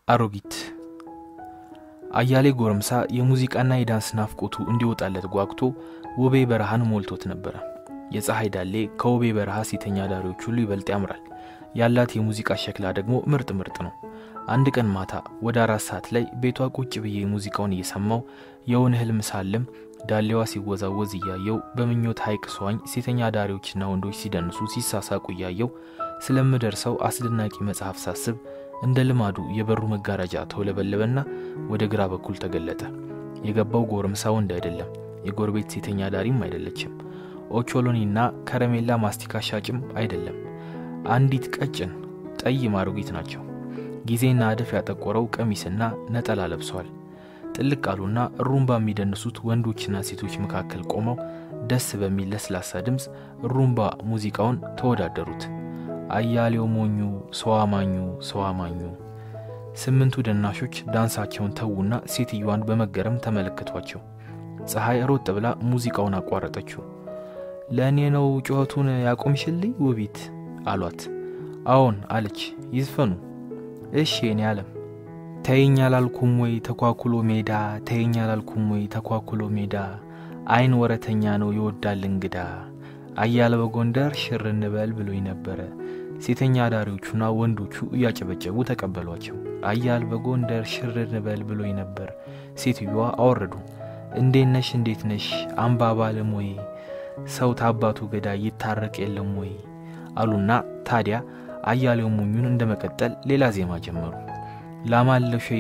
አሮጊት አያሌ ጎረምሳ የሙዚቃና የዳንስ ናፍቆቱ እንዲወጣለት ጓግቶ ውቤ በረሃን ሞልቶት ነበር። የፀሐይ ዳሌ ከውቤ በረሃ ሴተኛ ዳሪዎች ሁሉ ይበልጥ ያምራል። ያላት የሙዚቃ ሸክላ ደግሞ ምርጥ ነው። አንድ ቀን ማታ ወደ 4 ሰዓት ላይ ቤቷ ቁጭ ብዬ ሙዚቃውን እየሰማው የውን ህልም ሳለም ዳሌዋ ሲወዛወዝ ያየው በመኞት ሐይቅ ሷኝ ሴተኛ ዳሪዎችና ወንዶች ሲደንሱ ሲሳሳቁ ያየው ስለምደርሰው አስደናቂ መጽሐፍ ሳስብ እንደ ልማዱ የበሩ መጋረጃ ተወለበለበና ወደ ግራ በኩል ተገለጠ። የገባው ጎረምሳው አይደለም፣ የጎረቤት ሴተኛ ዳሪም አይደለችም፣ ኦቾሎኒና ከረሜላ ማስቲካ ሻጭም አይደለም። አንዲት ቀጭን ጠይም አሮጊት ናቸው። ጊዜና አደፍ ያጠቆረው ቀሚስና ነጠላ ለብሰዋል። ጥልቅ አሉና ሩምባ የሚደንሱት ወንዶችና ሴቶች መካከል ቆመው ደስ በሚል ለስላሳ ድምጽ ሩምባ ሙዚቃውን ተወዳደሩት። አያሌው ሞኙ ሰዋማኙ 8 ደናሾች ዳንሳቸውን ተውና ሴትዮዋን በመገረም ተመለከቷቸው። ፀሐይ ሮጥ ብላ ሙዚቃውን አቋረጠችው። ለኔ ነው ጮህቱን ያቆምሽልኝ ውቢት አሏት። አዎን አለች። ይዝፈኑ። እሺ እኔ አለም። ተይኛላልኩም ወይ ተኳኩሎ ሜዳ ተይኛላልኩም ወይ ተኳኩሎ ሜዳ አይን ወረተኛ ነው ይወዳል እንግዳ አያለ በጎንደር ሽርንበል ብሎኝ ነበር። ሴተኛ ዳሪዎቹና ወንዶቹ ያጨበጨቡ ተቀበሏቸው። አያል በጎንደር ሽርንበል ብሎኝ ነበር። ሴትዮዋ አወረዱ። እንዴት ነሽ አምባባለም ወይ ሰው ታባቱ ገዳ ይታረቅ የለም ወይ አሉና ታዲያ አያሌው ሞኙን እንደመቀጠል ሌላ ዜማ ጀመሩ። ላማለሾይ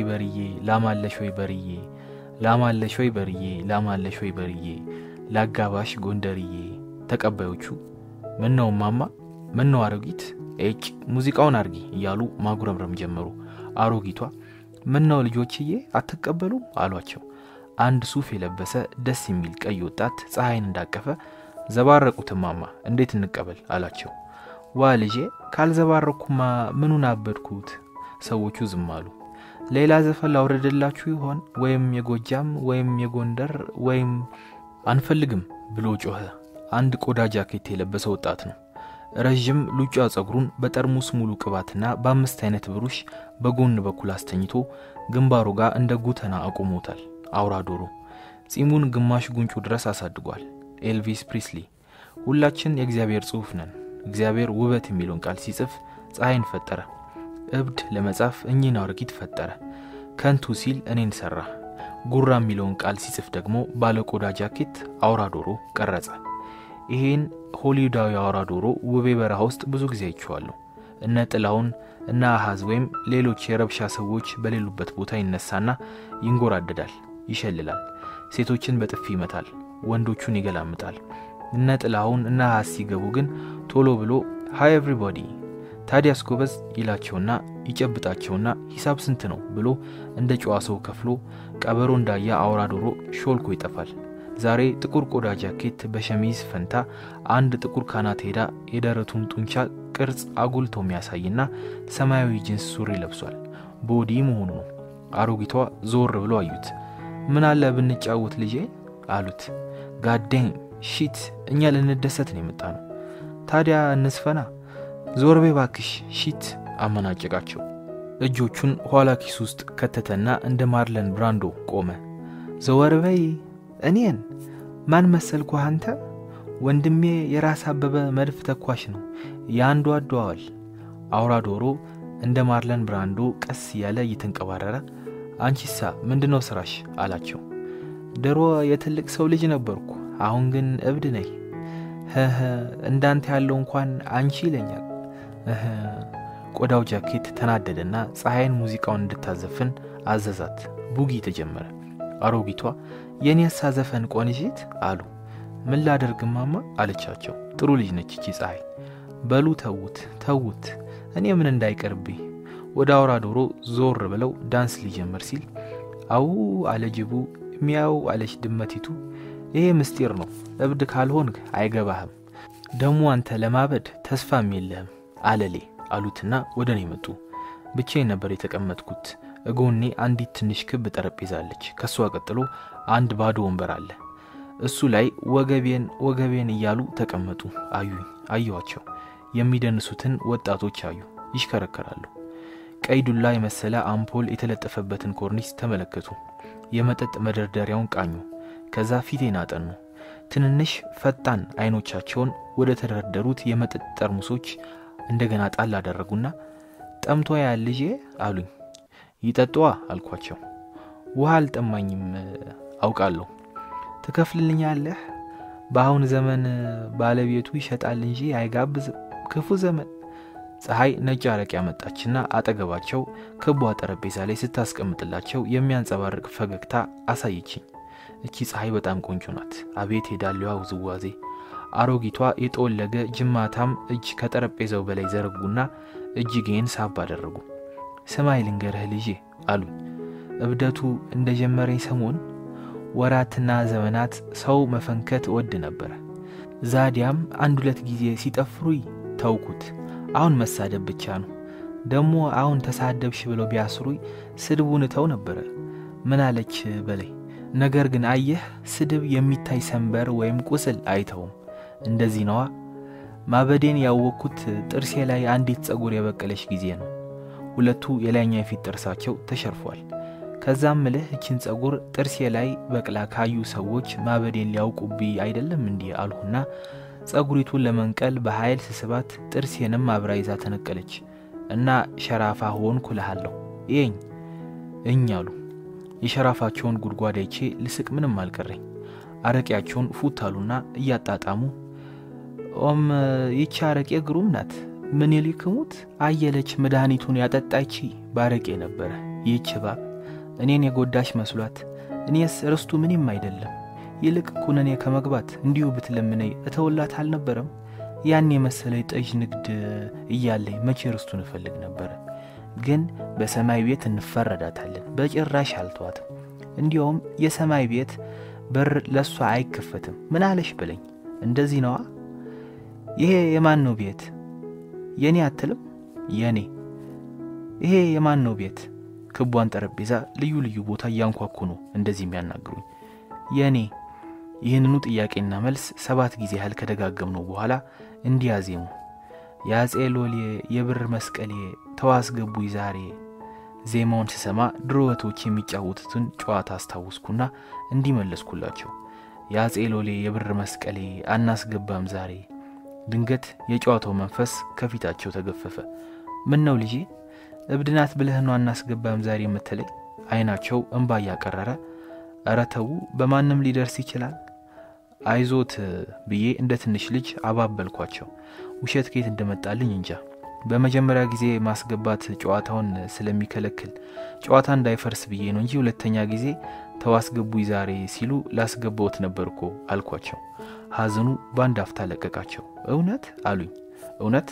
በርዬ ላጋባሽ ጎንደርዬ። ተቀባዮቹ ምነው ማማ ምነው አሮጊት እጭ ሙዚቃውን አርጊ እያሉ ማጉረምረም ጀመሩ። አሮጊቷ ምነው ልጆችዬ አትቀበሉ አሏቸው። አንድ ሱፍ የለበሰ ደስ የሚል ቀይ ወጣት ፀሐይን እንዳቀፈ ዘባረቁት። ማማ እንዴት እንቀበል አላቸው። ዋ ልጄ ካልዘባረኩማ ምኑን አበድኩት። ሰዎቹ ዝም አሉ። ሌላ ዘፈን ላውረድላችሁ ይሆን ወይም የጎጃም ወይም የጎንደር ወይም አንፈልግም ብሎ ጮኸ። አንድ ቆዳ ጃኬት የለበሰ ወጣት ነው። ረጅም ሉጫ ጸጉሩን በጠርሙስ ሙሉ ቅባትና በ5 አይነት ብሩሽ በጎን በኩል አስተኝቶ ግንባሩ ጋር እንደ ጉተና አቆሞታል። አውራ ዶሮ ጺሙን ግማሽ ጉንጩ ድረስ አሳድጓል። ኤልቪስ ፕሪስሊ። ሁላችን የእግዚአብሔር ጽሑፍ ነን። እግዚአብሔር ውበት የሚለውን ቃል ሲጽፍ ፀሐይን ፈጠረ። እብድ ለመጻፍ እኚህን አሮጊት ፈጠረ። ከንቱ ሲል እኔን ሰራ። ጉራ የሚለውን ቃል ሲጽፍ ደግሞ ባለቆዳ ጃኬት አውራ ዶሮ ቀረጸ። ይሄን ሆሊውዳዊ አውራ ዶሮ ውቤ በረሃ ውስጥ ብዙ ጊዜ አይቼዋለሁ። እነ ጥላውን እና አሃዝ ወይም ሌሎች የረብሻ ሰዎች በሌሉበት ቦታ ይነሳና ይንጎራደዳል፣ ይሸልላል፣ ሴቶችን በጥፊ ይመታል፣ ወንዶቹን ይገላምጣል። እነ ጥላውን እና አሃዝ ሲገቡ ግን ቶሎ ብሎ ሃይ ኤቭሪባዲ ታዲያስ ጎበዝ ይላቸውና ይጨብጣቸውና ሂሳብ ስንት ነው ብሎ እንደ ጨዋ ሰው ከፍሎ ቀበሮ እንዳያ አውራ ዶሮ ሾልኮ ይጠፋል። ዛሬ ጥቁር ቆዳ ጃኬት በሸሚዝ ፈንታ አንድ ጥቁር ካናት ሄዳ የደረቱን ጡንቻ ቅርጽ አጉልቶ የሚያሳይና ሰማያዊ ጂንስ ሱሪ ለብሷል። ቦዲ መሆኑ ነው። አሮጊቷ ዞር ብሎ አዩት። ምን አለ ብንጫወት ልጄ አሉት። ጋዴን ሺት እኛ ልንደሰት ነው የመጣነው። ታዲያ እንስፈና። ዞር በይ ባክሽ ሺት አመናጨቃቸው። እጆቹን ኋላ ኪስ ውስጥ ከተተና እንደ ማርለን ብራንዶ ቆመ። ዘወር በይ። እኔን ማን መሰልኩ አንተ? ወንድሜ የራስ አበበ መድፍ ተኳሽ ነው። ያንዱ አድዋል። አውራ ዶሮ እንደ ማርለን ብራንዶ ቀስ ያለ እየተንቀባረረ አንቺሳ ምንድነው ስራሽ አላቸው። ድሮ የትልቅ ሰው ልጅ ነበርኩ፣ አሁን ግን እብድ ነኝ። እንዳንተ ያለው እንኳን አንቺ ይለኛል። ቆዳው ጃኬት ተናደደና ፀሐይን ሙዚቃውን እንድታዘፍን አዘዛት። ቡጊ ተጀመረ። አሮጊቷ የኔሳ ዘፈን ቆንጂት አሉ። ምን ላደርግ ማማ አለቻቸው። ጥሩ ልጅ ነች እቺ ፀሐይ። በሉ ተውት እኔ ምን እንዳይቀርብኝ። ወደ አውራ ዶሮ ዞር ብለው ዳንስ ሊጀምር ሲል አው አለጅቡ ሚያው አለች ድመቲቱ። ይሄ ምስጢር ነው፣ እብድ ካልሆንክ አይገባህም። ደሞ አንተ ለማበድ ተስፋም የለህም አለሌ አሉትና ወደኔ መጡ። ብቻዬን ነበር የተቀመጥኩት። እጎኔ አንዲት ትንሽ ክብ ጠረጴዛ አለች። ከሷ ቀጥሎ አንድ ባዶ ወንበር አለ። እሱ ላይ ወገቤን እያሉ ተቀመጡ። አዩዋቸው። የሚደንሱትን ወጣቶች አዩ። ይሽከረከራሉ። ቀይ ዱላ የመሰለ አምፖል የተለጠፈበትን ኮርኒስ ተመለከቱ። የመጠጥ መደርደሪያውን ቃኙ። ከዛ ፊቴን አጠኑ። ትንንሽ ፈጣን አይኖቻቸውን ወደ ተደረደሩት የመጠጥ ጠርሙሶች እንደገና ጣል አደረጉና ጠምቶ ያለ ልጄ አሉኝ። ይጠጣዋ አልኳቸው። ውሃ አልጠማኝም አውቃለሁ። ትከፍልልኛለህ? በአሁን ዘመን ባለቤቱ ይሸጣል እንጂ አይጋብዝም። ክፉ ዘመን። ፀሐይ ነጭ አረቄ ያመጣችና አጠገባቸው ክቧ ጠረጴዛ ላይ ስታስቀምጥላቸው የሚያንጸባርቅ ፈገግታ አሳየችኝ። እቺ ፀሐይ በጣም ቆንጆ ናት። አቤት የዳሌዋ ውዝዋዜ። አሮጊቷ የጦለገ ጅማታም እጅ ከጠረጴዛው በላይ ዘረጉና እጅጌን ሳብ አደረጉ። ሰማይ ልንገርህ ልጄ አሉኝ። እብደቱ እንደጀመረኝ ሰሞን ወራትና ዘመናት ሰው መፈንከት ወድ ነበር። ዛዲያም አንድ ሁለት ጊዜ ሲጠፍሩኝ ተውኩት። አሁን መሳደብ ብቻ ነው። ደሞ አሁን ተሳደብሽ ብለው ቢያስሩኝ ስድቡን ተው ነበር። ምን አለች በላይ። ነገር ግን አየህ ስድብ የሚታይ ሰንበር ወይም ቁስል አይተውም። እንደዚህ ነዋ። ማበዴን ያወኩት ጥርሴ ላይ አንዲት ጸጉር የበቀለሽ ጊዜ ነው። ሁለቱ የላይኛው የፊት ጥርሳቸው ተሸርፏል። ከዛም ምልህ እቺን ጸጉር ጥርሴ ላይ በቅላ ካዩ ሰዎች ማበዴን ሊያውቁብኝ አይደለም እንዴ አልሁና ጸጉሪቱን ለመንቀል በኃይል ስስባት ጥርሴንም አብራይዛ ተነቀለች እና ሸራፋ ሆንኩ ለሃለሁ። እኛሉ የሸራፋቸውን ጉድጓድ አይቼ ልስቅ ምንም አልቀረኝ። አረቂያቸውን ፉታሉና እያጣጣሙ ይቺ አረቄ ግሩም ናት። ምን ይልክሙት አየለች መድኃኒቱን ያጠጣች ባረቄ ነበር። ይቺ ባብ እኔን የጎዳሽ መስሏት እኔስ ርስቱ ምንም አይደለም። ይልቅ ኩነኔ ከመግባት እንዲሁ ብትለምነኝ እተውላት አልነበረም? ያን የመሰለኝ ጠጅ ንግድ እያለኝ መቼ ርስቱን እፈልግ ነበር? ግን በሰማይ ቤት እንፈረዳታለን። በጭራሽ አልተዋትም። እንዲያውም የሰማይ ቤት በር ለሷ አይከፈትም። ምን አለሽ በለኝ። እንደዚህ ነዋ። ይሄ የማን ነው ቤት? የኔ አትልም? የኔ። ይሄ የማን ነው ቤት? ክቧን ጠረጴዛ ልዩ ልዩ ቦታ ያንኳኩ ነው እንደዚህ የሚያናግሩኝ። የኔ። ይህንኑ ጥያቄና መልስ 7 ጊዜ ያህል ከደጋገምነው በኋላ እንዲያዜሙ ያጼ ሎሌ የብር መስቀሌ ተዋስገቡኝ ዛሬ። ዜማውን ሲሰማ ድሮወቶች የሚጫወቱትን ጨዋታ አስታውስኩና እንዲመለስኩላቸው ያጼ ሎሌ የብር መስቀሌ አናስገባም ዛሬ። ድንገት የጨዋታው መንፈስ ከፊታቸው ተገፈፈ። ምን ነው ልጄ እብድናት ብለህ ነው አናስገባም ዛሬ የምትለኝ? አይናቸው እንባ ያቀረረ አረተው በማንም ሊደርስ ይችላል። አይዞት ብዬ እንደ ትንሽ ልጅ አባበልኳቸው። ውሸት ከየት እንደመጣልኝ እንጃ። በመጀመሪያ ጊዜ ማስገባት ጨዋታውን ስለሚከለክል ጨዋታ እንዳይፈርስ ብዬ ነው እንጂ ሁለተኛ ጊዜ ተዋስገቡኝ ዛሬ ሲሉ ላስገባውት ነበርኮ አልኳቸው። ሐዘኑ ባንድ አፍታ ለቀቃቸው። እውነት አሉኝ። እውነት?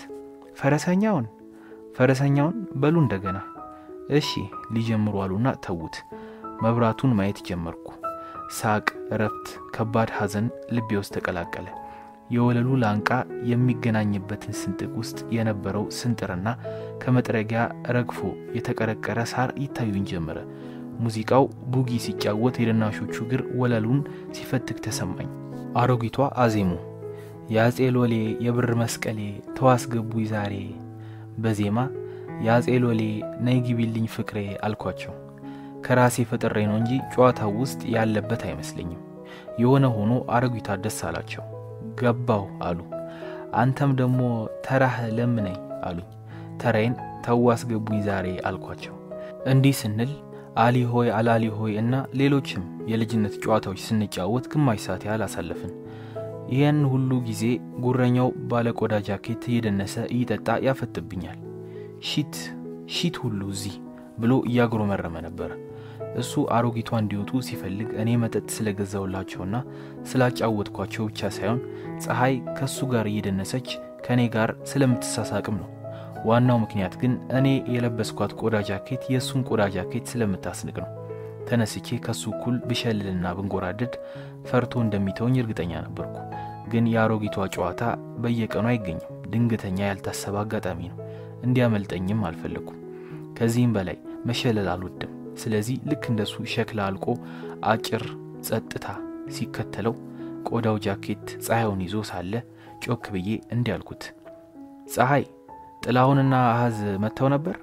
ፈረሰኛውን በሉ እንደገና። እሺ ሊጀምሩ አሉና ተውት። መብራቱን ማየት ጀመርኩ። ሳቅ፣ ረፍት፣ ከባድ ሐዘን ልቤ ውስጥ ተቀላቀለ። የወለሉ ላንቃ የሚገናኝበትን ስንጥቅ ውስጥ የነበረው ስንጥርና ከመጥረጊያ ረግፎ የተቀረቀረ ሳር ይታዩኝ ጀመረ። ሙዚቃው ቡጊ ሲጫወት የደናሾቹ ግር ወለሉን ሲፈትክ ተሰማኝ። አሮጊቷ አዜሙ ያጼ ሎሌ የብር መስቀሌ ተዋስገቡኝ ዛሬ። በዜማ ያጼ ሎሌ ነይ ግቢልኝ ፍቅሬ አልኳቸው። ከራሴ ፈጥሬ ነው እንጂ ጨዋታው ውስጥ ያለበት አይመስለኝም። የሆነ ሆኖ አሮጊቷ ደስ አላቸው። ገባው አሉ። አንተም ደግሞ ተራህ ለምነኝ አሉኝ። ተራይን ተዋስገቡኝ ዛሬ አልኳቸው። እንዲህ ስንል አሊ ሆይ አላሊ ሆይ እና ሌሎችም የልጅነት ጨዋታዎች ስንጫወት ግማሽ ሰዓት ያህል አሳለፍን። ይሄን ሁሉ ጊዜ ጉረኛው ባለቆዳ ጃኬት እየደነሰ እየጠጣ ያፈጥብኛል። ሺት ሁሉ እዚህ ብሎ እያግሮመረመ ነበር። እሱ አሮጊቷ እንዲወጡ ሲፈልግ እኔ መጠጥ ስለገዛውላቸውና ስላጫወትኳቸው ብቻ ሳይሆን ፀሐይ ከሱ ጋር እየደነሰች ከኔ ጋር ስለምትሳሳቅም ነው። ዋናው ምክንያት ግን እኔ የለበስኳት ቆዳ ጃኬት የሱን ቆዳ ጃኬት ስለምታስንቅ ነው። ተነስቼ ከሱ እኩል ብሸልልና ብንጎራደድ ፈርቶ እንደሚተውኝ እርግጠኛ ነበርኩ። ግን ያሮጊቷ ጨዋታ በየቀኑ አይገኝም። ድንገተኛ ያልታሰበ አጋጣሚ ነው። እንዲያመልጠኝም አልፈለኩም። ከዚህም በላይ መሸለል አልወድም። ስለዚህ ልክ እንደሱ ሸክላ አልቆ አጭር ጸጥታ ሲከተለው ቆዳው ጃኬት ፀሐዩን ይዞ ሳለ ጮክ ብዬ እንዲያልኩት ፀሐይ ጥላውንና አሃዝ መተው ነበር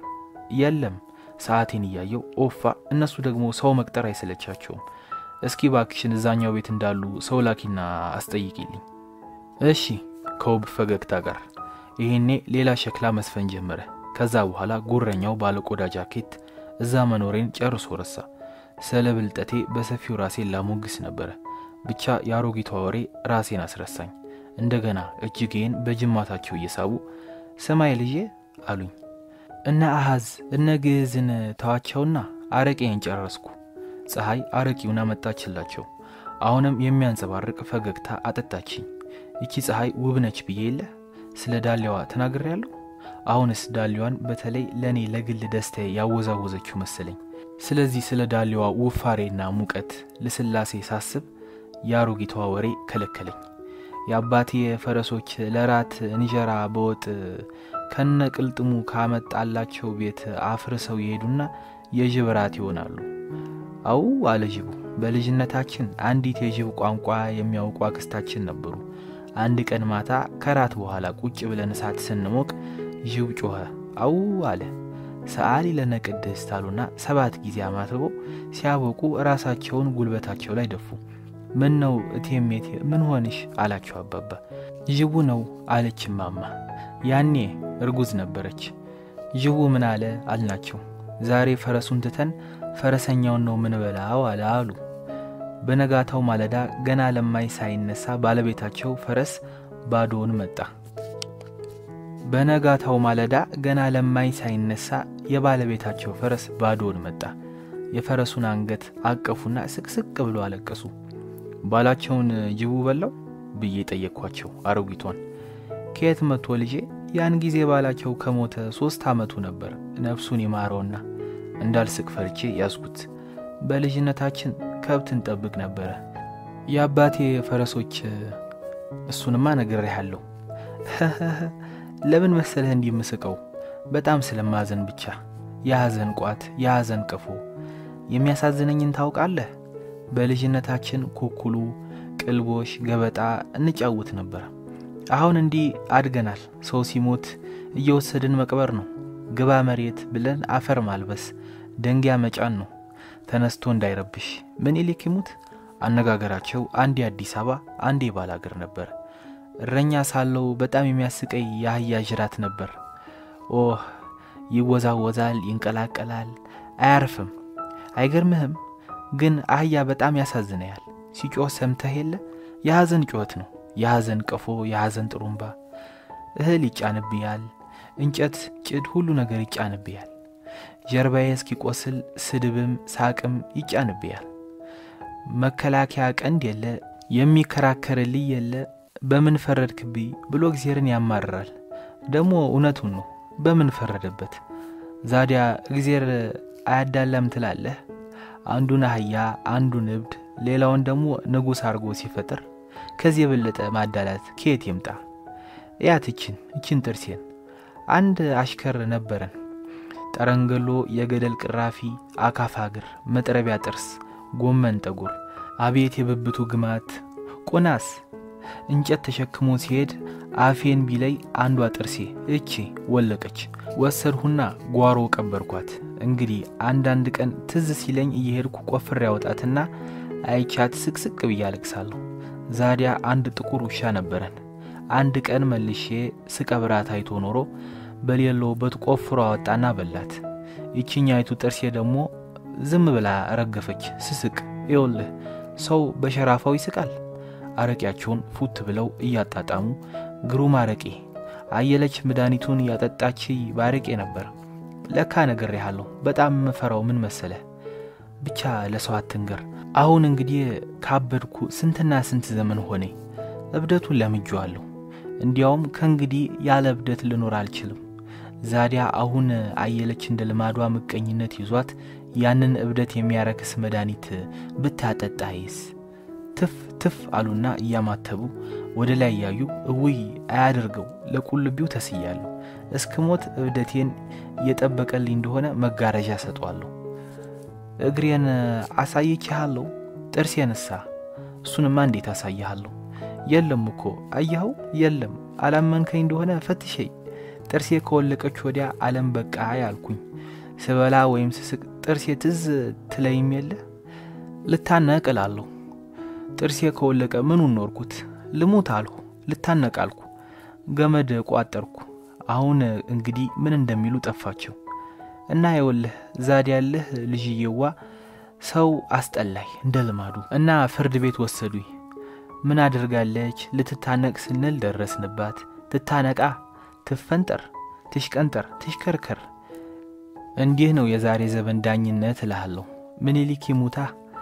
የለም ሰዓቴን እያየው ኦፋ እነሱ ደግሞ ሰው መቅጠር አይሰለቻቸውም እስኪ ባክሽን እዛኛው ቤት እንዳሉ ሰው ላኪና አስጠይቂልኝ እሺ ከውብ ፈገግታ ጋር ይሄኔ ሌላ ሸክላ መስፈን ጀመረ ከዛ በኋላ ጉረኛው ባለቆዳ ጃኬት እዛ መኖሬን ጨርሶ ረሳ ሰለብልጠቴ በሰፊው ራሴን ላሞግስ ነበር ብቻ ያሮጊቷ ወሬ ራሴን አስረሳኝ እንደገና እጅጌን በጅማታቸው እየሳቡ ሰማይ ልጄ አሉኝ እና አሃዝ እነ ግዝን ተዋቸውና አረቄን ጨረስኩ ፀሐይ አረቂውና መጣችላቸው አሁንም የሚያንጸባርቅ ፈገግታ አጠጣችኝ እቺ ፀሐይ ውብ ነች ብዬለ ስለ ዳሊዋ ተናግሬያለሁ አሁንስ ዳሊዋን በተለይ ለኔ ለግል ደስታዬ ያወዛወዘችው መሰለኝ ስለዚህ ስለ ዳሊዋ ውፋሬና ሙቀት ለስላሴ ሳስብ ያሮጊቷ ወሬ ከለከለኝ ያባቴ ፈረሶች ለራት እንጀራ በወጥ ከነቅልጥሙ ካመጣላቸው ቤት አፍርሰው ይሄዱና የጅብራት ይሆናሉ አው አለጅቡ በልጅነታችን አንዲት የጅብ ቋንቋ የሚያውቁ አክስታችን ነበሩ አንድ ቀን ማታ ከራት በኋላ ቁጭ ብለን ሳት ስንሞቅ ጅብ ጮኸ አው አለ ሰዓሊ ለነቅድስ ታሉና 7 ጊዜ አማተቦ ሲያበቁ ራሳቸውን ጉልበታቸው ላይ ደፉ ምን ነው እቴሜቴ ምን ሆነሽ አላቸው አባባ ጅቡ ነው አለች ማማ ያኔ እርጉዝ ነበረች ጅቡ ምን አለ አልናቸው ዛሬ ፈረሱን ትተን ፈረሰኛውን ነው ምን በላው አሉ በነጋታው ማለዳ ገና ለማይ ሳይነሳ ባለቤታቸው ፈረስ ባዶውን መጣ በነጋታው ማለዳ ገና ለማይ ሳይነሳ የባለቤታቸው ፈረስ ባዶውን መጣ የፈረሱን አንገት አቀፉና ስቅስቅ ብሎ አለቀሱ ባላቸውን ጅቡ በላው ብዬ ጠየቅኳቸው አሮጊቷን ከየት መጥቶ ልጄ ያን ጊዜ ባላቸው ከሞተ 3 አመቱ ነበር ነፍሱን ይማረውና እንዳልስቅ ፈርቼ ያዝኩት በልጅነታችን ከብት እንጠብቅ ነበር ያባቴ ፈረሶች እሱንማ ነግሬሃለሁ ለምን መሰለህ እንዲምስቀው በጣም ስለማዘን ብቻ ያዘን ቋት ያዘን ቀፎ የሚያሳዝነኝን ታውቃለህ በልጅነታችን ኮኩሉ ቅልቦሽ ገበጣ እንጫወት ነበር አሁን እንዲ አድገናል ሰው ሲሞት እየወሰድን መቅበር ነው ግባ መሬት ብለን አፈር ማልበስ ደንጊያ መጫን ነው ተነስቶ እንዳይረብሽ ምን ይልክሙት አነጋገራቸው አንዲ አዲስ አበባ አንዲ ባላገር ነበር እረኛ ሳለው በጣም የሚያስቀይ ያህያ ጅራት ነበር ይወዛወዛል ይንቀላቀላል አያርፍም አይገርምህም ግን አህያ በጣም ያሳዝናል ሲጮህ ሰምተህ የለ ያዘን ጮት ነው ያዘን ቀፎ ያዘን ጥሩምባ እህል ይጫንብያል እንጨት ጭድ ሁሉ ነገር ይጫንብያል ጀርባዬ እስኪቆስል ስድብም ሳቅም ይጫንብያል መከላከያ ቀንድ የለ የሚከራከርልኝ የለ በምን ፈረድክብኝ ብሎ እግዚአብሔርን ያማራል ደሞ እውነቱን ነው በምን ፈረደበት ዛዲያ እግዚአብሔር አያዳላም ትላለህ አንዱን አህያ አንዱን እብድ ሌላውን ደሞ ንጉስ አርጎ ሲፈጥር ከዚህ የበለጠ ማዳላት ከየት ይምጣ እቺን ጥርሴን አንድ አሽከር ነበረን ጠረንገሎ የገደል ቅራፊ አካፋግር መጥረቢያ ጥርስ ጎመን ጠጉር አቤት የብብቱ ግማት ቆናስ እንጨት ተሸክሞ ሲሄድ አፌን ቢላይ አንዷ ጥርሴ እቺ ወለቀች ወሰርሁና ጓሮ ቀበርኳት እንግዲህ አንድ ቀን ትዝ ሲለኝ እየሄድኩ ቆፍሬ ያወጣትና አይቻት ስቅስቅ ብያለቅሳለሁ ዛዲያ አንድ ጥቁር ውሻ ነበረን አንድ ቀን መልሼ ስቀብራት አይቶ ኖሮ በሌለው በትቆፍሮ አወጣና በላት እቺኛይቱ ጥርሴ ደግሞ ዝም ብላ ረገፈች ስስቅ ይኸውልህ ሰው በሸራፋው ይስቃል አረቂያቸውን ፉት ብለው እያጣጣሙ ግሩም አረቂ አየለች መድኃኒቱን ያጠጣች ባረቂ ነበር ለካ ነግሬሃለሁ በጣም መፈራው ምን መሰለ ብቻ ለሰው አትንገር አሁን እንግዲህ ካበድኩ ስንትና ስንት ዘመን ሆነ እብደቱን ለምጄዋለሁ እንዲያውም ከእንግዲህ ያለ እብደት ልኖር አልችልም ዛዲያ አሁን አየለች እንደ ልማዷ ምቀኝነት ይዟት ያንን እብደት የሚያረክስ መድኃኒት ብታጠጣይስ ትፍ አሉና ያማተቡ ወደ ላይ ያዩ እውይ አያደርገው ለቁልቢው ተስያሉ እስከሞት እብደቴን የጠበቀልኝ እንደሆነ መጋረጃ ሰጧለሁ እግሬን አሳይቻለሁ ጥርሴንሳ እሱንማ እንዴት አሳይሃለሁ የለም እኮ አያው የለም አላመንከኝ እንደሆነ ፈትሸይ ጥርሴ ከወለቀች ወዲያ ዓለም በቃ ያልኩኝ ስበላ ወይም ስስቅ ጥርሴ ትዝ ትለይም የለ ልታነቅላለሁ ጥርሴ ከወለቀ ምኑን ኖርኩት ልሙት አልሁ ልታነቃልኩ ገመድ ቋጠርኩ አሁን እንግዲህ ምን እንደሚሉ ጠፋቸው እና ይወልህ ዛድ ያለህ ልጅየዋ ሰው አስጠላይ እንደልማዱ እና ፍርድ ቤት ወሰዱኝ ምን አድርጋለች ልትታነቅ ስንል ደረስንባት ትታነቃ ትፈንጠር ትሽቀንጠር ትሽከርከር እንዲህ ነው የዛሬ ዘመን ዳኝነት እልሃለሁ ምኒልክ ይሙታ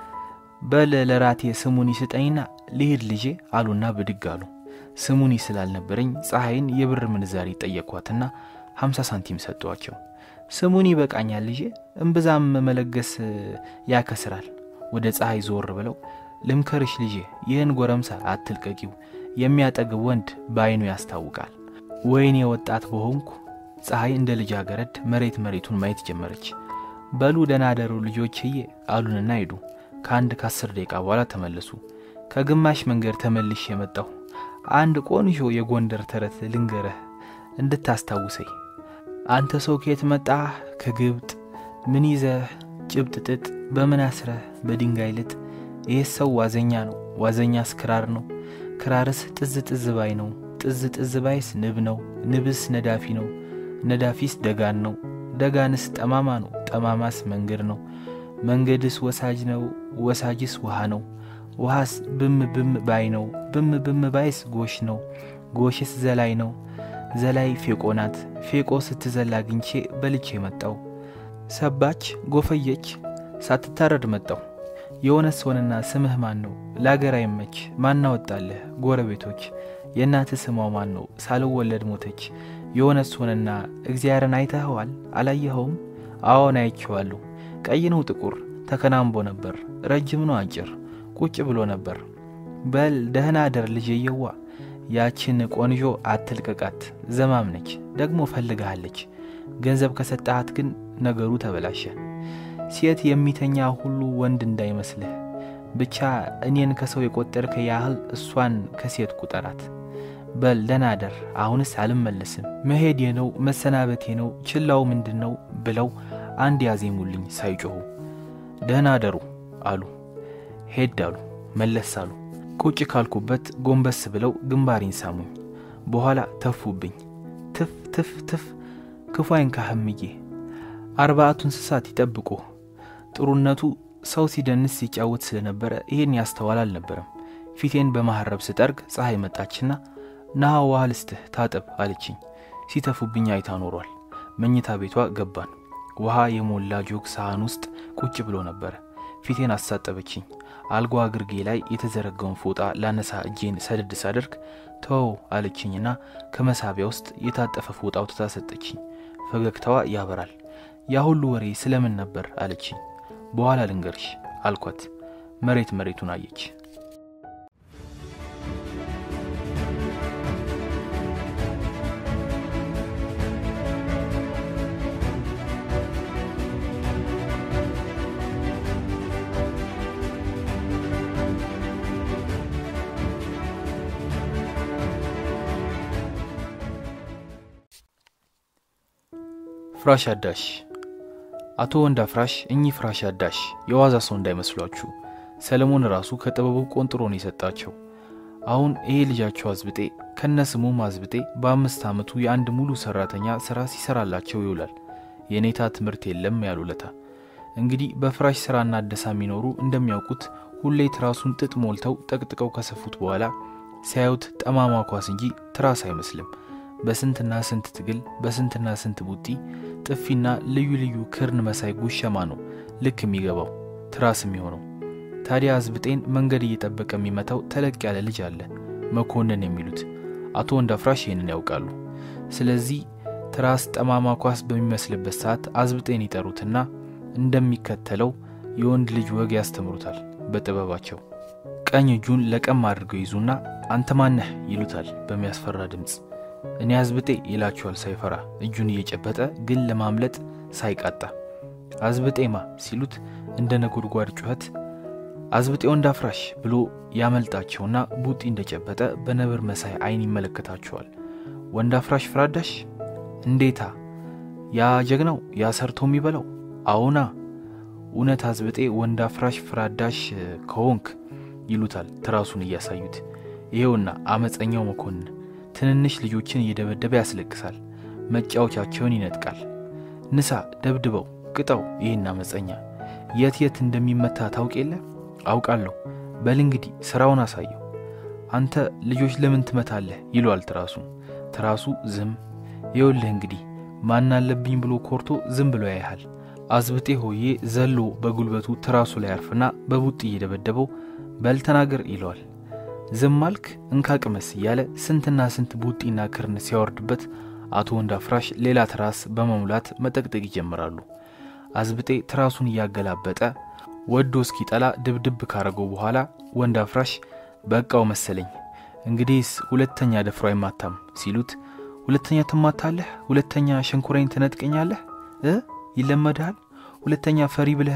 በል ለራቴ ስሙኒ ስጠኝና ልሂድ ልጄ አሉና ብድግ አሉ ስሙኒ ስላልነበረኝ ፀሐይን የብር ምንዛሪ ጠየቋትና 50 ሳንቲም ሰጧቸው ስሙኒ በቃኛል ልጄ እንብዛም መለገስ ያከስራል ወደ ፀሐይ ዞር ብለው ልምከርሽ ልጄ ይህን ጎረምሳ አትልቀቂው የሚያጠግብ ወንድ ባይኑ ያስታውቃል ወይኔ ወጣት በሆንኩ ፀሐይ እንደ ልጅ አገረድ መሬቱን ማየት ጀመረች በሉ ደናደሩ ልጆችዬ አሉንና ሄዱ ከአንድ ከ10 ደቂቃ በኋላ ተመለሱ ከግማሽ መንገድ ተመልሽ የመጣው አንድ ቆንጆ የጎንደር ተረት ልንገርህ እንድታስታውሰኝ አንተ ሰው ከየት መጣ ከግብጥ ምን ይዘህ ጭብጥ ጥጥ በምን አስረህ በድንጋይ ልጥ ይሄ ሰው ዋዘኛ ነው ዋዘኛስ ክራር ነው ክራርስ ጥዝ ባይ ነው ጥዝ ባይስ ንብ ነው ንብስ ነዳፊ ነው ነዳፊስ ደጋን ነው ደጋንስ ጠማማ ነው ጠማማስ መንገድ ነው መንገድስ ወሳጅ ነው ወሳጅስ ውሃ ነው ውሃስ ብም ባይ ነው ብም ባይስ ጎሽ ነው ጎሽስ ዘላይ ነው ዘላይ ፌቆናት ፌቆ ስትዘላ ግንቼ በልቼ መጣው ሰባች ጎፈየች ሳትታረድ መጣው የሆነስ ሆነና ስምህ ማን ነው ላገር አይመች ማን ወጣለህ ጎረቤቶች የናተ ስሟ ማን ነው ሳልወለድ ሞተች የሆነስ ሆነና እግዚአብሔርን አይተኸዋል አላየኸውም አዎን አይቼዋለሁ ቀይ ነው ጥቁር ተከናንቦ ነበር ረጅም ነው አጭር ቁጭ ብሎ ነበር በል ደህና አደር ልጄየዋ ያችን ቆንጆ አትልቀቃት ዘማም ነች ደግሞ ፈልጋለች ገንዘብ ከሰጣት ግን ነገሩ ተበላሸ ሴት የሚተኛ ሁሉ ወንድ እንዳይመስልህ ብቻ እኔን ከሰው የቆጠርከ ያህል እሷን ከሴት ቁጠራት በል ደህና አደር አሁንስ አልመለስም መሄዴ ነው መሰናበቴ ነው ችላው ምንድነው ብለው አንድ ያዜሙልኝ ሳይጮሁ ደህና አደሩ አሉ ሄዳሉ መለሳሉ ቁጭ ካልኩበት ጎንበስ ብለው ግንባሪን ሳሙኝ በኋላ ተፉብኝ ትፍ ክፋይን ካህምዬ 40 እንስሳት ይጠብቁ ጥሩነቱ ሰው ሲደንስ ሲጫወት ስለነበረ ይሄን ያስተዋል አልነበረም ፊቴን በማሐረብ ስጠርግ ፀሐይ መጣችና ናው ዋልስተ ታጠብ አለችኝ ሲተፉብኝ አይታ ኖሯል መኝታ ቤቷ ገባን ውሃ የሞላ ጆግ ሳህን ውስጥ ቁጭ ብሎ ነበር ፊቴን አሳጠበችኝ አልጓ ግርጌ ላይ የተዘረጋውን ፎጣ ላነሳ እጄን ሰድድ ሳደርግ ተው አለችኝና ከመሳቢያ ውስጥ የታጠፈ ፎጣው ተሰጠችኝ ፈገግታዋ ያበራል ያ ሁሉ ወሬ ስለምን ነበር አለችኝ በኋላ ልንገርሽ አልኳት መሬቱን አየች ፍራሽ አዳሽ አቶ ወንዳ ፍራሽ እኚ ፍራሽ አዳሽ የዋዛ ሰው እንዳይመስሏችሁ ሰለሞን ራሱ ከጥበቡ ቆንጥሮ ነው የሰጣቸው አሁን ይሄ ልጃቸው አዝብጤ ከነስሙ ማዝብጤ በ5 አመቱ የአንድ ሙሉ ሰራተኛ ስራ ሲሰራላቸው ይውላል የኔታ ትምርት የለም ያሉለታ እንግዲህ በፍራሽ ስራና አደሳ የሚኖሩ እንደሚያውቁት ሁሌ ትራሱን ጥጥ ሞልተው ጠቅጥቀው ከሰፉት በኋላ ሲያዩት ጠማማ ኳስ እንጂ ትራስ አይመስልም በስንትና ስንት ትግል በስንትና ስንት ቡጢ ጥፊና ልዩ ክርን መሳይ ጉሸማ ነው ልክ የሚገባው ትራስ የሚሆነው ታዲያ አዝብጤን መንገድ እየጠበቀ የሚመታው ተለቅ ያለ ልጅ አለ መኮንን የሚሉት አቶ ወንዳ ፍራሽ ይሄንን ያውቃሉ ስለዚህ ትራስ ጠማማ ኳስ በሚመስልበት ሰዓት አዝብጤን ይጠሩትና እንደሚከተለው የወንድ ልጅ ወግ ያስተምሩታል በጥበባቸው ቀኝ እጁን ለቀም አድርገው ይዙና አንተ ማነህ ይሉታል በሚያስፈራ ድምጽ እኔ አዝብጤ ይላቸዋል ሳይፈራ እጁን እየጨበጠ ግን ለማምለጥ ሳይቃጣ አዝብጤማ ሲሉት እንደ ነጎድጓድ ጩኸት አዝብጤ ወንዳ ፍራሽ ብሎ ያመልጣቸውና ቡጢ እንደጨበጠ በነብር መሳይ አይን ይመለከታቸዋል ወንዳ ፍራሽ ፍራዳሽ እንዴታ ያ ጀግናው ያ ሰርቶ የሚበላው አዎና እውነት አዝብጤ ወንድ አፍራሽ ፍራዳሽ ከሆንክ ይሉታል ትራሱን እያሳዩት። ይሄውና አመፀኛው መኮንን ትንንሽ ልጆችን እየደበደበ ያስለቅሳል፣ መጫወቻቸውን ይነጥቃል። ንሳ ደብድበው ቅጣው ይሄን አመፀኛ። የት እንደሚመታ ታውቅ የለ? አውቃለሁ። በል እንግዲህ ስራውን አሳየው። አንተ ልጆች ለምን ትመታለህ? ይሏል ትራሱ። ትራሱ ዝም። ይኸውልህ እንግዲህ ማን አለብኝ ብሎ ኮርቶ ዝም ብሎ ያያል። አዝብጤ ሆዬ ዘሎ በጉልበቱ ትራሱ ላይ አርፍና በቡጥ እየደበደበው በል ተናገር ይለዋል። ዝም አልክ እንካቅመስ እያለ ስንትና ስንት ቡጢና ክርን ሲያወርድበት አቶ ወንዳፍራሽ ሌላ ትራስ በመሙላት መጠቅጠቅ ይጀምራሉ። አዝብጤ ትራሱን ያገላበጠ ወዶ እስኪጠላ ድብድብ ካረገው በኋላ ወንዳፍራሽ በቃው መሰለኝ እንግዲህስ ሁለተኛ ደፍሮ አይማታም ሲሉት ሁለተኛ ትማታለህ? ሁለተኛ ሸንኮራይን ትነጥቀኛለህ? ይለመዳል? ሁለተኛ ፈሪ ብለህ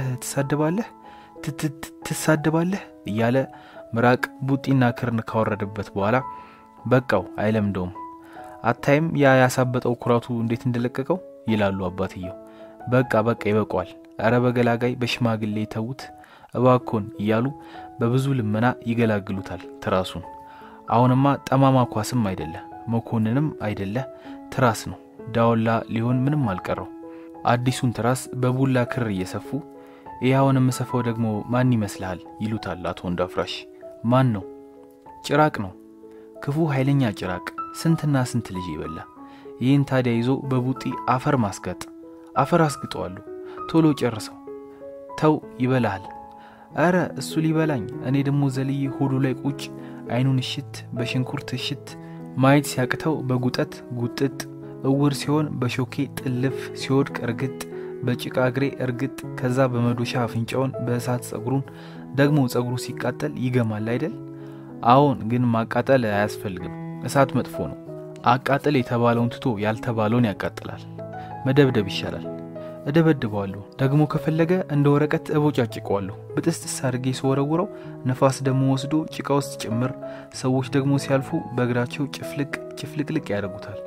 ትሳደባለህ እያለ ምራቅ ቡጢና ክርን ካወረደበት በኋላ በቃው አይለምደውም። አታይም ያ ያሳበጠው ኩራቱ እንዴት እንደለቀቀው ይላሉ አባትየው። በቃ ይበቃዋል፣ አረ በገላጋይ በሽማግሌ ተውት እባኮን እያሉ በብዙ ልመና ይገላግሉታል ትራሱን። አሁንማ ጠማማ ኳስም አይደለ መኮንንም አይደለ ትራስ ነው። ዳውላ ሊሆን ምንም አልቀረው። አዲሱን ትራስ በቡላ ክር እየሰፉ ይያውን መስፈው ደግሞ ማን ይመስልሃል ይሉታል አቶ ወንዳፍራሽ። ማን ነው? ጭራቅ ነው፣ ክፉ ኃይለኛ ጭራቅ፣ ስንትና ስንት ልጅ ይበላ። ይህን ታዲያ ይዞ በቡጢ አፈር ማስጋጥ። አፈር አስግጠዋሉ። ቶሎ ጨርሰው ተው ይበላል። አረ እሱ ሊበላኝ እኔ ደግሞ ዘልይ ሆዱ ላይ ቁጭ አይኑን እሽት በሽንኩርት እሽት ማየት ሲያቅተው በጉጠት ጉጥጥ እውር ሲሆን በሾኬ ጥልፍ ሲወድቅ እርግጥ በጭቃ እግሬ እርግጥ ከዛ በመዶሻ አፍንጫውን በእሳት ጸጉሩን ደግሞ ጸጉሩ ሲቃጠል ይገማል አይደል? አዎን ግን ማቃጠል አያስፈልግም። እሳት መጥፎ ነው። አቃጠል የተባለውን ትቶ ያልተባለውን ያቃጥላል። መደብደብ ይሻላል። እደበድበዋለሁ። ደግሞ ከፈለገ እንደ ወረቀት እቦጫጭቀዋለሁ። በጥስጥስ አድርጌ ሲወረውረው ነፋስ ደግሞ ወስዶ ጭቃ ውስጥ ጭምር ሰዎች ደግሞ ሲያልፉ በእግራቸው ጭፍልቅልቅ ያደርጉታል።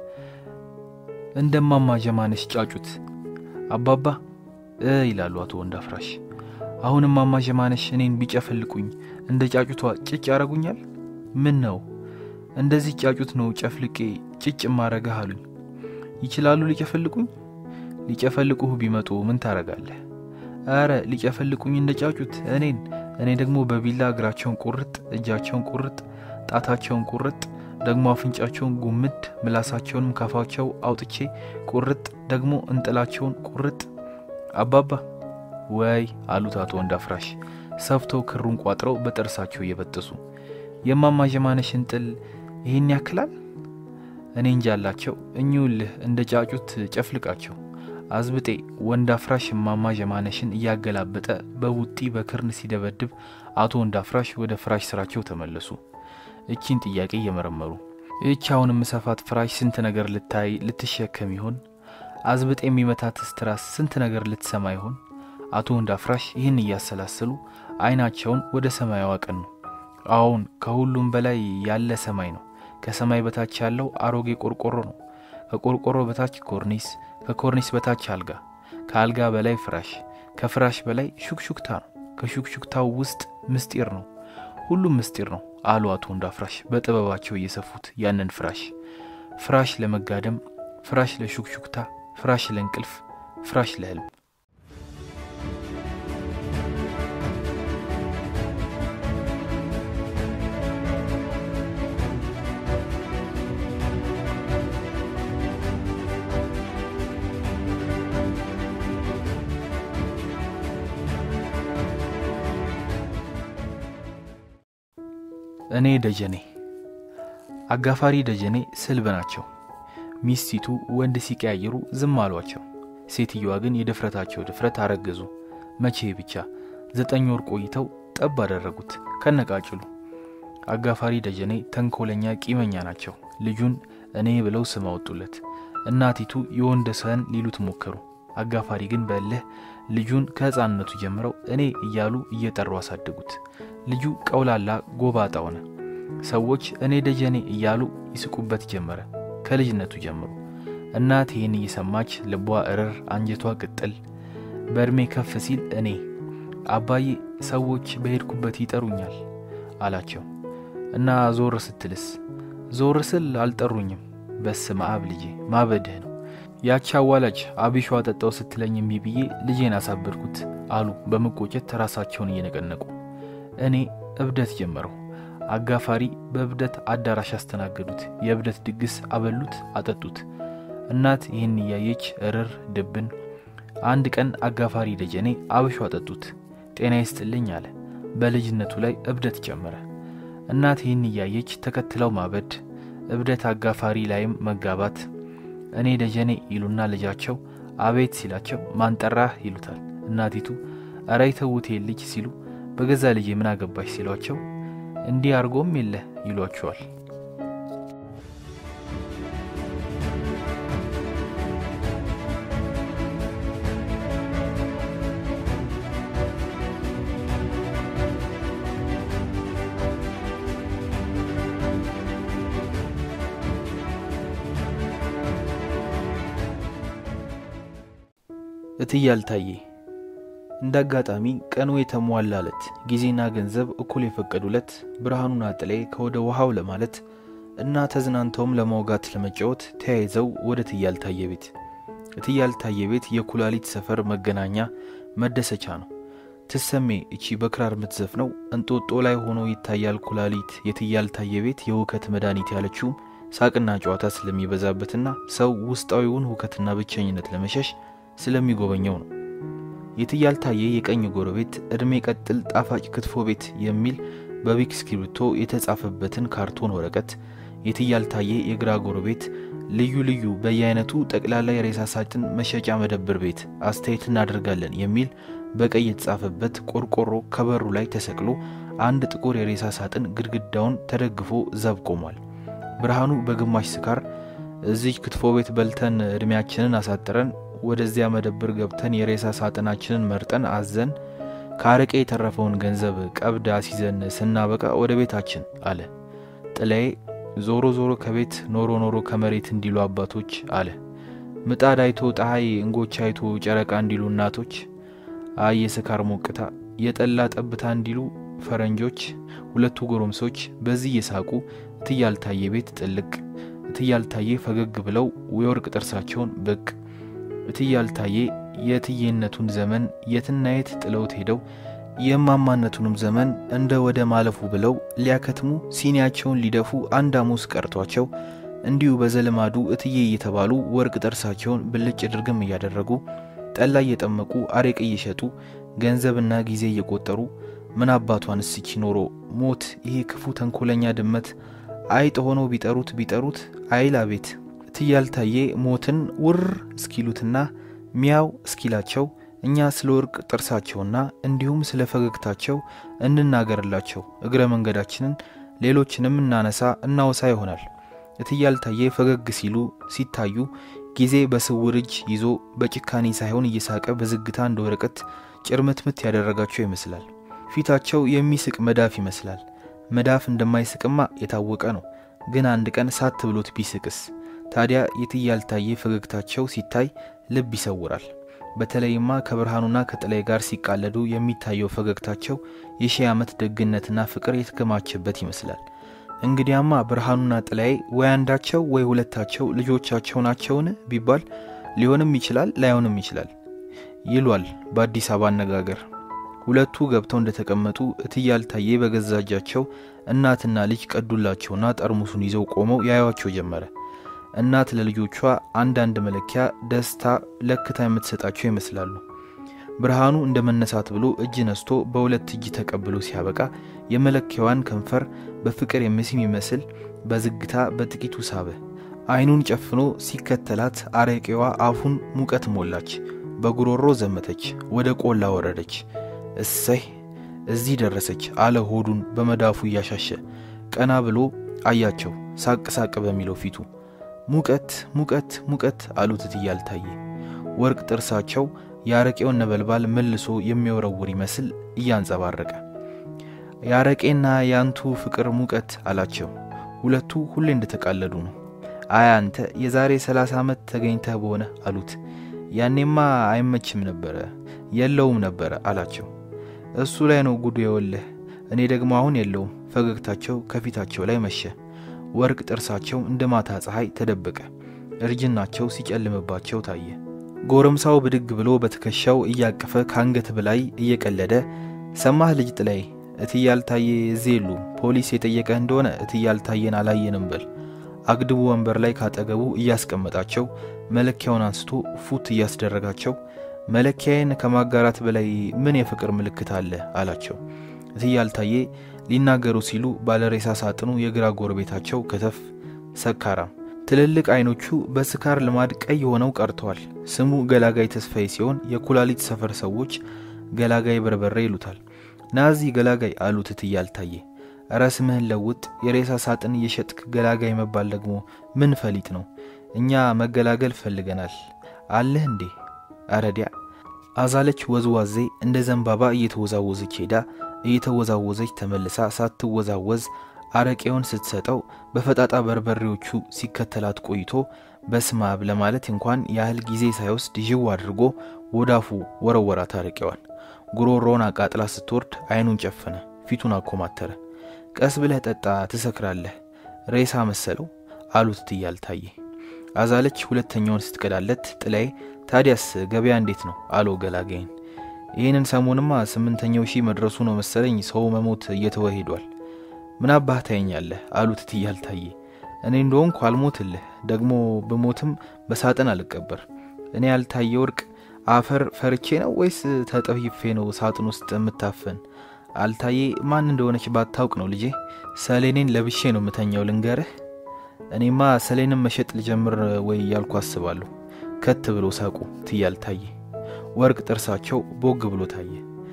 እንደማማ ጀማነሽ ጫጩት አባባ ይላሉ አቶ ወንዳፍራሽ። አሁንም ማማ ጀማነሽ እኔን ቢጨፈልቁኝ እንደ ጫጩቷ ጭጭ ያረጉኛል? ምን ነው እንደዚህ ጫጩት ነው ጨፍልቄ ጭጭ ማረጋህ አሉኝ። ይችላሉ ሊጨፈልቁኝ? ሊጨፈልቁህ ቢመጡ ምን ታረጋለህ? አረ ሊጨፈልቁኝ እንደ ጫጩት እኔ ደግሞ በቢላ እግራቸውን ቁርጥ፣ እጃቸውን ቁርጥ፣ ጣታቸውን ቁርጥ፣ ደግሞ አፍንጫቸውን ጉምድ፣ ምላሳቸውንም ካፋቸው አውጥቼ ቁርጥ፣ ደግሞ እንጥላቸውን ቁርጥ። አባባ ወይ አሉት አቶ ወንዳፍራሽ ሰፍተው ክሩን ቋጥረው በጥርሳቸው እየበጠሱ። የማማ ጀማነሽ እንጥል ይሄን ያክላል? እኔ እንጃላቸው እኙልህ እንደ ጫጩት ጨፍልቃቸው። አዝብጤ ወንዳፍራሽ ማማ ጀማነሽን እያገላበጠ በቡጢ በክርን ሲደበድብ አቶ ወንዳፍራሽ ወደ ፍራሽ ስራቸው ተመለሱ። እቺን ጥያቄ እየመረመሩ እቻውን መሰፋት ፍራሽ ስንት ነገር ልትሸከም ይሆን? አዝብጤ የሚመታት ስትራስ ስንት ነገር ልትሰማ ይሆን? አቶ ወንዳፍራሽ ይህን እያሰላሰሉ አይናቸውን ወደ ሰማይ አቀኑ። አሁን ከሁሉም በላይ ያለ ሰማይ ነው። ከሰማይ በታች ያለው አሮጌ ቆርቆሮ ነው። ከቆርቆሮ በታች ኮርኒስ፣ ከኮርኒስ በታች አልጋ፣ ከአልጋ በላይ ፍራሽ፣ ከፍራሽ በላይ ሹክሹክታ ነው። ከሹክሹክታው ውስጥ ምስጢር ነው። ሁሉም ምስጢር ነው አሉ አቶ ወንዳፍራሽ በጥበባቸው እየሰፉት ያንን ፍራሽ ለመጋደም፣ ፍራሽ ለሹክሹክታ፣ ፍራሽ ለእንቅልፍ፣ ፍራሽ ለህልም። እኔ ደጀኔ አጋፋሪ ደጀኔ ስልብ ናቸው። ሚስቲቱ ወንድ ሲቀያየሩ ዝም አሏቸው። ሴትየዋ ግን የድፍረታቸው ድፍረት አረገዙ። መቼ ብቻ 9 ወር ቆይተው ጠብ አደረጉት ከነቃጭሉ። አጋፋሪ ደጀኔ ተንኮለኛ ቂመኛ ናቸው። ልጁን እኔ ብለው ስም አወጡለት። እናቲቱ የወንደሰን ሊሉት ሞከሩ። አጋፋሪ ግን በእልህ ልጁን ከህፃንነቱ ጀምረው እኔ እያሉ እየጠሩ አሳደጉት። ልጁ ቀውላላ ጎባጣ ሆነ። ሰዎች እኔ ደጀኔ እያሉ ይስቁበት ጀመረ ከልጅነቱ ጀምሮ። እናት ይህን እየሰማች ልቧ እርር አንጀቷ ቅጥል። በእድሜ ከፍ ሲል እኔ አባዬ ሰዎች በሄድኩበት ይጠሩኛል አላቸው። እና ዞር ስትልስ? ዞር ስል አልጠሩኝም። በስመ አብ ልጄ ማበድህ ነው። ያቺ አዋላጅ አብሾ አጠጣው ስትለኝ እምቢ ብዬ ልጄን አሳበድኩት አሉ በመቆጨት ራሳቸውን እየነቀነቁ። እኔ እብደት ጀመረው። አጋፋሪ በእብደት አዳራሽ አስተናገዱት። የእብደት ድግስ አበሉት አጠጡት። እናት ይህን እያየች እርር ድብን። አንድ ቀን አጋፋሪ ደጀኔ አብሾ አጠጡት። ጤና ይስጥልኝ አለ። በልጅነቱ ላይ እብደት ጀመረ። እናት ይህን እያየች ተከትለው ማበድ፣ እብደት አጋፋሪ ላይም መጋባት። እኔ ደጀኔ ይሉና ልጃቸው አቤት ሲላቸው ማንጠራህ ይሉታል። እናቲቱ አረ ይተውት ልጅ ሲሉ በገዛ ልጄ ምን አገባሽ ሲሏቸው እንዲህ አርጎም የለ ይሏቸዋል። እትያልታዬ እንዳጋጣሚ ቀኑ የተሟላለት ጊዜና ገንዘብ እኩል የፈቀዱለት ብርሃኑና ጥሌ ከወደ ውሃው ለማለት እና ተዝናንተውም ለማውጋት ለመጫወት ተያይዘው ወደ እትያልታዬ ቤት። እትያልታዬ ቤት የኩላሊት ሰፈር መገናኛ መደሰቻ ነው። ትሰሜ እቺ በክራር ምትዘፍነው እንጦጦ ላይ ሆኖ ይታያል ኩላሊት የእትያልታዬ ቤት የውከት መድኃኒት ያለችው ሳቅና ጨዋታ ስለሚበዛበትና ሰው ውስጣዊውን ሁከትና ብቸኝነት ለመሸሽ ስለሚጎበኘው ነው። የእትያልታዬ የቀኝ ጎረቤት እድሜ ቀጥል ጣፋጭ ክትፎ ቤት የሚል በቢክ ስክሪፕቶ የተጻፈበትን ካርቶን ወረቀት፣ የእትያልታዬ የግራ ጎረቤት ልዩ ልዩ በየአይነቱ ጠቅላላ የሬሳ ሳጥን መሸጫ መደብር ቤት አስተያየት እናደርጋለን የሚል በቀይ የተጻፈበት ቆርቆሮ ከበሩ ላይ ተሰቅሎ አንድ ጥቁር የሬሳ ሳጥን ግድግዳውን ተደግፎ ዘብ ቆሟል። ብርሃኑ በግማሽ ስካር እዚህ ክትፎ ቤት በልተን እድሜያችንን አሳጥረን ወደዚያ መደብር ገብተን የሬሳ ሳጥናችንን መርጠን አዘን ካረቄ የተረፈውን ገንዘብ ቀብድ አስይዘን ስናበቃ ወደ ቤታችን አለ። ጥላዬ ዞሮ ዞሮ ከቤት ኖሮ ኖሮ ከመሬት እንዲሉ አባቶች አለ። ምጣድ አይቶ ፀሐይ እንጎቻ አይቶ ጨረቃ እንዲሉ እናቶች፣ የስካር ሞቅታ የጠላ ጠብታ እንዲሉ ፈረንጆች። ሁለቱ ጎረምሶች በዚህ የሳቁ እትያልታዬ ቤት ጥልቅ። እትያልታዬ ፈገግ ብለው የወርቅ ጥርሳቸውን ብቅ። እትያልታዬ የትየነቱን ዘመን የትናየት ጥለውት ሄደው የማማነቱንም ዘመን እንደ ወደ ማለፉ ብለው ሊያከትሙ ሲኒያቸውን ሊደፉ አንድ አሙስ ቀርቷቸው እንዲሁ በዘለማዱ እትዬ እየተባሉ ወርቅ ጥርሳቸውን ብልጭ ድርግም እያደረጉ ጠላ እየጠመቁ አሬቅ እየሸጡ ገንዘብና ጊዜ እየቆጠሩ ምን አባቷን እስኪ ኖሮ ሞት ይሄ ክፉ ተንኮለኛ ድመት አይጥ ሆኖ ቢጠሩት አይላ ቤት። እትያልታዬ ሞትን ውር እስኪሉትና ሚያው እስኪላቸው እኛ ስለ ወርቅ ጥርሳቸውና እንዲሁም ስለ ፈገግታቸው እንናገርላቸው እግረ መንገዳችንን ሌሎችንም እናወሳ ይሆናል። እትያልታዬ ፈገግ ሲሉ ሲታዩ ጊዜ በስውር እጅ ይዞ በጭካኔ ሳይሆን እየሳቀ በዝግታ እንደ ወረቀት ጭርምትምት ያደረጋቸው ይመስላል። ፊታቸው የሚስቅ መዳፍ ይመስላል። መዳፍ እንደማይስቅማ የታወቀ ነው። ግን አንድ ቀን ሳት ብሎት ቢስቅስ? ታዲያ የእትያልታዬ ፈገግታቸው ሲታይ ልብ ይሰውራል። በተለይማ ከብርሃኑና ከጥላይ ጋር ሲቃለዱ የሚታየው ፈገግታቸው የሺህ ዓመት ደግነትና ፍቅር የተከማቸበት ይመስላል። እንግዲያማ ብርሃኑና ጥላይ ወይ አንዳቸው ወይ ሁለታቸው ልጆቻቸው ናቸውን ቢባል ሊሆንም ይችላል ላይሆንም ይችላል ይሏል በአዲስ አበባ አነጋገር። ሁለቱ ገብተው እንደተቀመጡ እትያልታዬ በገዛጃቸው እናትና ልጅ ቀዱላቸውና ጠርሙሱን ይዘው ቆመው ያዩዋቸው ጀመረ። እናት ለልጆቿ አንዳንድ መለኪያ ደስታ ለክታ የምትሰጣቸው ይመስላሉ። ብርሃኑ እንደመነሳት ብሎ እጅ ነስቶ በሁለት እጅ ተቀብሎ ሲያበቃ የመለኪያዋን ከንፈር በፍቅር የሚስም ይመስል በዝግታ በጥቂቱ ሳበ። አይኑን ጨፍኖ ሲከተላት አረቄዋ አፉን ሙቀት ሞላች። በጉሮሮ ዘመተች፣ ወደ ቆላ ወረደች። እሰይ እዚህ ደረሰች አለ ሆዱን በመዳፉ ያሻሸ። ቀና ብሎ አያቸው ሳቅ በሚለው ፊቱ። ሙቀት ሙቀት ሙቀት አሉት እትያልታዬ። ወርቅ ጥርሳቸው ያረቄውን ነበልባል መልሶ የሚወረውር ይመስል እያንጸባረቀ ያረቄና ያንቱ ፍቅር ሙቀት አላቸው። ሁለቱ ሁሌ እንደተቃለዱ ነው። አይ አንተ የዛሬ 30 ዓመት ተገኝተህ በሆነ አሉት። ያኔማ አይመችም ነበር የለውም ነበር አላቸው። እሱ ላይ ነው ጉዱ የወለህ። እኔ ደግሞ አሁን የለውም። ፈገግታቸው ከፊታቸው ላይ መሸ። ወርቅ ጥርሳቸው እንደማታ ፀሐይ ተደበቀ። እርጅናቸው ሲጨልምባቸው ታየ። ጎረምሳው ብድግ ብሎ በትከሻው እያቀፈ ካንገት በላይ እየቀለደ ሰማህ ልጅ ጥላይ እትያልታየ እዚሉ ፖሊስ የጠየቀ እንደሆነ እትያልታየን አላየንም በል። አግድቡ ወንበር ላይ ካጠገቡ እያስቀመጣቸው መለኪያውን አንስቶ ፉት እያስደረጋቸው መለኪያዬን ከማጋራት በላይ ምን የፍቅር ምልክት አለ አላቸው። እትያልታየ ሊናገሩ ሲሉ ባለሬሳ ሳጥኑ የግራ ጎረቤታቸው ከተፍ ሰካራም ትልልቅ አይኖቹ በስካር ልማድ ቀይ ሆነው ቀርተዋል። ስሙ ገላጋይ ተስፋዬ ሲሆን የኩላሊት ሰፈር ሰዎች ገላጋይ በርበሬ ይሉታል። ናዚ ገላጋይ አሉት እትያልታየ። ራስምህን ለውጥ የሬሳ ሳጥን የሸጥክ ገላጋይ መባል ደግሞ ምን ፈሊጥ ነው? እኛ መገላገል ፈልገናል አለህ እንዴ? አረዲያ አዛለች ወዝዋዜ እንደ ዘንባባ እየተወዛወዘች ሄዳ እየተወዛወዘች ተመልሳ ሳትወዛወዝ አረቄውን ስትሰጠው በፈጣጣ በርበሬዎቹ ሲከተላት ቆይቶ በስማብ ለማለት እንኳን ያህል ጊዜ ሳይወስድ ጅው አድርጎ ወዳፉ ወረወራት አረቄዋን። ጉሮሮን አቃጥላ ስትወርድ አይኑን ጨፈነ፣ ፊቱን አኮማተረ። ቀስ ብለህ ጠጣ ትሰክራለህ ሬሳ መሰለው አሉት እትያልታየ። አዛለች ሁለተኛውን ስትቀዳለት ጥላይ ታዲያስ ገበያ እንዴት ነው አለው ገላጋይን። ይሄንን ሰሞንማ 8ኛው ሺህ መድረሱ ነው መሰለኝ ሰው መሞት እየተወሄዷል። ምን አባህ ታየኛለህ አሉት እትያልታየ። እኔ እንደሆንኩ አልሞትልህ ደግሞ በሞትም በሳጥን አልቀበር። እኔ ያልታየ ወርቅ አፈር ፈርቼ ነው ወይስ ተጠፍይፌ ነው ሳጥን ውስጥ የምታፈን? አልታየ ማን እንደሆነች ባታውቅ ነው ልጄ። ሰሌኔን ለብሼ ነው መተኛው ልንገርህ። እኔማ ሰሌንን መሸጥ ልጀምር ወይ ያልኩ አስባለሁ። ከት ብሎ ሳቁ እትያልታየ። ወርቅ ጥርሳቸው ቦግ ብሎ ታየ።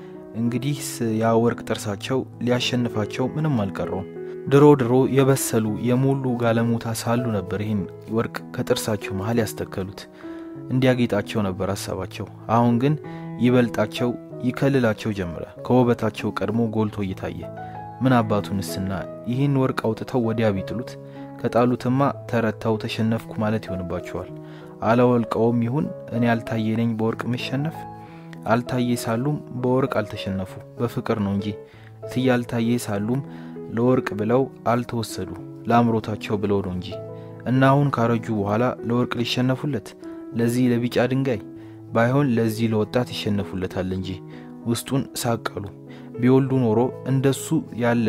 እንግዲህስ ያ ወርቅ ጥርሳቸው ሊያሸንፋቸው ምንም አልቀረውም። ድሮ የበሰሉ የሙሉ ጋለሙታ ሳሉ ነበር ይሄን ወርቅ ከጥርሳቸው መሃል ያስተከሉት። እንዲያጌጣቸው ነበር ሐሳባቸው። አሁን ግን ይበልጣቸው ይከልላቸው ጀመረ። ከውበታቸው ቀድሞ ጎልቶ እየታየ ምን አባቱንስና ይሄን ወርቅ አውጥተው ወዲያ ቢጥሉት ከጣሉትማ ተረታው ተሸነፍኩ ማለት ይሆንባቸዋል። አላወልቀውም ይሁን እኔ አልታየ ነኝ በወርቅ መሸነፍ። አልታየ ሳሉም በወርቅ አልተሸነፉ በፍቅር ነው እንጂ። እትያልታየ ሳሉም ለወርቅ ብለው አልተወሰዱ ለአምሮታቸው ብለው ነው እንጂ። እና አሁን ካረጁ በኋላ ለወርቅ ሊሸነፉለት ለዚህ ለቢጫ ድንጋይ ባይሆን ለዚህ ለወጣት ይሸነፉለታል እንጂ። ውስጡን ሳቀሉ። ቢወልዱ ኖሮ እንደሱ ያለ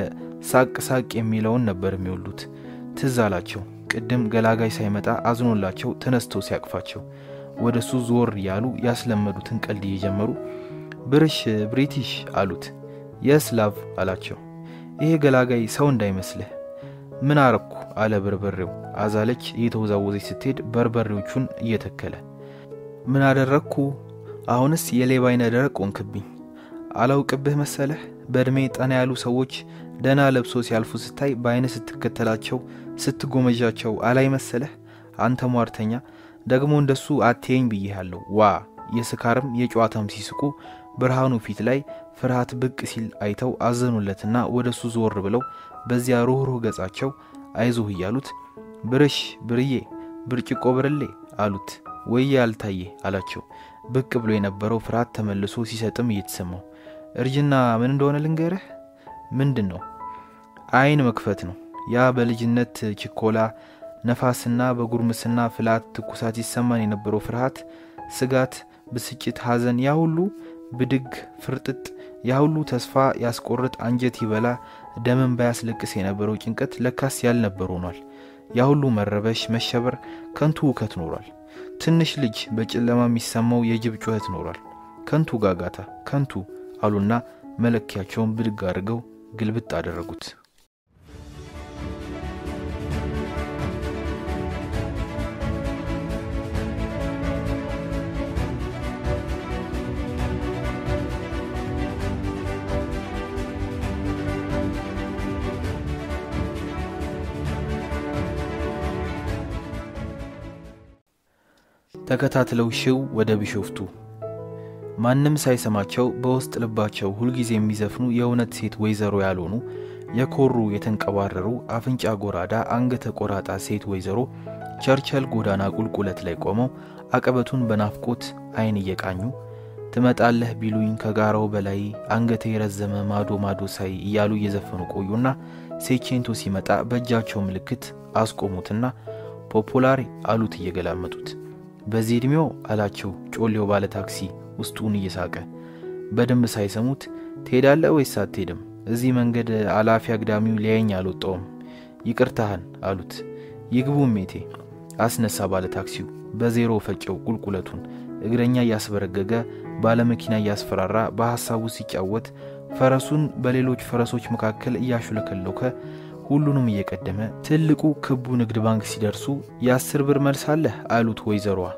ሳቅ የሚለውን ነበር የሚወልዱት። ትዛላቸው ቅድም ገላጋይ ሳይመጣ አዝኖላቸው ተነስተው ሲያቅፋቸው ወደሱ ዞር ያሉ ያስለመዱትን ቀልድ እየጀመሩ ብርሽ ብሪቲሽ አሉት። የስላቭ አላቸው። ይሄ ገላጋይ ሰው እንዳይመስልህ። ምን አረኩ አለ በርበሬው። አዛለች እየተወዛወዘች ስትሄድ በርበሬዎቹን እየተከለ ምን አደረኩ? አሁንስ የሌባይነ ደረቅ ሆንክብኝ። አላውቅብህ መሰለህ? በእድሜ ጠና ያሉ ሰዎች ደና ለብሶ ሲያልፉ ስታይ ባይነ ስትከተላቸው ስትጎመጃቸው አላይ መሰለህ? አንተ ሟርተኛ ደግሞ እንደሱ አትየኝ ብዬሃለሁ። ዋ የስካርም የጨዋታም ሲስቁ ብርሃኑ ፊት ላይ ፍርሃት ብቅ ሲል አይተው አዘኑለትና ወደሱ ዞር ብለው በዚያ ሩህሩህ ገጻቸው አይዞህ ይያሉት ብርሽ ብርዬ ብርጭቆ ብርሌ አሉት። ወይ ያልታየ አላቸው። ብቅ ብሎ የነበረው ፍርሃት ተመልሶ ሲሰጥም እየተሰማው እርጅና ምን እንደሆነ ልንገርህ። ምንድነው? አይን መክፈት ነው። ያ በልጅነት ችኮላ ነፋስና በጉርምስና ፍላት ትኩሳት ይሰማን የነበረው ፍርሃት፣ ስጋት፣ ብስጭት፣ ሐዘን ያ ሁሉ ብድግ ፍርጥጥ ያ ሁሉ ተስፋ ያስቆርጥ አንጀት ይበላ ደምን ባያስለቅስ የነበረው ጭንቀት ለካስ ያልነበር ሆኗል። ያ ሁሉ መረበሽ መሸበር ከንቱ ውከት ኖሯል። ትንሽ ልጅ በጨለማ የሚሰማው የጅብ ጩኸት ኖሯል። ከንቱ ጋጋታ ከንቱ አሉና መለኪያቸውን ብድግ አድርገው ግልብጥ አደረጉት። ተከታትለው ሽው ወደ ቢሾፍቱ ማንንም ሳይሰማቸው በውስጥ ልባቸው ሁሉ ጊዜ የሚዘፍኑ የእውነት ሴት ወይዘሮ ያልሆኑ የኮሩ የተንቀባረሩ አፍንጫ ጎራዳ አንገተ ቆራጣ ሴት ወይዘሮ ቸርቸል ጎዳና ቁልቁለት ላይ ቆመው አቀበቱን በናፍቆት አይን እየቃኙ ትመጣለህ ቢሉኝ ከጋራው በላይ አንገቴ ረዘመ ማዶ ማዶ ሳይ እያሉ እየዘፈኑ ቆዩና ሴቼንቶ ሲመጣ በእጃቸው ምልክት አስቆሙትና ፖፑላሪ አሉት እየገላመጡት። በዚህ እድሜው አላቸው ጮሌው ባለ ታክሲ ውስጡን እየሳቀ። በደንብ ሳይሰሙት ትሄዳለህ ወይስ አትሄድም? እዚህ መንገድ አላፊ አግዳሚው ሊያየኝ አልወጣውም ይቅርታህን አሉት። ይግቡ ሜቴ አስነሳ ባለ ታክሲው በዜሮ ፈጨው ቁልቁለቱን እግረኛ ያስበረገገ ባለ መኪና ያስፈራራ በሐሳቡ ሲጫወት ፈረሱን በሌሎች ፈረሶች መካከል ያሹለከለከ ሁሉንም እየቀደመ ትልቁ ክቡ ንግድ ባንክ ሲደርሱ የ10 ብር መልስ አለ አሉት ወይዘሮዋ።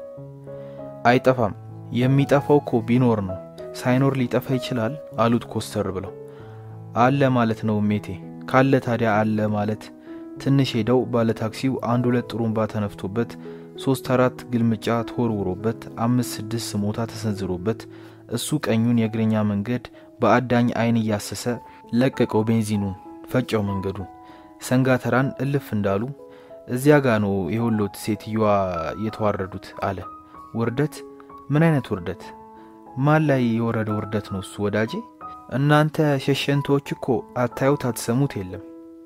አይጠፋም የሚጠፋው እኮ ቢኖር ነው ሳይኖር ሊጠፋ ይችላል አሉት ኮስተር ብለው። አለ ማለት ነው ሜቴ ካለ ታዲያ አለ ማለት። ትንሽ ሄደው ባለ ታክሲው 1-2 ጥሩምባ ተነፍቶበት 3-4 ግልምጫ ተወርውሮበት 5-6 ሞታ ተሰንዝሮበት እሱ ቀኙን የእግረኛ መንገድ በአዳኝ አይን ያሰሰ ለቀቀው ቤንዚኑን ፈጨው መንገዱን። ሰንጋተራን እልፍ እንዳሉ እዚያ ጋር ነው የሁሉት ሴትየዋ የተዋረዱት አለ። ውርደት? ምን አይነት ውርደት? ማን ላይ የወረደ ውርደት ነው እሱ ወዳጄ? እናንተ ሸሸንቶች እኮ አታዩት አትሰሙት የለም።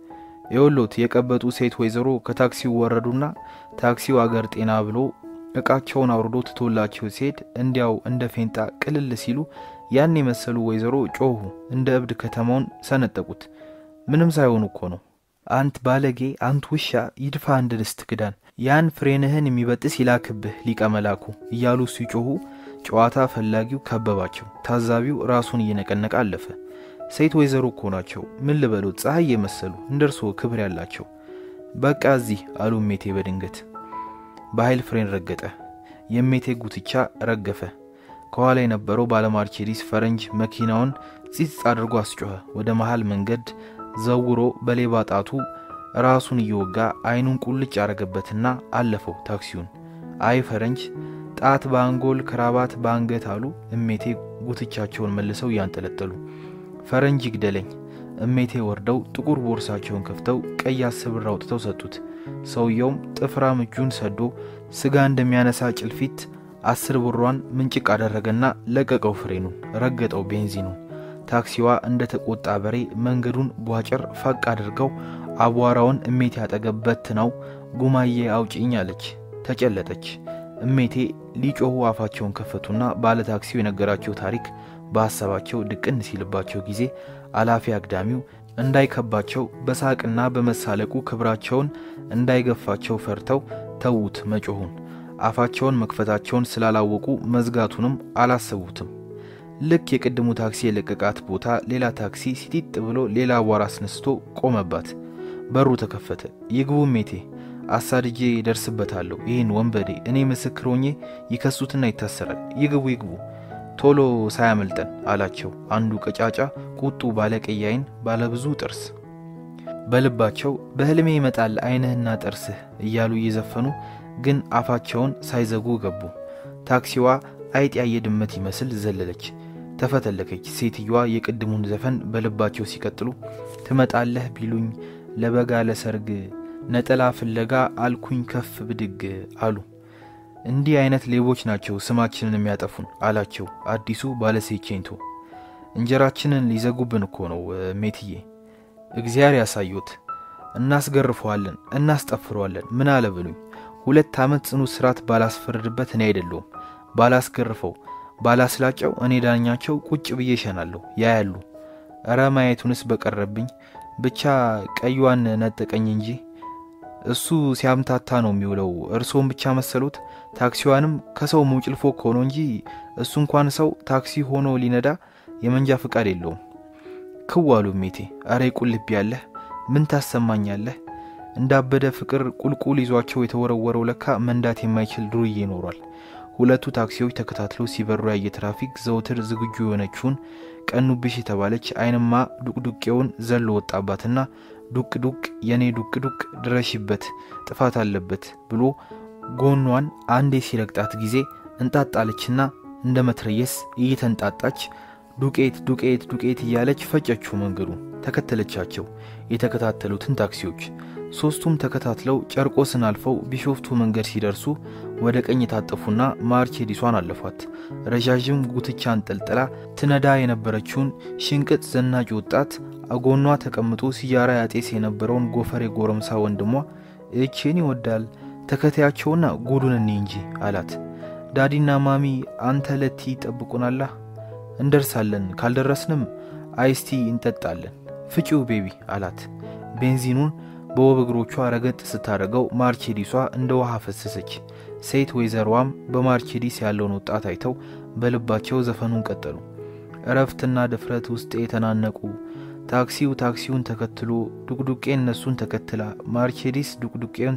የሁሉት የቀበጡ ሴት ወይዘሮ ከታክሲው ወረዱና ታክሲው አገር ጤና ብሎ እቃቸውን አውርዶ ተቶላቸው ሲሄድ እንዲያው እንደ ፌንጣ ቅልል ሲሉ ያን የመሰሉ ወይዘሮ ጮሁ እንደ እብድ ከተማውን ሰነጠቁት። ምንም ሳይሆኑ እኮ ነው። አንት ባለጌ አንት ውሻ ይድፋ አንድ ድስት ክዳን ያን ፍሬንህን የሚበጥስ ይላክብህ ሊቀመላኩ እያሉ ሲጮሁ ጨዋታ ፈላጊው ከበባቸው። ታዛቢው ራሱን እየነቀነቀ አለፈ። ሴት ወይዘሮ እኮ ናቸው ምን ልበሉት ፀሐይ የመሰሉ እንደርሶ ክብር ያላቸው። በቃ እዚህ አሉ ሜቴ በድንገት በኃይል ፍሬን ረገጠ። የሜቴ ጉትቻ ረገፈ። ከኋላ የነበረው ባለማርቼዲስ ፈረንጅ መኪናውን ጽጽ አድርጎ አስጮኸ። ወደ መሃል መንገድ ዘውሮ በሌባ ጣቱ ራሱን እየወጋ አይኑን ቁልጭ አረገበትና አለፈው ታክሲውን። አይ ፈረንጅ ጣት ባንጎል ክራባት ባንገት አሉ እሜቴ ጉትቻቸውን መልሰው ያንጠለጠሉ። ፈረንጅ ይግደለኝ። እሜቴ ወርደው ጥቁር ቦርሳቸውን ከፍተው ቀይ 10 ብር አውጥተው ሰጡት። ሰውየውም ጥፍራም እጁን ሰዶ ስጋ እንደሚያነሳ ጭልፊት 10 ብሯን ምንጭቅ አደረገና ለቀቀው ፍሬኑን ረገጠው ቤንዚኑን። ታክሲዋ እንደ ተቆጣ በሬ መንገዱን ቧጨር ፈቅ አድርገው አቧራውን እሜቴ ያጠገበት ነው ጉማዬ አውጪኝ አለች። ተጨለጠች። እሜቴ ሊጮሁ አፋቸውን ከፈቱና ባለ ታክሲው የነገራቸው ታሪክ በሐሳባቸው ድቅን ሲልባቸው ጊዜ አላፊ አግዳሚው እንዳይከባቸው በሳቅና በመሳለቁ ክብራቸውን እንዳይገፋቸው ፈርተው ተውት መጮሁን። አፋቸውን መክፈታቸውን ስላላወቁ መዝጋቱንም አላሰቡትም። ልክ የቅድሙ ታክሲ የለቀቃት ቦታ ሌላ ታክሲ ሲጢጥ ብሎ ሌላ አቧራ አስነስቶ ቆመባት። በሩ ተከፈተ። ይግቡ ሜቴ አሳድጄ ደርስበታለሁ ይህን ወንበዴ እኔ ምስክሮኜ ይከሱትና ይታሰራል። ይግቡ ይግቡ ቶሎ ሳያመልጠን አላቸው አንዱ ቀጫጫ ቁጡ ባለቀያይን ባለብዙ ጥርስ። በልባቸው በህልሜ ይመጣል አይነህና ጥርስህ እያሉ እየዘፈኑ ግን አፋቸውን ሳይዘጉ ገቡ። ታክሲዋ አይጥ ያየ ድመት ይመስል ዘለለች። ተፈተለከች። ሴትየዋ የቅድሙን ዘፈን በልባቸው ሲቀጥሉ ትመጣለህ ቢሉኝ ለበጋ ለሰርግ ነጠላ ፍለጋ አልኩኝ ከፍ ብድግ አሉ። እንዲህ አይነት ሌቦች ናቸው ስማችንን የሚያጠፉን አላቸው አዲሱ ባለሴቼንቶ። እንጀራችንን ሊዘጉብን እኮ ነው ሜትዬ እግዚአብሔር ያሳዩት። እናስገርፈዋለን እናስጠፍረዋለን ምን አለብሉኝ 2 ዓመት ጽኑ ስራት ባላስፈርድበት እኔ አይደለም ባላስገርፈው ባላስላጨው እኔ ዳኛቸው ቁጭ ብዬ ሸናለሁ ያያሉ። አራማየቱንስ በቀረብኝ ብቻ ቀዩዋን ነጠቀኝ እንጂ እሱ ሲያምታታ ነው የሚውለው። እርሶም ብቻ መሰሉት ታክሲዋንም ከሰው ሙጭልፎ ሆኖ እንጂ እሱ እንኳን ሰው ታክሲ ሆኖ ሊነዳ የመንጃ ፍቃድ የለውም። ክዋሉ ሜቴ አሬ ቁልብ ያለህ ምን ታሰማኛለህ? እንዳበደ ፍቅር ቁልቁል ይዟቸው የተወረወረው ለካ መንዳት የማይችል ድሩዬ ይኖራል። ሁለቱ ታክሲዎች ተከታትለው ሲበሩ ያየ ትራፊክ ዘውትር ዝግጁ የሆነችውን ቀኑብሽ የተባለች አይንማ ዱቅዱቄውን ዘሎ ወጣባትና ዱቅ ዱቅ የኔ ዱቅ ዱቅ ድረሽበት ጥፋት አለበት ብሎ ጎኗን አንዴ ሲረግጣት ጊዜ እንጣጣለችና እንደ መትረየስ እየተንጣጣች ዱቄት እያለች ፈጨችው መንገዱን። ተከተለቻቸው የተከታተሉትን ታክሲዎች። ሶስቱም ተከታትለው ጨርቆስን አልፈው ቢሾፍቱ መንገድ ሲደርሱ ወደ ቀኝ ታጠፉና ማርቼዲሷን አለፏት። ረጃጅም ጉትቻን ጠልጥላ ትነዳ የነበረችውን ሽንቅጥ ዘናጭ ወጣት አጎኗ ተቀምጦ ሲያራ ያጤስ የነበረውን ጎፈሬ ጎረምሳ ወንድሟ እቺን ይወዳል ተከታያቸውና ጉዱን እንጂ አላት። ዳዲና ማሚ አንተ ለቲ ጠብቁናላ እንደርሳለን ካልደረስንም አይስቲ እንጠጣለን ፍጪው ቤቢ አላት። ቤንዚኑን በወበግሮቿ ረገጥ ስታረገው ማርቼዲሷ እንደ ውሃ ፈሰሰች። ሴት ወይዘሯም በማርቼዲስ ያለውን ወጣት አይተው በልባቸው ዘፈኑን ቀጠሉ። እረፍትና ድፍረት ውስጥ የተናነቁ ታክሲውን ተከትሎ ዱቅዱቄን እነሱን ተከትላ ማርቼዲስ ዱቅዱቄውን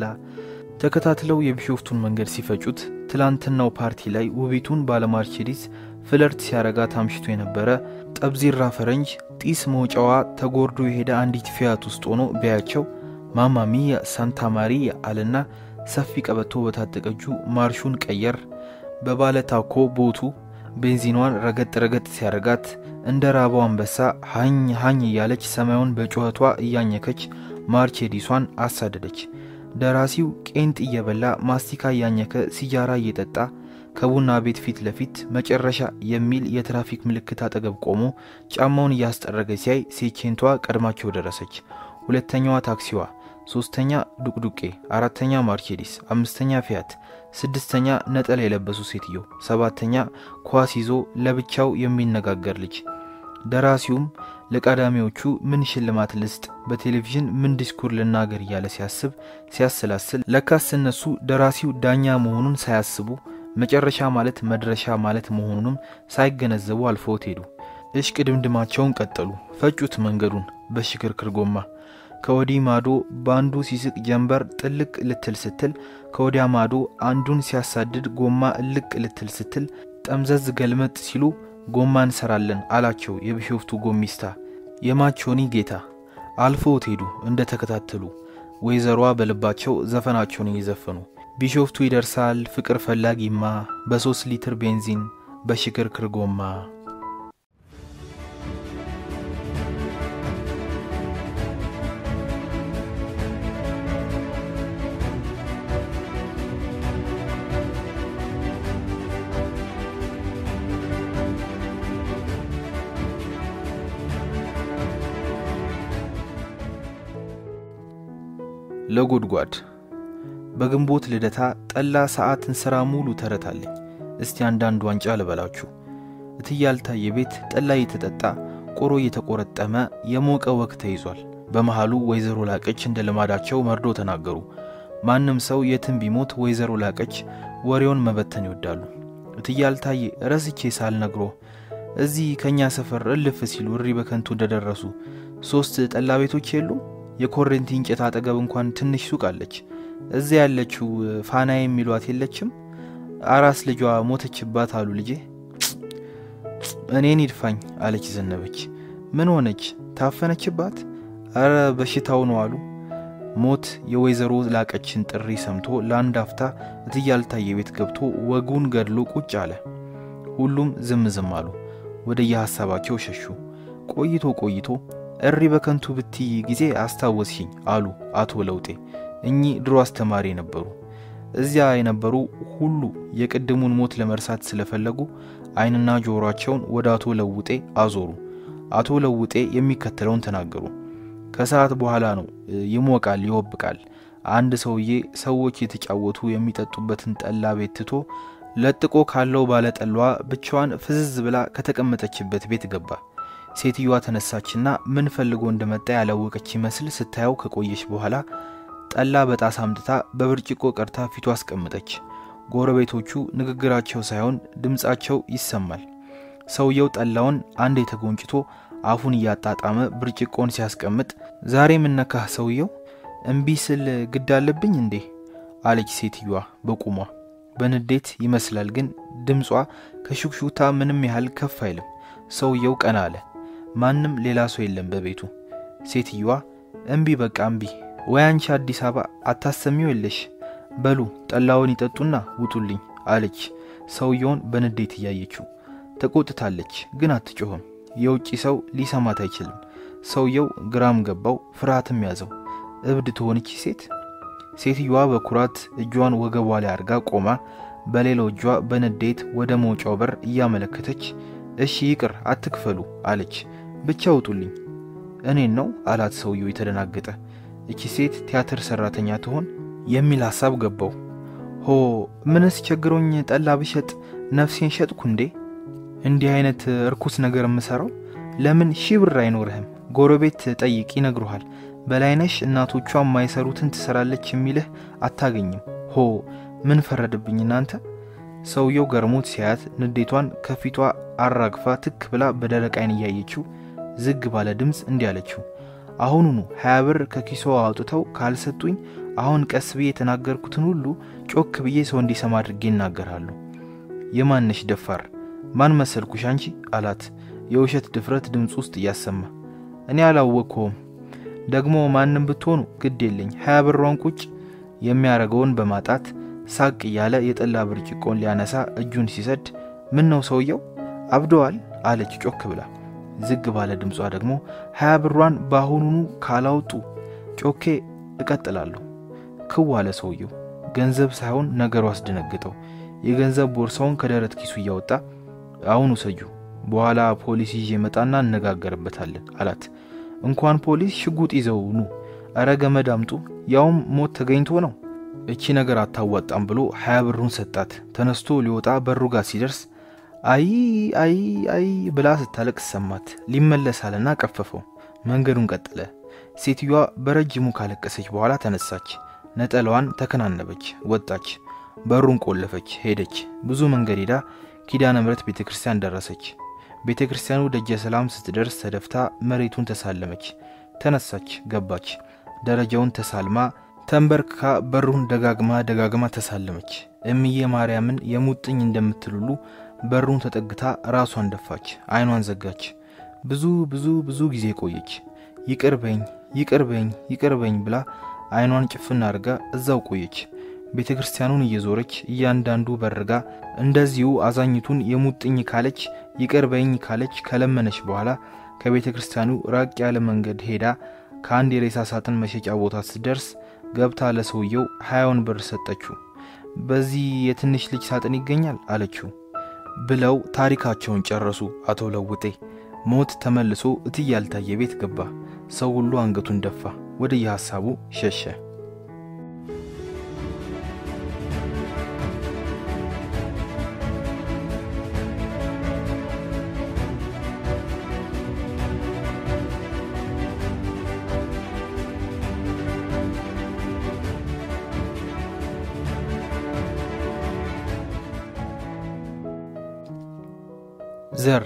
ተከታትለው የቢሾፍቱን መንገድ ሲፈጩት ትላንትናው ፓርቲ ላይ ውቢቱን ባለ ማርቼዲስ ፍለርት ሲያረጋት አምሽቶ የነበረ ጠብዚራ ፈረንጅ ጢስ መውጫዋ ተጎርዶ የሄደ አንዲት ፊያት ውስጥ ሆኖ ቢያቸው ማማሚያ ሳንታ ማሪያ አለና ሰፊ ቀበቶ በታጠቀጁ ማርሹን ቀየር በባለ ታኮ ቦቱ ቤንዚኗን ረገጥ ሲያረጋት እንደ ራባው አንበሳ ሃኝ ያለች ሰማዩን በጩኸቷ እያኘከች ማርቼዲሷን አሳደደች። ደራሲው ቄንጥ እየበላ ማስቲካ ያኘከ ሲጃራ እየጠጣ ከቡና ቤት ፊት ለፊት መጨረሻ የሚል የትራፊክ ምልክት አጠገብ ቆሞ ጫማውን ያስጠረገ ሲያይ ሴቼንቷ ቀድማቸው ደረሰች። ሁለተኛዋ ታክሲዋ፣ ሶስተኛ ዱቅዱቄ፣ አራተኛ ማርቼዲስ፣ አምስተኛ ፊያት፣ ስድስተኛ ነጠላ የለበሱ ሴትዮ፣ ሰባተኛ ኳስ ይዞ ለብቻው የሚነጋገር ልጅ። ደራሲውም ለቃዳሚዎቹ ምን ሽልማት ልስጥ በቴሌቪዥን ምን ዲስኩር ልናገር ያለ ሲያሰላስል ለካስ እነሱ ደራሲው ዳኛ መሆኑን ሳያስቡ መጨረሻ ማለት መድረሻ ማለት መሆኑንም ሳይገነዘቡ አልፈውት ሄዱ። እሽቅ ድምድማቸውን ቀጠሉ። ፈጩት መንገዱን በሽክርክር ጎማ። ከወዲህ ማዶ ባንዱ ሲስቅ ጀንበር ጥልቅ ልትል ስትል ከወዲያ ማዶ አንዱን ሲያሳድድ ጎማ እልቅ ልትል ስትል ጠምዘዝ ገልመጥ ሲሉ ጎማን ሰራለን አላቸው የቢሾፍቱ ጎሚስታ የማቾኒ ጌታ። አልፈውት ሄዱ እንደ ተከታተሉ ወይዘሯ በልባቸው ዘፈናቸውን እየዘፈኑ ቢሾፍቱ ይደርሳል ፍቅር ፈላጊማ በ3 ሊትር ቤንዚን በሽክርክር ጎማ። ለጉድጓድ በግንቦት ልደታ ጠላ ሰዓትን ስራ ሙሉ ተረታለኝ። እስቲ አንዳንድ ዋንጫ ለበላችሁ። እትያልታ የቤት ጠላ እየተጠጣ ቆሮ እየተቆረጠመ የሞቀ ወቅት ይዟል። በመሃሉ ወይዘሮ ላቀች እንደ ልማዳቸው መርዶ ተናገሩ። ማንም ሰው የትም ቢሞት ወይዘሮ ላቀች ወሬውን መበተን ይወዳሉ። እትያልታዬ ረስቼ ሳልነግሮ እዚህ ከኛ ሰፈር እልፍ ሲሉ እሪ በከንቱ እንደደረሱ 3 ጠላ ቤቶች የሉ የኮረንቲ እንጨት አጠገብ እንኳን ትንሽ ሱቅ አለች። እዚያ ያለችው ፋና የሚሏት የለችም? አራስ ልጇ ሞተችባት አሉ ልጄ። እኔን ይድፋኝ አለች ዘነበች። ምን ሆነች? ታፈነችባት? አረ በሽታው ነው አሉ። ሞት የወይዘሮ ላቀችን ጥሪ ሰምቶ ለአንድ አፍታ እትያልታየ ቤት ገብቶ ወጉን ገድሎ ቁጭ አለ። ሁሉም ዝም አሉ። ወደ የሐሳባቸው ሸሹ። ቆይቶ እሪ በከንቱ ብቲ ጊዜ አስታወስኝ አሉ አቶ ለውጤ። እኚ ድሮ አስተማሪ ነበሩ። እዚያ የነበሩ ሁሉ የቅድሙን ሞት ለመርሳት ስለፈለጉ አይንና ጆሮአቸውን ወደ አቶ ለውጤ አዞሩ። አቶ ለውጤ የሚከተለውን ተናገሩ። ከሰዓት በኋላ ነው ይሞቃል ይወብቃል። አንድ ሰውዬ ሰዎች የተጫወቱ የሚጠጡበትን ጠላ ቤት ትቶ ለጥቆ ካለው ባለ ጠላዋ ብቻዋን ፍዝዝ ብላ ከተቀመጠችበት ቤት ገባ። ሴትየዋ ተነሳችና ምን ፈልጎ እንደመጣ ያላወቀች ይመስል ስታየው ከቆየች በኋላ ጠላ በጣሳ አምጥታ በብርጭቆ ቀርታ ፊቱ አስቀመጠች። ጎረቤቶቹ ንግግራቸው ሳይሆን ድምጻቸው ይሰማል። ሰውየው ጠላውን አንዴ ተጎንጭቶ አፉን ያጣጣመ ብርጭቆን ሲያስቀምጥ ዛሬ ምን ነካህ ሰውየው? እንቢ ስል ግድ አለብኝ እንዴ አለች ሴትየዋ በቁሟ። በንዴት ይመስላል ግን ድምጿ ከሹክሹክታ ምንም ያህል ከፍ አይልም። ሰውየው ቀና አለ። ማንም ሌላ ሰው የለም በቤቱ። ሴትየዋ እንቢ በቃ እንቢ ወይ አንቺ አዲስ አበባ አታሰሚው የለሽ በሉ ጠላውን ይጠጡና ውጡልኝ አለች ሰውየውን በንዴት ያየችው። ተቆጥታለች ግን አትጮህም። የውጪ ሰው ሊሰማት አይችልም። ሰውየው ግራም ገባው፣ ፍርሃትም ያዘው። እብድ ትሆንቺ ሴት። ሴትየዋ በኩራት እጇን ወገቧ ላይ አርጋ ቆማ በሌላው እጇ በንዴት ወደ መውጫው በር እያመለከተች እሺ ይቅር አትክፈሉ አለች። ብቻ ውጡልኝ። እኔን ነው አላት ሰውየው የተደናገጠ። እቺ ሴት ቲያትር ሰራተኛ ትሆን የሚል ሐሳብ ገባው። ሆ ምንስ ቸግሮኝ ጠላ ብሸጥ ነፍሴን ሸጥኩ እንዴ? እንዲህ አይነት እርኩስ ነገር የምሰራው ለምን ሺህ ብር አይኖርህም? ጎረቤት ጠይቅ ይነግሩሃል። በላይነሽ እናቶቿ የማይሰሩትን ትሰራለች የሚልህ አታገኝም። ሆ ምን ፈረደብኝ እናንተ? ሰውየው ገርሞት ሲያት ንዴቷን ከፊቷ አራግፋ ትክ ብላ በደረቅ አይን ያየችው ዝግ ባለ ድምጽ እንዲህ አለችው። አሁኑኑ 20 ብር ከኪሶ አውጥተው ካልሰጡኝ አሁን ቀስ ብዬ የተናገርኩትን ሁሉ ጮክ ብዬ ሰው እንዲሰማ አድርጌ እናገራለሁ። የማንሽ ደፋር ማን መሰልኩሽ አንቺ አላት የውሸት ድፍረት ድምጽ ውስጥ ያሰማ። እኔ አላወቅኩም ደግሞ ማንንም ብትሆኑ ግድ የለኝ 20 ብሯን ቁጭ የሚያረጋውን በማጣት ሳቅ ያለ የጠላ ብርጭቆን ሊያነሳ እጁን ሲሰድ ምን ነው ሰውየው አብዷል አለች ጮክ ብላ። ዝግ ባለ ድምጿ ደግሞ 20 ብሯን ባሁኑኑ ካላውጡ ጮኬ እቀጥላለሁ። ከዋለ ሰውየው ገንዘብ ሳይሆን ነገሩ አስደነገጠው። የገንዘብ ቦርሳውን ከደረት ኪሱ ያወጣ አሁን ወሰጁ በኋላ ፖሊስ ይዤ መጣና እንነጋገርበታለን አላት። እንኳን ፖሊስ ሽጉጥ ይዘው ኑ አረ ገመድ አምጡ ያውም ሞት ተገኝቶ ነው። እቺ ነገር አታዋጣም ብሎ 20 ብሩን ሰጣት። ተነስቶ ሊወጣ በሩ ጋር ሲደርስ አይ ብላ ስታለቅስ ሰማት። ሊመለሳልና ቀፈፈው። መንገዱን ቀጠለ። ሴትየዋ በረጅሙ ካለቀሰች በኋላ ተነሳች። ነጠላዋን ተከናነበች፣ ወጣች። በሩን ቆለፈች፣ ሄደች። ብዙ መንገድ ሄዳ ኪዳነ ምሕረት ቤተክርስቲያን ደረሰች። ቤተክርስቲያኑ ደጀ ሰላም ስትደርስ ተደፍታ መሬቱን ተሳለመች። ተነሳች፣ ገባች። ደረጃውን ተሳልማ ተንበርክካ በሩን ደጋግማ ተሳለመች። እምዬ ማርያምን የሙጥኝ እንደምትሉሉ በሩን ተጠግታ ራሷን ደፋች፣ አይኗን ዘጋች። ብዙ ጊዜ ቆየች። ይቅርበኝ ብላ አይኗን ጭፍና አርጋ እዛው ቆየች። ቤተክርስቲያኑን እየዞረች እያንዳንዱ በርጋ እንደዚሁ አዛኝቱን የሙጥኝ ካለች ይቅርበኝ ካለች ከለመነች በኋላ ከቤተክርስቲያኑ ራቅ ያለ መንገድ ሄዳ ከአንድ የሬሳ ሳጥን መሸጫ ቦታ ስትደርስ ገብታ ለሰውየው 20 ብር ሰጠችው። በዚህ የትንሽ ልጅ ሳጥን ይገኛል አለችው። ብለው ታሪካቸውን ጨረሱ። አቶ ለውጤ ሞት ተመልሶ እትያልታየ ቤት ገባ። ሰው ሁሉ አንገቱን ደፋ፣ ወደ የሐሳቡ ሸሸ። ዘር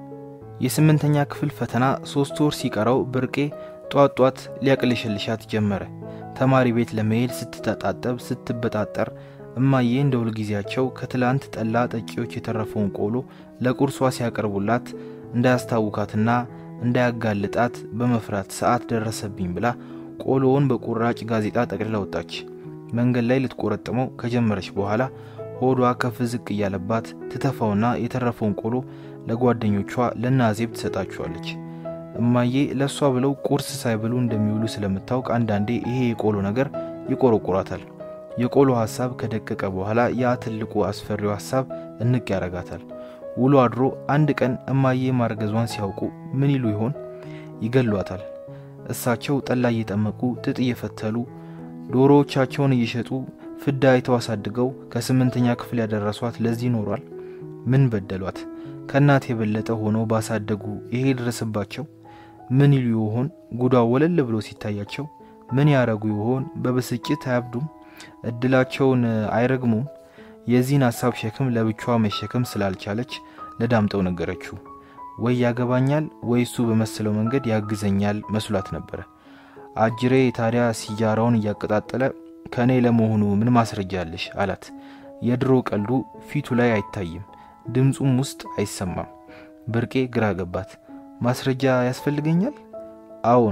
የስምንተኛ ክፍል ፈተና 3 ወር ሲቀረው ብርቄ ጧጧት ሊያቅልሽልሻት ጀመረ። ተማሪ ቤት ለመሄድ ስትተጣጠብ ስትበጣጠር እማዬ እንደውል ጊዜያቸው ከትላንት ጠላ ጠጪዎች የተረፈውን ቆሎ ለቁርሷ ሲያቀርቡላት እንዳያስታውካትና እንዳያጋልጣት በመፍራት ሰዓት ደረሰብኝ ብላ ቆሎውን በቁራጭ ጋዜጣ ጠቅልላ ወጣች። መንገድ ላይ ልትቆረጥመው ከጀመረች በኋላ ሆዷ ከፍ ዝቅ ያለባት ትተፋውና የተረፈውን ቆሎ ለጓደኞቿ ለናዜብ ተሰጣቸዋለች። እማዬ ለሷ ብለው ቁርስ ሳይበሉ እንደሚውሉ ስለምታውቅ አንዳንዴ ይሄ የቆሎ ነገር ይቆረቆራታል። የቆሎ ሐሳብ ከደቀቀ በኋላ ያ ትልቁ አስፈሪው ሐሳብ እንቅ ያረጋታል። ውሎ አድሮ አንድ ቀን እማዬ ማርገዟን ሲያውቁ ምን ይሉ ይሆን? ይገሏታል። እሳቸው ጠላ እየጠመቁ ጥጥ እየፈተሉ ዶሮዎቻቸውን እየሸጡ ፍዳ አይተዋሳድገው ከ8ኛ ክፍል ያደረሷት ለዚህ ኖሯል። ምን በደሏት? ከናት የበለጠ ሆኖ ባሳደጉ ይሄ ድረስባቸው ምን ይሉ ይሆን? ጉዳ ወለል ብሎ ሲታያቸው ምን ያረጉ ይሆን? በብስጭት አያብዱም? እድላቸውን አይረግሙም? የዚህን ሐሳብ ሸክም ለብቻዋ መሸከም ስላልቻለች ለዳምጠው ነገረችው። ወይ ያገባኛል ወይ እሱ በመሰለው መንገድ ያግዘኛል መስሏት ነበር። አጅሬ ታዲያ ሲጃራውን ያቀጣጠለ ከኔ ለመሆኑ ምን ማስረጃ አለሽ አላት። የድሮ ቀልዱ ፊቱ ላይ አይታይም፣ ድምጹም ውስጥ አይሰማም። ብርቄ ግራ ገባት። ማስረጃ ያስፈልገኛል? አዎን።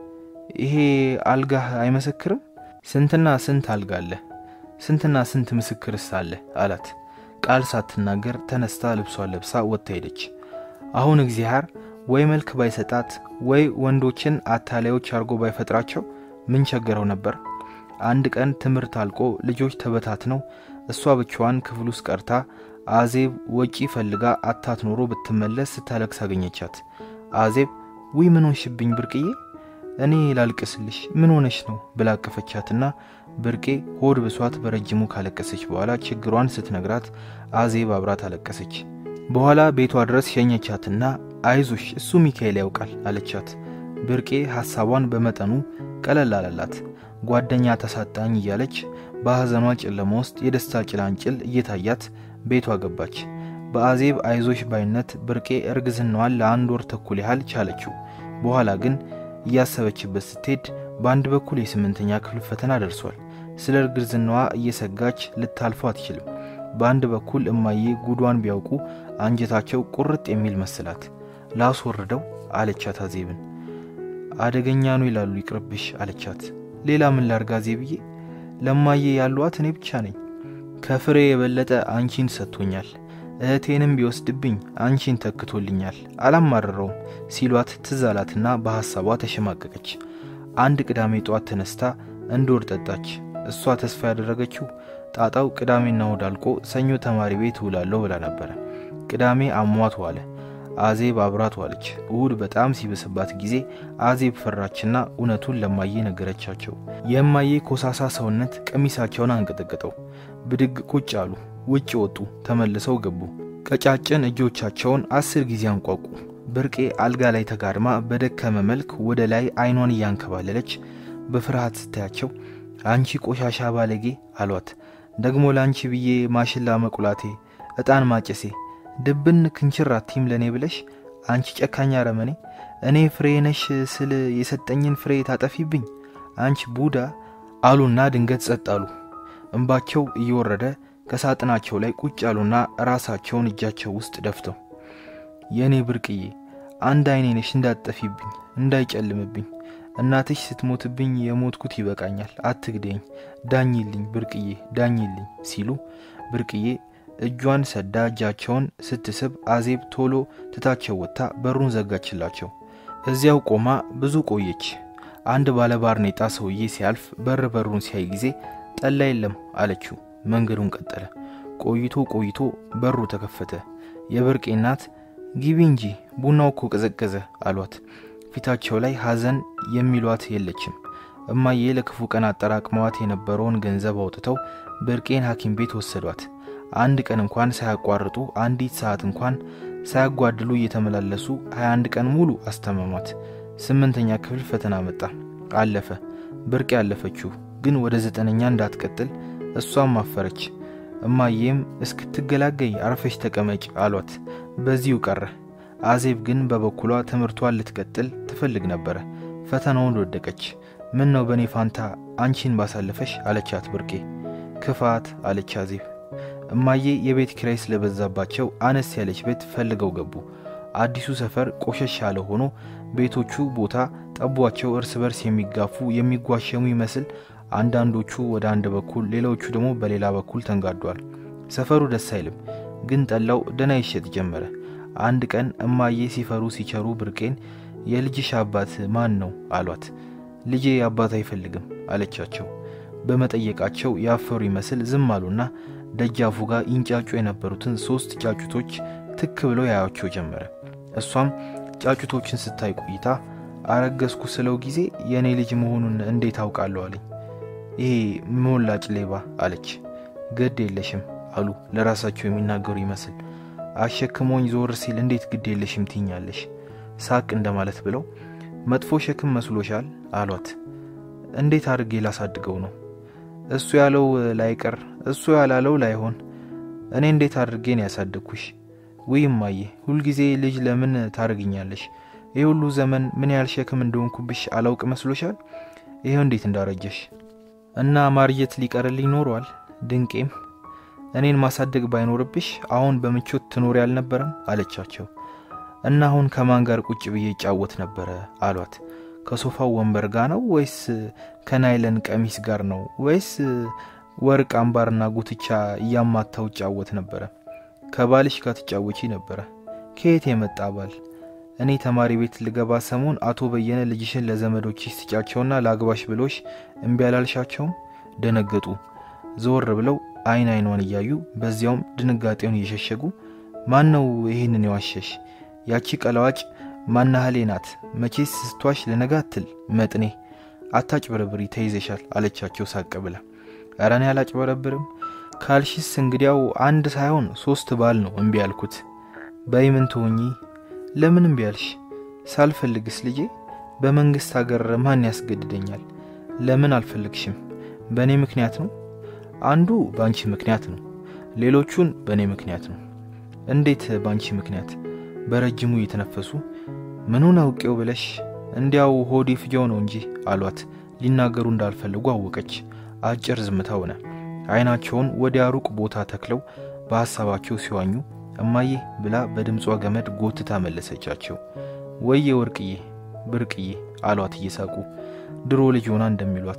ይሄ አልጋህ አይመሰክርም? ስንትና ስንት አልጋ አለ? ስንትና ስንት ምስክርስ አለ አላት። ቃል ሳትናገር ተነስታ ልብሷን ለብሳ ወጥታ ሄደች። አሁን እግዚአብሔር ወይ መልክ ባይሰጣት ወይ ወንዶችን አታላዮች አርጎ ባይፈጥራቸው ምን ቸገረው ነበር? አንድ ቀን ትምህርት አልቆ ልጆች ተበታትነው እሷ ብቻዋን ክፍል ውስጥ ቀርታ አዜብ ወጪ ፈልጋ አታት ኖሮ ብትመለስ ስታለቅስ አገኘቻት። አዜብ ወይ ምን ሆንሽብኝ ብርቅዬ? እኔ ላልቅስልሽ ምን ሆነሽ ነው ብላ አቀፈቻትና ብርቄ ሆድ ብሷት በረጅሙ ካለቀሰች በኋላ ችግሯን ስትነግራት አዜብ አብራት አለቀሰች። በኋላ ቤቷ ድረስ ሸኘቻትና አይዞሽ እሱ ሚካኤል ያውቃል አለቻት። ብርቄ ሐሳቧን በመጠኑ ቀለል አለላት። ጓደኛ ተሳጣኝ እያለች በሐዘኗ ጨለማ ውስጥ የደስታ ጭላንጭል እየታያት ቤቷ ገባች። በአዜብ አይዞሽ ባይነት ብርቄ እርግዝናዋን ለአንድ ወር ተኩል ያህል ቻለችው። በኋላ ግን እያሰበችበት ስትሄድ በአንድ በኩል የ8ኛ ክፍል ፈተና ደርሷል። ስለ እርግዝናዋ እየሰጋች ልታልፈው አትችልም። በአንድ በኩል እማዬ ጉዷን ቢያውቁ አንጀታቸው ቁርጥ የሚል መስላት። ላስወርደው አለቻት አዜብን። አደገኛ ነው ይላሉ ይቅርብሽ አለቻት። ሌላ ምን ላርጋ አዜብዬ? ለማዬ ያሏት እኔ ብቻ ነኝ። ከፍሬ የበለጠ አንቺን ሰጥቶኛል። እህቴንም ቢወስድብኝ አንቺን ተክቶልኛል አላማረረውም ሲሏት ትዛላትና በሐሳቧ ተሸማቀቀች። አንድ ቅዳሜ ጧት ተነስታ እንዶር ጠጣች። እሷ ተስፋ ያደረገችው ጣጣው ቅዳሜና እሁድ አልቆ ሰኞ ተማሪ ቤት ውላለሁ ብላ ነበር። ቅዳሜ አሟት ዋለ። አዜብ አብራት ዋለች። እሁድ በጣም ሲበስባት ጊዜ አዜብ ፈራችና እውነቱን ለማዬ ነገረቻቸው። የማዬ ኮሳሳ ሰውነት ቀሚሳቸውን አንቀጠቀጠው። ብድግ ቁጭ አሉ። ውጭ ወጡ። ተመልሰው ገቡ። ቀጫጭን እጆቻቸውን 10 ጊዜ አንቋቁ። ብርቄ አልጋ ላይ ተጋድማ በደከመ መልክ ወደ ላይ አይኗን ያንከባለለች በፍርሃት ስታያቸው አንቺ ቆሻሻ ባለጌ አሏት። ደግሞ ላንቺ ብዬ ማሽላ መቁላቴ እጣን ማጨሴ ድብን ክንችራቲም ለኔ ብለሽ አንቺ ጨካኛ ረመኔ እኔ ፍሬ ነሽ ስል የሰጠኝን ፍሬ ታጠፊብኝ አንቺ ቡዳ አሉና ድንገት ጸጣሉ። እንባቸው እየወረደ ከሳጥናቸው ላይ ቁጭ አሉና ራሳቸውን እጃቸው ውስጥ ደፍተው የኔ ብርቅዬ አንድ አይኔ ነሽ እንዳትጠፊብኝ እንዳይጨልምብኝ እናትሽ ስትሞትብኝ የሞትኩት ይበቃኛል አትግደኝ ዳኝልኝ ብርቅዬ ዳኝልኝ ሲሉ ብርቅዬ እጇን ሰዳ እጃቸውን ስትስብ አዜብ ቶሎ ትታቸው ወጣ በሩን ዘጋችላቸው። እዚያው ቆማ ብዙ ቆየች። አንድ ባለባርኔጣ ሰውዬ ሲያልፍ በሩን ሲያይ ጊዜ ጠላ የለም አለችው። መንገዱን ቀጠለ። ቆይቶ በሩ ተከፈተ። የብርቄ እናት ግቢ እንጂ ቡናው እኮ ቀዘቀዘ አሏት። ፊታቸው ላይ ሐዘን የሚሏት የለችም። እማዬ ለክፉ ቀን አጠራቅመዋት የነበረውን ገንዘብ አውጥተው ብርቄን ሐኪም ቤት ወሰዷት። አንድ ቀን እንኳን ሳያቋርጡ አንዲት ሰዓት እንኳን ሳያጓድሉ እየተመላለሱ 21 ቀን ሙሉ አስተማማት። 8ኛ ክፍል ፈተና መጣ። አለፈ። ብርቄ ያለፈችው ግን ወደ 9ኛ እንዳትቀጥል እሷም ማፈረች። እማዬም እስክትገላገይ አርፈሽ ተቀመጭ አሏት። በዚሁ ቀረ። አዜብ ግን በበኩሏ ትምህርቷን ልትቀጥል ትፈልግ ነበር። ፈተናውን ወደቀች። ምን ነው በኔ ፋንታ አንቺን ባሳለፈሽ አለቻት ብርቄ። ክፋት አለች አዜብ። እማዬ የቤት ኪራይ ስለበዛባቸው አነስ ያለች ቤት ፈልገው ገቡ። አዲሱ ሰፈር ቆሸሽ ያለ ሆኖ ቤቶቹ ቦታ ጠቧቸው እርስ በርስ የሚጋፉ የሚጓሸሙ ይመስል አንዳንዶቹ ወደ አንድ በኩል ሌሎቹ ደግሞ በሌላ በኩል ተንጋዷል። ሰፈሩ ደስ አይልም። ግን ጠላው ደና ይሸጥ ጀመረ። አንድ ቀን እማዬ ሲፈሩ ሲቸሩ ብርቄን የልጅሽ አባት ማን ነው አሏት። ልጄ አባት አይፈልግም አለቻቸው። በመጠየቃቸው ያፈሩ ይመስል ዝም አሉና ደጃፉ ጋር ይንጫጩ የነበሩትን 3 ጫጩቶች ትክ ብለው ያያቸው ጀመረ። እሷም ጫጩቶችን ስታይ ቆይታ አረገዝኩ ስለው ጊዜ የኔ ልጅ መሆኑን እንዴት አውቃለሁ አለኝ። ይሄ ሞላጭ ሌባ አለች። ግድ የለሽም አሉ ለራሳቸው የሚናገሩ ይመስል። አሸክሞኝ ዞር ሲል እንዴት ግድ የለሽም ትኛለሽ ሳቅ እንደማለት ብለው መጥፎ ሸክም መስሎሻል አሏት። እንዴት አድርጌ ላሳድገው ነው? እሱ ያለው ላይቀር እሱ ያላለው ላይሆን እኔ እንዴት አድርጌ ነው ያሳድኩሽ? ወይማዬ ሁሉ ጊዜ ልጅ ለምን ታርግኛለሽ? ይሁሉ ዘመን ምን ያህል ሸክም እንደሆንኩብሽ አላውቅ መስሎሻል? ይሄው እንዴት እንዳረጀሽ እና ማርጀት ሊቀርልኝ ኖሯል። ድንቄም እኔን ማሳደግ ባይኖርብሽ አሁን በመቾት ትኖር ያልነበረም አለቻቸው። እና አሁን ከማን ጋር ቁጭ ብዬ ጫወት ነበር አሏት። ከሶፋው ወንበር ጋር ነው ወይስ ከናይለን ቀሚስ ጋር ነው ወይስ ወርቅ አምባርና ጉትቻ ያማታው ጫወት ነበር። ከባልሽ ጋር ተጫወቺ ነበር። ከየት የመጣ ባል? እኔ ተማሪ ቤት ልገባ ሰሞን አቶ በየነ ልጅሽን ለዘመዶችሽ ስጫቸውና ላግባሽ ብሎሽ እንቢ ያላልሻቸው? ደነገጡ። ዞር ብለው አይን አይኗን እያዩ በዚያውም ድንጋጤውን እየሸሸጉ ማን ነው ይሄንን ያዋሸሽ? ያቺ ቀላዋጭ ማናህሌ ናት። መቼስ ስትዋሽ ለነጋትል መጥኔ አታጭበረብሪ ተይዘሻል አለቻቸው ሳቅ ብላ። ኧረ እኔ አላጭበረብርም ካልሽስ እንግዲያው አንድ ሳይሆን 3 ባል ነው እንቢ ያልኩት። በይምን ትሆኚ? ለምን እንቢ ያልሽ? ሳልፈልግስ ልጄ? በመንግስት ሀገር ማን ያስገድደኛል? ለምን አልፈልግሽም? በኔ ምክንያት ነው። አንዱ ባንቺ ምክንያት ነው፣ ሌሎቹን በኔ ምክንያት ነው። እንዴት ባንቺ ምክንያት? በረጅሙ እየተነፈሱ ምኑን አውቄው ብለሽ? እንዲያው ሆዲ ፍጆው ነው እንጂ አሏት። ሊናገሩ እንዳልፈልጉ አወቀች። አጭር ዝምታ ሆነ። አይናቸውን ወዲያ ሩቅ ቦታ ተክለው በሐሳባቸው ሲዋኙ እማዬ ብላ በድምጿ ገመድ ጎትታ መለሰቻቸው። ወዬ ወርቅዬ ብርቅዬ አሏት እየሳቁ ድሮ ልጅ ሆና እንደሚሏት።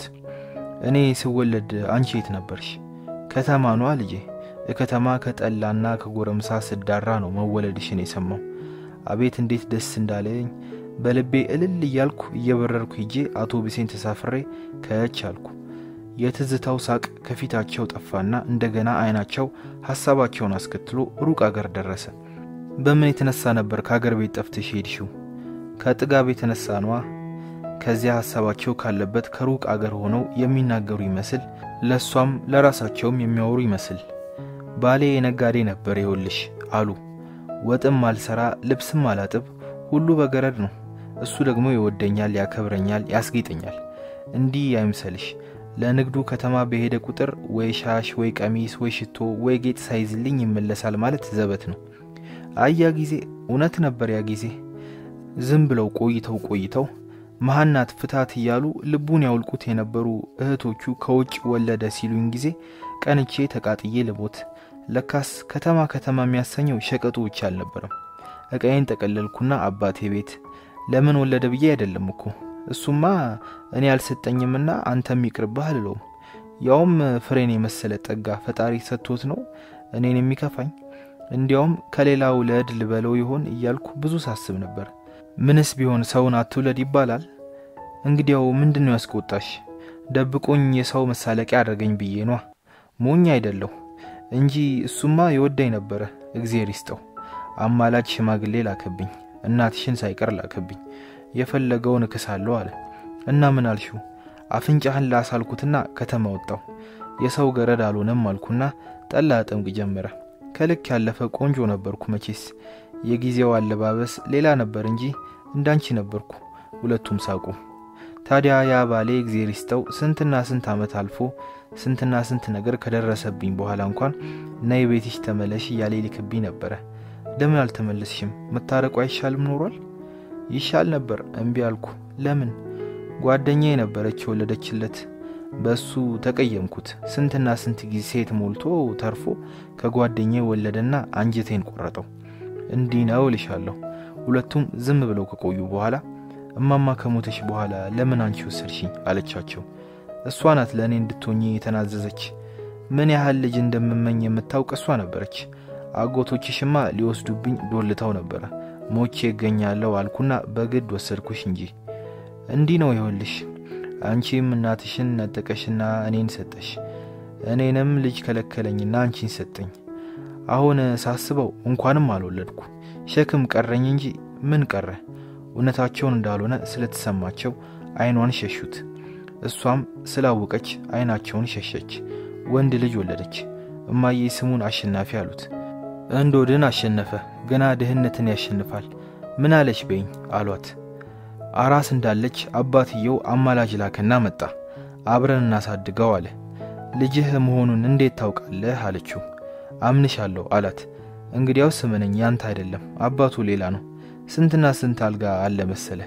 እኔ ስወለድ አንቺ የት ነበርሽ? ከተማ ነው ልጄ። ከተማ ከጠላና ከጎረምሳ ስዳራ ነው መወለድሽን የሰማው። አቤት እንዴት ደስ እንዳለኝ! በልቤ እልል እያልኩ እየበረርኩ ሄጄ አውቶቡሴን ተሳፍሬ ከቻልኩ። የትዝታው ሳቅ ከፊታቸው ጠፋና እንደገና አይናቸው ሐሳባቸውን አስከትሎ ሩቅ አገር ደረሰ። በምን የተነሳ ነበር ከሀገር ቤት ጠፍተሽ ሄድሽው? ከጥጋብ የተነሳ ነው። ከዚያ ሐሳባቸው ካለበት ከሩቅ አገር ሆነው የሚናገሩ ይመስል ለሷም ለራሳቸውም የሚያወሩ ይመስል ባሌ የነጋዴ ነበር ይወልሽ አሉ። ወጥም አልሰራ ልብስም አላጥብ ሁሉ በገረድ ነው። እሱ ደግሞ ይወደኛል፣ ያከብረኛል፣ ያስጌጠኛል። እንዲህ አይምሰልሽ ለንግዱ ከተማ በሄደ ቁጥር ወይ ሻሽ ወይ ቀሚስ ወይ ሽቶ ወይ ጌጥ ሳይዝልኝ ይመለሳል ማለት ዘበት ነው። አያ ጊዜ እውነት ነበር ያ ጊዜ። ዝም ብለው ቆይተው መሐናት ፍታት ይያሉ ልቡን ያውልቁት የነበሩ እህቶቹ ከውጭ ወለደ ሲሉኝ ጊዜ ቀንቼ ተቃጥዬ ልሞት። ለካስ ከተማ የሚያሰኘው ሸቀጡ ብቻ አልነበረም። እቃዬን ተቀለልኩና አባቴ ቤት ለምን ወለደ ብዬ አይደለም እኮ እሱማ እኔ አልሰጠኝምና አንተም ይቅርብህ አልለው። ያውም ፍሬን የመሰለ ጠጋ ፈጣሪ ሰጥቶት ነው እኔን የሚከፋኝ። እንዲያውም ከሌላው ለድል በለው ይሆን እያልኩ ብዙ ሳስብ ነበር። ምንስ ቢሆን ሰውን አትውለድ ይባላል። እንግዲያው ምንድነው ያስቆጣሽ? ደብቆኝ የሰው መሳለቂያ አደረገኝ ብዬ ነው። ሞኝ አይደለም እንጂ እሱማ ይወደኝ ነበር። እግዚአብሔር ይስጠው። አማላጅ ሽማግሌ ላከብኝ፣ እናትሽን ሳይቀር ላከብኝ። የፈለገውን እከሳለሁ አለ እና ምን አልሽው? አፍንጫህን ላሳልኩትና ከተማ ወጣው። የሰው ገረድ አልሆነም አልኩና ጠላ ጠምቅ ጀመረ። ከልክ ያለፈ ቆንጆ ነበርኩ መቼስ። የጊዜው አለባበስ ሌላ ነበር እንጂ እንዳንቺ ነበርኩ። ሁለቱም ሳቁ። ታዲያ ያ ባሌ እግዚአብሔር ይስጠው ስንትና ስንት አመት አልፎ ስንትና ስንት ነገር ከደረሰብኝ በኋላ እንኳን ነይ ቤትሽ ተመለሽ ያለ ልክብኝ ነበር። ለምን አልተመለስሽም? መታረቁ አይሻልም ኖሯል? ይሻል ነበር እንቢ አልኩ። ለምን? ጓደኛዬ ነበረች ወለደችለት። በሱ ተቀየምኩት። ስንትና ስንት ጊዜ ሴት ሞልቶ ተርፎ ከጓደኛዬ ወለደና አንጀቴን ቆረጠው። እንዲህ ነው ልሻለሁ። ሁለቱም ዝም ብለው ከቆዩ በኋላ እማማ ከሞተሽ በኋላ ለምን አንቺ ወሰድሽኝ አለቻቸው። እሷ ናት ለኔ እንድትሆኚ የተናዘዘች። ምን ያህል ልጅ እንደምመኝ የምታውቅ እሷ ነበረች። አጎቶችሽማ ሊወስዱብኝ ዶልታው ነበር። ሞቼ እገኛለሁ አልኩና በግድ ወሰድኩሽ እንጂ። እንዲህ ነው ይኸውልሽ። አንቺም እናትሽን ነጠቀሽና እኔን ሰጠሽ። እኔንም ልጅ ከለከለኝና አንቺን ሰጠኝ። አሁን ሳስበው እንኳንም አልወለድኩ። ሸክም ቀረኝ እንጂ ምን ቀረ? እውነታቸውን እንዳልሆነ ስለተሰማቸው አይኗን ሸሹት። እሷም ስላወቀች አይናቸውን ሸሸች። ወንድ ልጅ ወለደች። እማዬ ስሙን አሸናፊ አሉት። እንዶድን አሸነፈ። ገና ድህነትን ያሸንፋል። ምን አለች በይኝ አሏት። አራስ እንዳለች አባትየው አማላጅ ላከና መጣ። አብረን እናሳድገው አለ። ልጅህ መሆኑን እንዴት ታውቃለህ አለችው። አምንሻለሁ አላት። እንግዲያው ስምነኝ ያንተ አይደለም አባቱ ሌላ ነው። ስንትና ስንት አልጋ አለ መሰለ።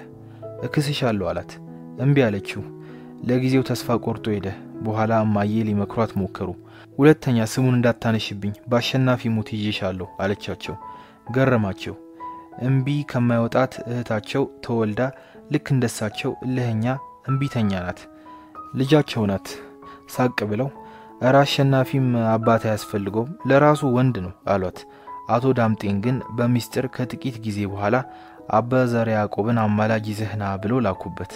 እክስሻለሁ አላት። እንቢ አለችው። ለጊዜው ተስፋ ቆርጦ ሄደ። በኋላ እማዬ ሊመክሯት ሞከሩ። ሁለተኛ ስሙን እንዳታነሽብኝ ባሸናፊ ሞት ይዤሻለሁ አለቻቸው። ገረማቸው። እንቢ ከማይወጣት እህታቸው ተወልዳ ልክ እንደሳቸው እልህኛ እንቢተኛ ናት። ልጃቸው ናት። ሳቅ ብለው አራሸናፊም አባት ያስፈልገው ለራሱ ወንድ ነው አሏት። አቶ ዳምጤን ግን በሚስጥር ከጥቂት ጊዜ በኋላ አባ ዘርዓ ያዕቆብን አማላጅ ይዘህና ብሎ ላኩበት።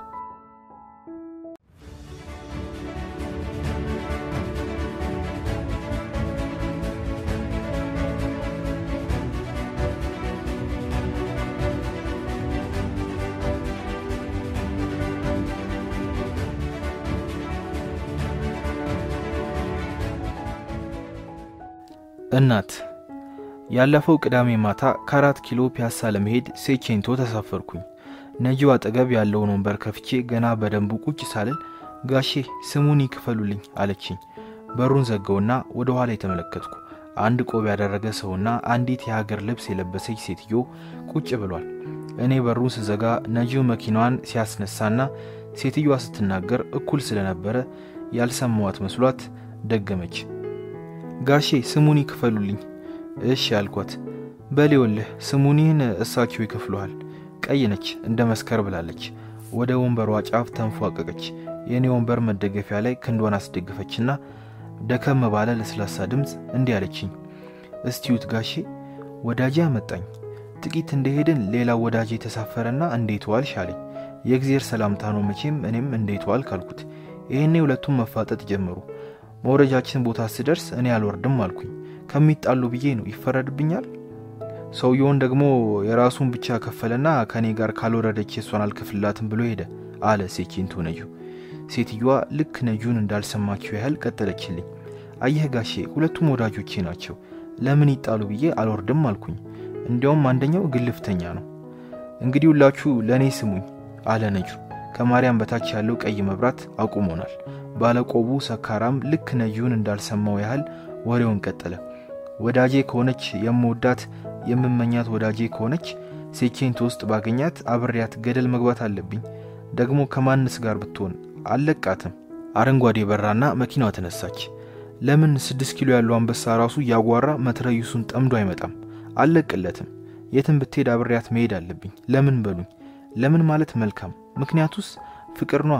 እናት ያለፈው ቅዳሜ ማታ ከ4 ኪሎ ፒያሳ ለመሄድ ሴኬንቶ ተሳፈርኩኝ። ነጂው አጠገብ ያለውን ወንበር ከፍቼ ገና በደንቡ ቁጭ ሳልል ጋሼ ስሙን ይክፈሉልኝ አለችኝ። በሩን ዘጋውና ወደ ኋላ ተመለከትኩ። አንድ ቆብ ያደረገ ሰውና አንዲት የሀገር ልብስ የለበሰች ሴትዮ ቁጭ ብሏል። እኔ በሩን ስዘጋ ነጂው መኪናዋን ሲያስነሳና ሴትዮዋ ስትናገር እኩል ስለነበረ ያልሰማዋት መስሏት ደገመች። ጋሼ ስሙን ይክፈሉልኝ። እሺ አልኳት። በሌውልህ ስሙኒን እሳቸው ይከፍሉሃል። ቀይ ነች እንደ መስከር ብላለች። ወደ ወንበሯ ጫፍ ተንፏቀቀች። የኔ ወንበር መደገፊያ ላይ ክንዷን አስደግፈችና ደከም ባለ ለስላሳ ድምጽ እንዲህ አለችኝ። እስቲዩት ጋሼ ወዳጄ አመጣኝ። ጥቂት እንደሄድን ሌላ ወዳጄ ተሳፈረና እንዴት ዋልሽ አለኝ። የእግዚአብሔር ሰላምታ ነው መቼም እኔም እንዴት ዋልክ አልኩት። ይሄኔ ሁለቱም መፋጠጥ ጀመሩ። መውረጃችን ቦታ ሲደርስ እኔ አልወርድም አልኩኝ። ከሚጣሉ ብዬ ነው ይፈረድብኛል። ሰውየውን ደግሞ የራሱን ብቻ ከፈለና ከኔ ጋር ካልወረደች እሷን አልከፍላትም ብሎ ሄደ አለ ሴኬንቶ ነጂው። ሴትዮዋ ልክ ነጂውን እንዳልሰማችው ያህል ቀጠለችልኝ። አየህ ጋሼ ሁለቱም ወዳጆቼ ናቸው። ለምን ይጣሉ ብዬ አልወርድም አልኩኝ። እንዲያውም አንደኛው ግልፍተኛ ነው። እንግዲህ ሁላችሁ ለኔ ስሙኝ አለ ነጂው። ከማርያም በታች ያለው ቀይ መብራት አቁሞናል። ባለቆቡ ሰካራም ልክ ነጂውን እንዳልሰማው ያህል ወሬውን ቀጠለ። ወዳጄ ከሆነች የምወዳት የምመኛት ወዳጄ ከሆነች ሴኬንቶ ውስጥ ባገኛት አብሬያት ገደል መግባት አለብኝ። ደግሞ ከማንስ ጋር ብትሆን አለቃትም። አረንጓዴ በራና መኪናዋ ተነሳች። ለምን 6 ኪሎ ያለው አንበሳ ራሱ ያጓራ መትረዩሱን ጠምዶ አይመጣም? አለቅለትም። የትም ብትሄድ አብሬያት መሄድ አለብኝ። ለምን በሉኝ። ለምን ማለት መልካም ምክንያቱስ ፍቅር ነው።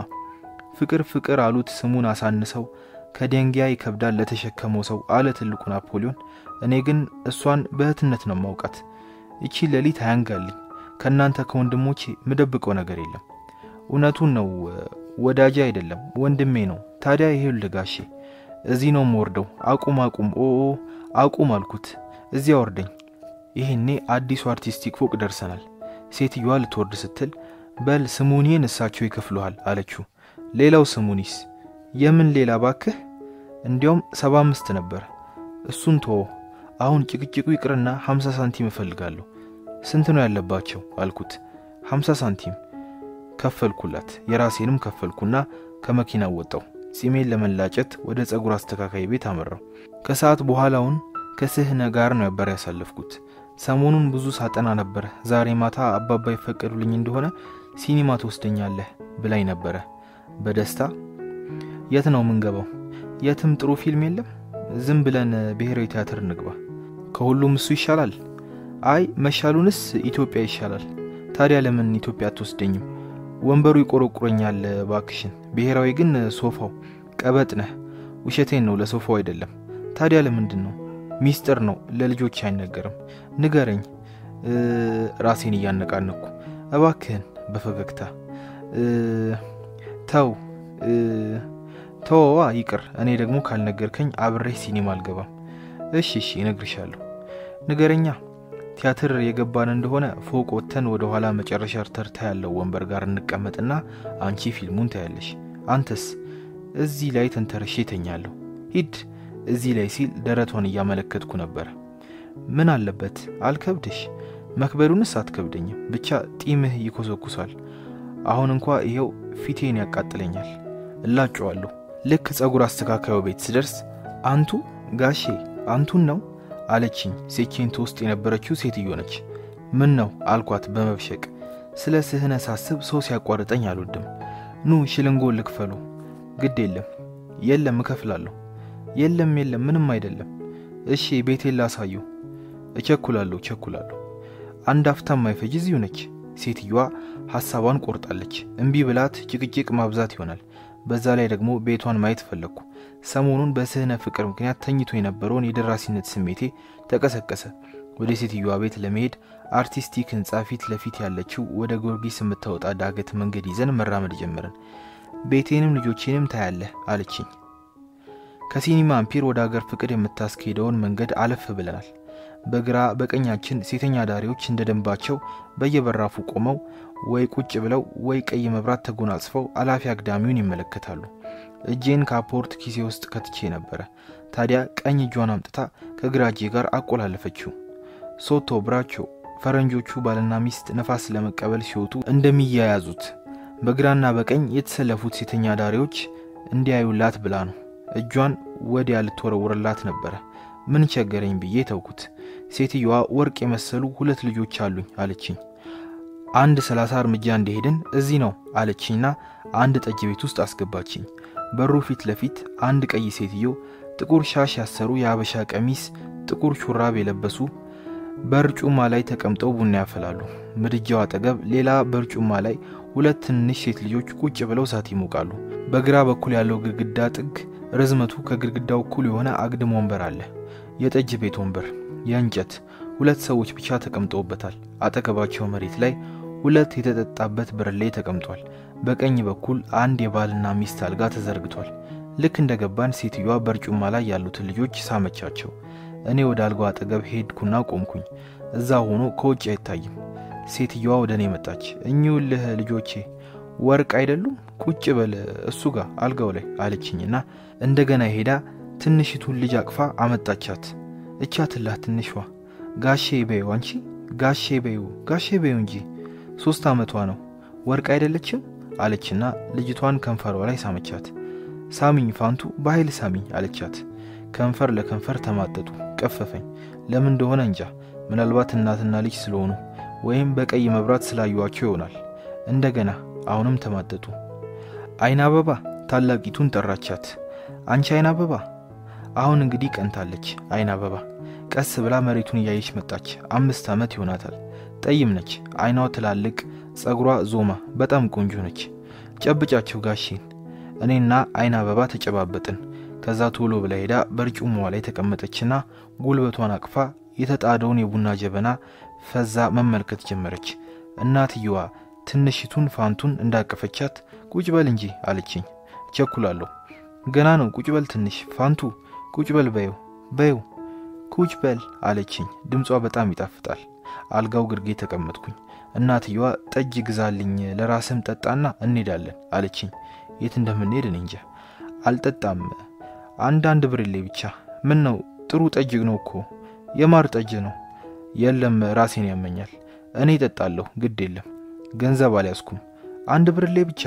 ፍቅር አሉት ስሙን አሳንሰው ከደንጊያ ይከብዳል ለተሸከመው ሰው አለ ትልቁ ናፖሊዮን። እኔ ግን እሷን በእህትነት ነው ማውቃት። እቺ ለሊት አያንጋልኝ። ከናንተ ከወንድሞቼ ምደብቀው ነገር የለም። እውነቱን ነው። ወዳጄ አይደለም ወንድሜ ነው። ታዲያ ይሄው ልጋሼ እዚህ ነው ወርደው አቁም አቁም አልኩት። እዚያ ወርደኝ። ይሄኔ አዲሱ አርቲስቲክ ፎቅ ደርሰናል። ሴትዮዋ ልትወርድ ስትል በል ስሙኒን እሳቸው ይከፍሉሃል አለችው። ሌላው ስሙኒስ? የምን ሌላ ባክህ? እንዲያውም 75 ነበር። እሱን ተው። አሁን ጭቅጭቁ ይቅርና 50 ሳንቲም እፈልጋለሁ። ስንት ነው ያለባቸው አልኩት። 50 ሳንቲም ከፈልኩላት። የራሴንም ከፈልኩና ከመኪናው ወጣው። ጺሜን ለመላጨት ወደ ጸጉር አስተካካይ ቤት አመራው። ከሰዓት በኋላውን ከስህነ ጋር ነበር ያሳለፍኩት። ሰሞኑን ብዙ ሳጠና ነበር። ዛሬ ማታ አባባ ይፈቀዱልኝ እንደሆነ ሲኒማ ተወስደኛለህ ብላኝ ነበር በደስታ። የት ነው ምንገባው? የትም ጥሩ ፊልም የለም? ዝም ብለን ብሔራዊ ቲያትር እንግባ። ከሁሉም እሱ ይሻላል። አይ መሻሉንስ ኢትዮጵያ ይሻላል። ታዲያ ለምን ኢትዮጵያ አትወስደኝም? ወንበሩ ይቆረቁረኛል ባክሽን። ብሔራዊ ግን ሶፋው ቀበጥ ነህ። ውሸቴን ነው፣ ለሶፋው አይደለም። ታዲያ ለምንድን ነው? ሚስጥር ነው፣ ለልጆች አይነገርም። ንገረኝ። ራሴን እያነቃነኩ እባክህን በፈገግታ ተው ይቅር። እኔ ደግሞ ካልነገርከኝ አብሬ ሲኒማ አልገባም። እሺ እነግርሻለሁ። ንገረኛ። ቲያትር የገባን እንደሆነ ፎቅ ወተን ወደ ኋላ መጨረሻ ተርታ ያለው ወንበር ጋር እንቀመጥና አንቺ ፊልሙን ታያለሽ። አንተስ? እዚህ ላይ ተንተርሼ ተኛለሁ። ሂድ እዚህ ላይ ሲል ደረቷን እያመለከትኩ ነበር። ምን አለበት አልከብድሽ? መክበዱንስ አትከብደኝም። ብቻ ጢምህ ይኮሰኩሳል። አሁን እንኳን ይሄው ፊቴን ያቃጥለኛል። እላጨዋለሁ። ልክ ጸጉር አስተካካዩ ቤት ሲደርስ አንቱ ጋሼ አንቱን ነው አለችኝ። ሴኬንቶ ውስጥ የነበረችው ሴትዮ ነች። ምን ነው አልኳት በመብሸቅ። ስለ ስህነ ሳስብ ሰው ሲያቋርጠኝ አልወድም። ኑ ሽልንጎ ልክፈሉ። ግድ የለም እከፍላለሁ። የለም ምንም አይደለም። እሺ ቤቴን ላሳዩ። እቸኩላለሁ። አንድ አፍታም ማይፈጅ እዚሁ ነች። ሴትዮዋ ሐሳቧን ቆርጣለች። እንቢ ብላት ጭቅጭቅ ማብዛት ይሆናል። በዛ ላይ ደግሞ ቤቷን ማየት ፈለኩ። ሰሞኑን በስህነ ፍቅር ምክንያት ተኝቶ የነበረውን የደራሲነት ስሜቴ ተቀሰቀሰ። ወደ ሴትዮዋ ቤት ለመሄድ አርቲስቲክ ህንጻ ፊት ለፊት ያለችው ወደ ጊዮርጊስ የምትወጣ ዳገት መንገድ ይዘን መራመድ ጀመርን። ቤቴንም ልጆቼንም ታያለህ አለችኝ። ከሲኒማ አምፒር ወደ ሀገር ፍቅር የምታስኬደውን መንገድ አለፍ ብለናል። በግራ በቀኛችን ሴተኛ ዳሪዎች እንደደንባቸው በየበራፉ ቆመው ወይ ቁጭ ብለው ወይ ቀይ መብራት ተጎናጽፈው አላፊ አግዳሚውን ይመለከታሉ። እጄን ካፖርት ኪሴ ውስጥ ከትቼ ነበር። ታዲያ ቀኝ እጇን አምጥታ ከግራ እጄ ጋር አቆላለፈችው። ሶቶ ብራቾ ፈረንጆቹ ባልና ሚስት ነፋስ ለመቀበል ሲወጡ እንደሚያያዙት በግራና በቀኝ የተሰለፉት ሴተኛ ዳሪዎች እንዲያዩላት ብላ ነው። እጇን ወዲያ ልትወረውርላት ነበር። ምን ቸገረኝ ብዬ ተውኩት። ሴትዮዋ ወርቅ የመሰሉ ሁለት ልጆች አሉኝ አለችኝ። አንድ 30 እርምጃ እንደሄድን እዚህ ነው አለችኝና አንድ ጠጅ ቤት ውስጥ አስገባችኝ። በሩ ፊት ለፊት አንድ ቀይ ሴትዮ ጥቁር ሻሽ ያሰሩ የአበሻ ቀሚስ ጥቁር ሹራብ የለበሱ በርጩማ ላይ ተቀምጠው ቡና ያፈላሉ። ምድጃው አጠገብ ሌላ በርጩማ ላይ ሁለት ትንሽ ሴት ልጆች ቁጭ ብለው ሳት ይሞቃሉ። በግራ በኩል ያለው ግድግዳ ጥግ ርዝመቱ ከግድግዳው እኩል የሆነ አግድም ወንበር አለ። የጠጅ ቤት ወንበር የእንጨት ሁለት ሰዎች ብቻ ተቀምጠውበታል። አጠገባቸው መሬት ላይ ሁለት የተጠጣበት ብርሌ ተቀምጧል። በቀኝ በኩል አንድ የባልና ሚስት አልጋ ተዘርግቷል። ልክ እንደገባን ሴትዮዋ በርጩማ ላይ ያሉትን ልጆች ሳመቻቸው። እኔ ወደ አልጋው አጠገብ ሄድኩና ቆምኩኝ። እዛ ሆኖ ከውጭ አይታይም። ሴትዮዋ ወደኔ መጣች። እኚውልህ ልጆቼ ወርቅ አይደሉም? ቁጭ በል እሱ ጋር አልጋው ላይ አለችኝና እንደገና ሄዳ ትንሽቱን ልጅ አቅፋ አመጣቻት። እቻትላት ትንሿ ጋሼ በይው አንቺ ጋሼ በይው እንጂ 3 አመቷ ነው። ወርቅ አይደለችም አለችና ልጅቷን ከንፈሯ ላይ ሳመቻት። ሳሚኝ ፋንቱ በኃይል ሳሚኝ አለቻት። ከንፈር ለከንፈር ተማጠጡ። ቀፈፈኝ። ለምን እንደሆነ እንጃ። ምናልባት እናትና ልጅ ስለሆኑ ወይም በቀይ መብራት ስላዩዋቸው ይሆናል። እንደገና አሁንም ተማጠጡ። አይና አበባ ታላቂቱን ጠራቻት። አንቺ አይና አበባ። አሁን እንግዲህ ቀንታለች። አይና አበባ ቀስ ብላ መሬቱን ያየች መጣች። 5 አመት ይሆናታል። ጠይም ነች። አይናው ትላልቅ፣ ጸጉሯ ዞማ፣ በጣም ቆንጆ ነች። ጨብጫቸው ጋሼን። እኔና አይና አበባ ተጨባበጥን። ከዛ ቶሎ ብላ ሄዳ በርጩማዋ ላይ ተቀመጠችና ጉልበቷን አቅፋ የተጣደውን የቡና ጀበና ፈዛ መመልከት ጀመረች። እናትየዋ ትንሽቱን ፋንቱን እንዳቀፈቻት ቁጭ በል እንጂ አለችኝ። ቸኩላለሁ። ገና ነው ቁጭ በል ትንሽ ፋንቱ ቁጭ በል በይው ቁጭ በል አለችኝ። ድምጿ በጣም ይጣፍጣል። አልጋው ግርጌ ተቀመጥኩኝ። እናትየዋ ጠጅ ግዛልኝ ለራስም ጠጣና እንሄዳለን አለችኝ። የት እንደምንሄድ እንጃ። አልጠጣም አንዳንድ ብርሌ ብቻ። ምን ነው ጥሩ ጠጅ ነው እኮ የማር ጠጅ ነው። የለም ራሴን ያመኛል። እኔ እጠጣለሁ ግድ የለም። ገንዘብ አልያዝኩም። አንድ ብርሌ ብቻ።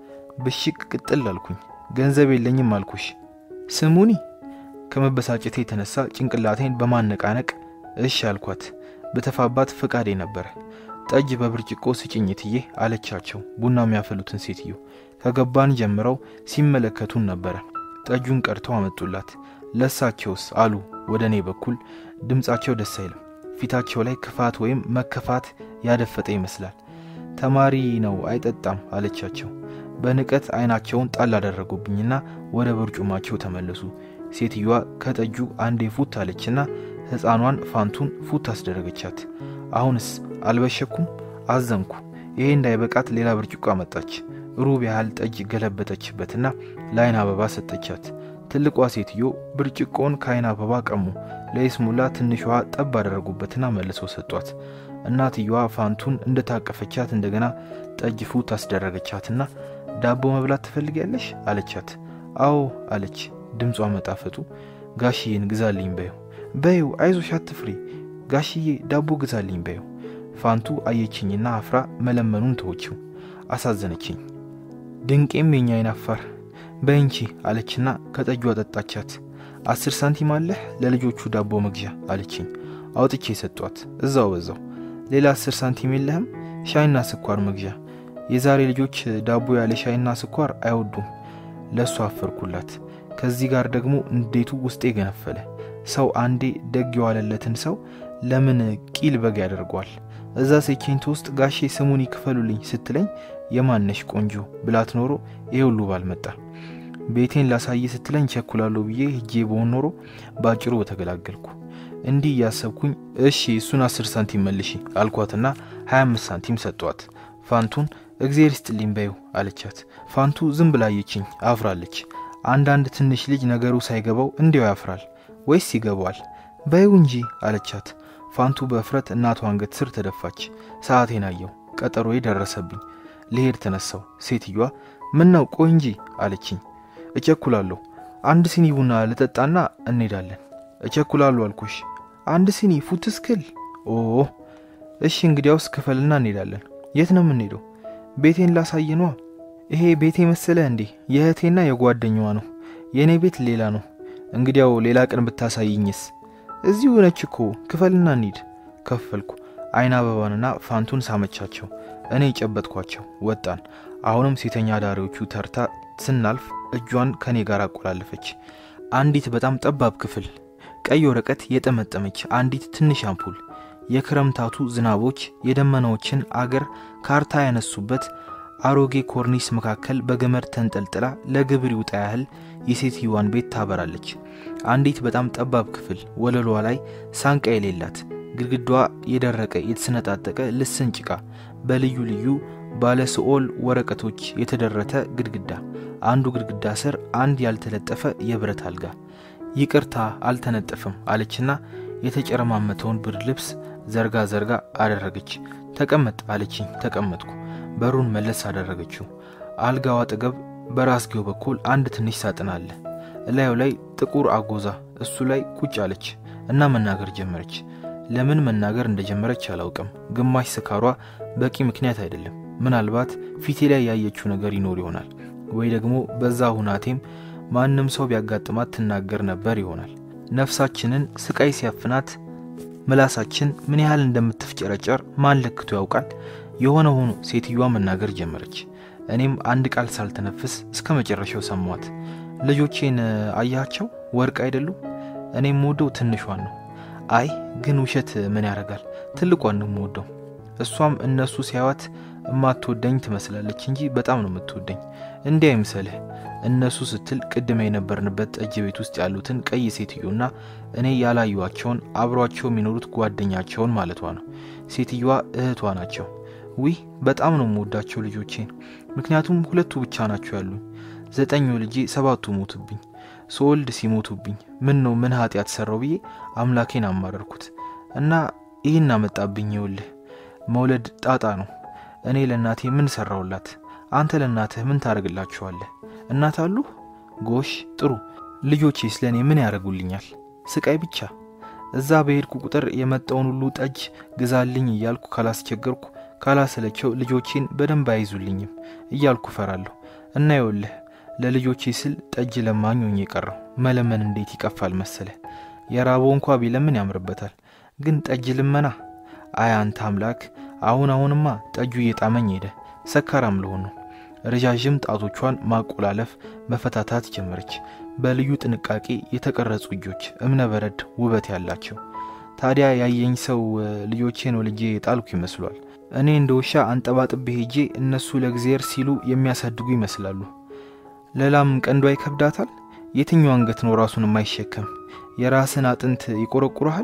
ብሽቅ ቅጥል አልኩኝ። ገንዘብ የለኝም አልኩሽ። ስሙኒ ከመበሳጨቴ የተነሳ ጭንቅላቴን በማነቃነቅ እሺ አልኳት። በተፋባት ፍቃዴ ነበር። ጠጅ በብርጭቆ ስጭኝትዬ አለቻቸው ቡና የሚያፈሉትን ሴትዮ። ከገባን ጀምረው ሲመለከቱን ነበር። ጠጁን ቀርተው አመጡላት። ለሳቸውስ አሉ ወደኔ በኩል። ድምጻቸው ደስ አይልም። ፊታቸው ላይ ክፋት ወይም መከፋት ያደፈጠ ይመስላል። ተማሪ ነው አይጠጣም አለቻቸው። በንቀት አይናቸውን ጣል አደረጉብኝና ወደ በርጩማቸው ተመለሱ። ሴትዮዋ ከጠጁ አንዴ ፉት አለችና ህፃኗን ፋንቱን ፉት አስደረገቻት። አሁንስ አልበሸኩም? አዘንኩ። ይሄ እንዳይበቃት ሌላ ብርጭቆ አመጣች። ሩብ ያህል ጠጅ ገለበጠችበትና ለአይና አበባ ሰጠቻት። ትልቋ ሴትዮ ብርጭቆውን ከአይና አበባ ቀሙ። ለይስሙላ ትንሿ ጠብ አደረጉበትና መልሰው ሰጧት። እናትየዋ ፋንቱን እንደታቀፈቻት እንደገና ጠጅ ፉት አስደረገቻትና ዳቦ መብላት ትፈልጊያለሽ አለቻት። አዎ አለች። ድምጿ መጣፈጡ ጋሽዬን ግዛልኝ በይው አይዞሽ አትፍሪ ጋሽዬ ዳቦ ግዛልኝ በይው። ፋንቱ አየችኝና አፍራ መለመኑን ተወችው። አሳዘነችኝ። ድንቄም የኛ አይናፋር በእንቺ አለችና ከጠጁ አጠጣቻት። 10 ሳንቲም አለህ ለልጆቹ ዳቦ መግዣ አለችኝ። አውጥቼ ሰጧት። እዛው በዛው ሌላ 10 ሳንቲም የለህም? ሻይና ስኳር መግዣ። የዛሬ ልጆች ዳቦ ያለ ሻይና ስኳር አይወዱም። ለሷ አፈርኩላት። ከዚህ ጋር ደግሞ እንዴቱ ውስጤ ገነፈለ። ሰው አንዴ ደግ የዋለለትን ሰው ለምን ቂል በግ ያደርገዋል? እዛ ሴኬንት ውስጥ ጋሼ ስሙን ይክፈሉልኝ ስትለኝ የማነሽ ቆንጆ ብላት ኖሮ ይሄ ሁሉ ባልመጣ። ቤቴን ላሳይ ስትለኝ ቸኩላለሁ ብዬ ሄጄ በሆን ኖሮ ባጭሩ በተገላገልኩ። እንዲህ ያሰብኩኝ እሺ እሱን 10 ሳንቲም መልሺ አልኳትና 25 ሳንቲም ሰጧት። ፋንቱን እግዚአብሔር ይስጥልኝ በይው አለቻት። ፋንቱ ዝም ብላ አየችኝ፣ አፍራለች። አንዳንድ ትንሽ ልጅ ነገሩ ሳይገባው እንዲያው ያፍራል ወይስ ይገባዋል? በይው እንጂ አለቻት። ፋንቱ በፍረት እናቷ አንገት ስር ተደፋች። ሰዓቴን አየው፣ ቀጠሮዬ ደረሰብኝ። ልሄድ ተነሳው። ሴትዮዋ ምን ነው ቆይ እንጂ አለችኝ። እቸኩላለሁ፣ አንድ ሲኒ ቡና ልጠጣና እንሄዳለን። እቸኩላለሁ አልኩሽ። አንድ ሲኒ ፉትስክል? ኦ እሺ እንግዲያውስ ክፈልና እንሄዳለን። የት ነው የምንሄደው? ቤቴን ላሳይ ነው። ይሄ ቤቴ መሰለ እንዴ? የእህቴና የጓደኛዋ ነው። የኔ ቤት ሌላ ነው። እንግዲያው ሌላ ቀን ብታሳይኝስ? እዚሁ ነች እኮ፣ ክፈልና እንሂድ። ከፈልኩ። አይና አበባንና ፋንቱን ሳመቻቸው። እኔ ጨበጥኳቸው። ወጣን። አሁንም ሴተኛ ዳሪዎቹ ተርታ ስናልፍ እጇን ከኔ ጋር አቆላለፈች። አንዲት በጣም ጠባብ ክፍል፣ ቀይ ወረቀት የጠመጠመች አንዲት ትንሽ አምፖል፣ የክረምታቱ ዝናቦች የደመናዎችን አገር ካርታ ያነሱበት አሮጌ ኮርኒስ መካከል በገመድ ተንጠልጥላ ለግብር ይውጣ ያህል የሴትዮዋን ቤት ታበራለች። አንዲት በጣም ጠባብ ክፍል፣ ወለሏ ላይ ሳንቃ የሌላት፣ ግድግዳዋ የደረቀ የተሰነጣጠቀ ልስን ጭቃ፣ በልዩ ልዩ ባለ ስዕል ወረቀቶች የተደረተ ግድግዳ፣ አንዱ ግድግዳ ስር አንድ ያልተለጠፈ የብረት አልጋ። ይቅርታ አልተነጠፈም አለችና የተጨረማመተውን ብርድ ልብስ ዘርጋ አደረገች። ተቀመጥ አለችኝ። ተቀመጥኩ። በሩን መለስ አደረገችው። አልጋው አጠገብ በራስጌው በኩል አንድ ትንሽ ሳጥን አለ። እላዩ ላይ ጥቁር አጎዛ፣ እሱ ላይ ቁጭ አለች እና መናገር ጀመረች። ለምን መናገር እንደጀመረች አላውቅም። ግማሽ ስካሯ በቂ ምክንያት አይደለም። ምናልባት ፊቴ ላይ ያየችው ነገር ይኖር ይሆናል፣ ወይ ደግሞ በዛ ሁናቴም ማንንም ሰው ቢያጋጥማት ትናገር ነበር ይሆናል። ነፍሳችንን ስቃይ ሲያፍናት ምላሳችን ምን ያህል እንደምትፍጨረጨር ማን ለክቶ ያውቃል? የሆነ ሆኖ ሴትዮዋ መናገር ጀመረች። እኔም አንድ ቃል ሳልተነፍስ እስከ መጨረሻው ሰማዋት። ልጆቼን አያቸው? ወርቅ አይደሉ? እኔም ወደው ትንሿን ነው። አይ ግን ውሸት ምን ያረጋል? ትልቋን ነው ወደው። እሷም እነሱ ሲያዋት እማትወደኝ ትመስላለች እንጂ በጣም ነው የምትወደኝ። እንዲያ ይምሰልህ። እነሱ ስትል ቅድመ የነበርንበት ጠጅ ቤት ውስጥ ያሉትን ቀይ ሴትዮና እኔ ያላዩዋቸውን አብሯቸው የሚኖሩት ጓደኛቸውን ማለቷ ነው። ሴትዮዋ እህቷ ናቸው። ዊ በጣም ነው የምወዳቸው ልጆቼን። ምክንያቱም ሁለቱ ብቻ ናቸው ያሉኝ። 9 ልጄ 7ቱ ሞቱብኝ። ሶልድ ሲሞቱብኝ ምን ኃጢያት ሰራው ብዬ አምላኬን አማረርኩት እና ይሄን አመጣብኝ። ይውልህ መውለድ ጣጣ ነው። እኔ ለናቴ ምን ሰራውላት? አንተ ለናትህ ምን ታረግላችኋለህ? እናት አሉ? ጎሽ ጥሩ። ልጆቼ ስለኔ ምን ያረጉልኛል? ስቃይ ብቻ። እዛ በሄድኩ ቁጥር የመጣውን ሁሉ ጠጅ ግዛልኝ እያልኩ ካላስቸገርኩ ካላሰለቸው ልጆቼን በደንብ አይዙልኝም እያልኩ ፈራለሁ። እና ይውልህ ለልጆቼ ስል ጠጅ ለማኝ ሆኜ ቀረው። መለመን እንዴት ይቀፋል መሰለ። የራበው እንኳን ቢለምን ያምርበታል። ግን ጠጅ ልመና? አይ አንተ አምላክ። አሁንማ ጠጁ እየጣመኝ ሄደ። ሰካራም ልሆን ነው። ረጃጅም ጣቶቿን ማቆላለፍ መፈታታት ጀመረች። በልዩ ጥንቃቄ የተቀረጹ እጆች እምነበረድ ውበት ያላቸው። ታዲያ ያየኝ ሰው ልጆቼን ወልጄ ጣልኩ ይመስሏል። እኔ እንደውሻ አንጠባጥቤ ሄጄ እነሱ ለእግዚአብሔር ሲሉ የሚያሳድጉ ይመስላሉ። ለላም ቀንዷ ይከብዳታል። የትኛው አንገት ነው ራሱን የማይሸከም? የራስን አጥንት ይቆረቁራል።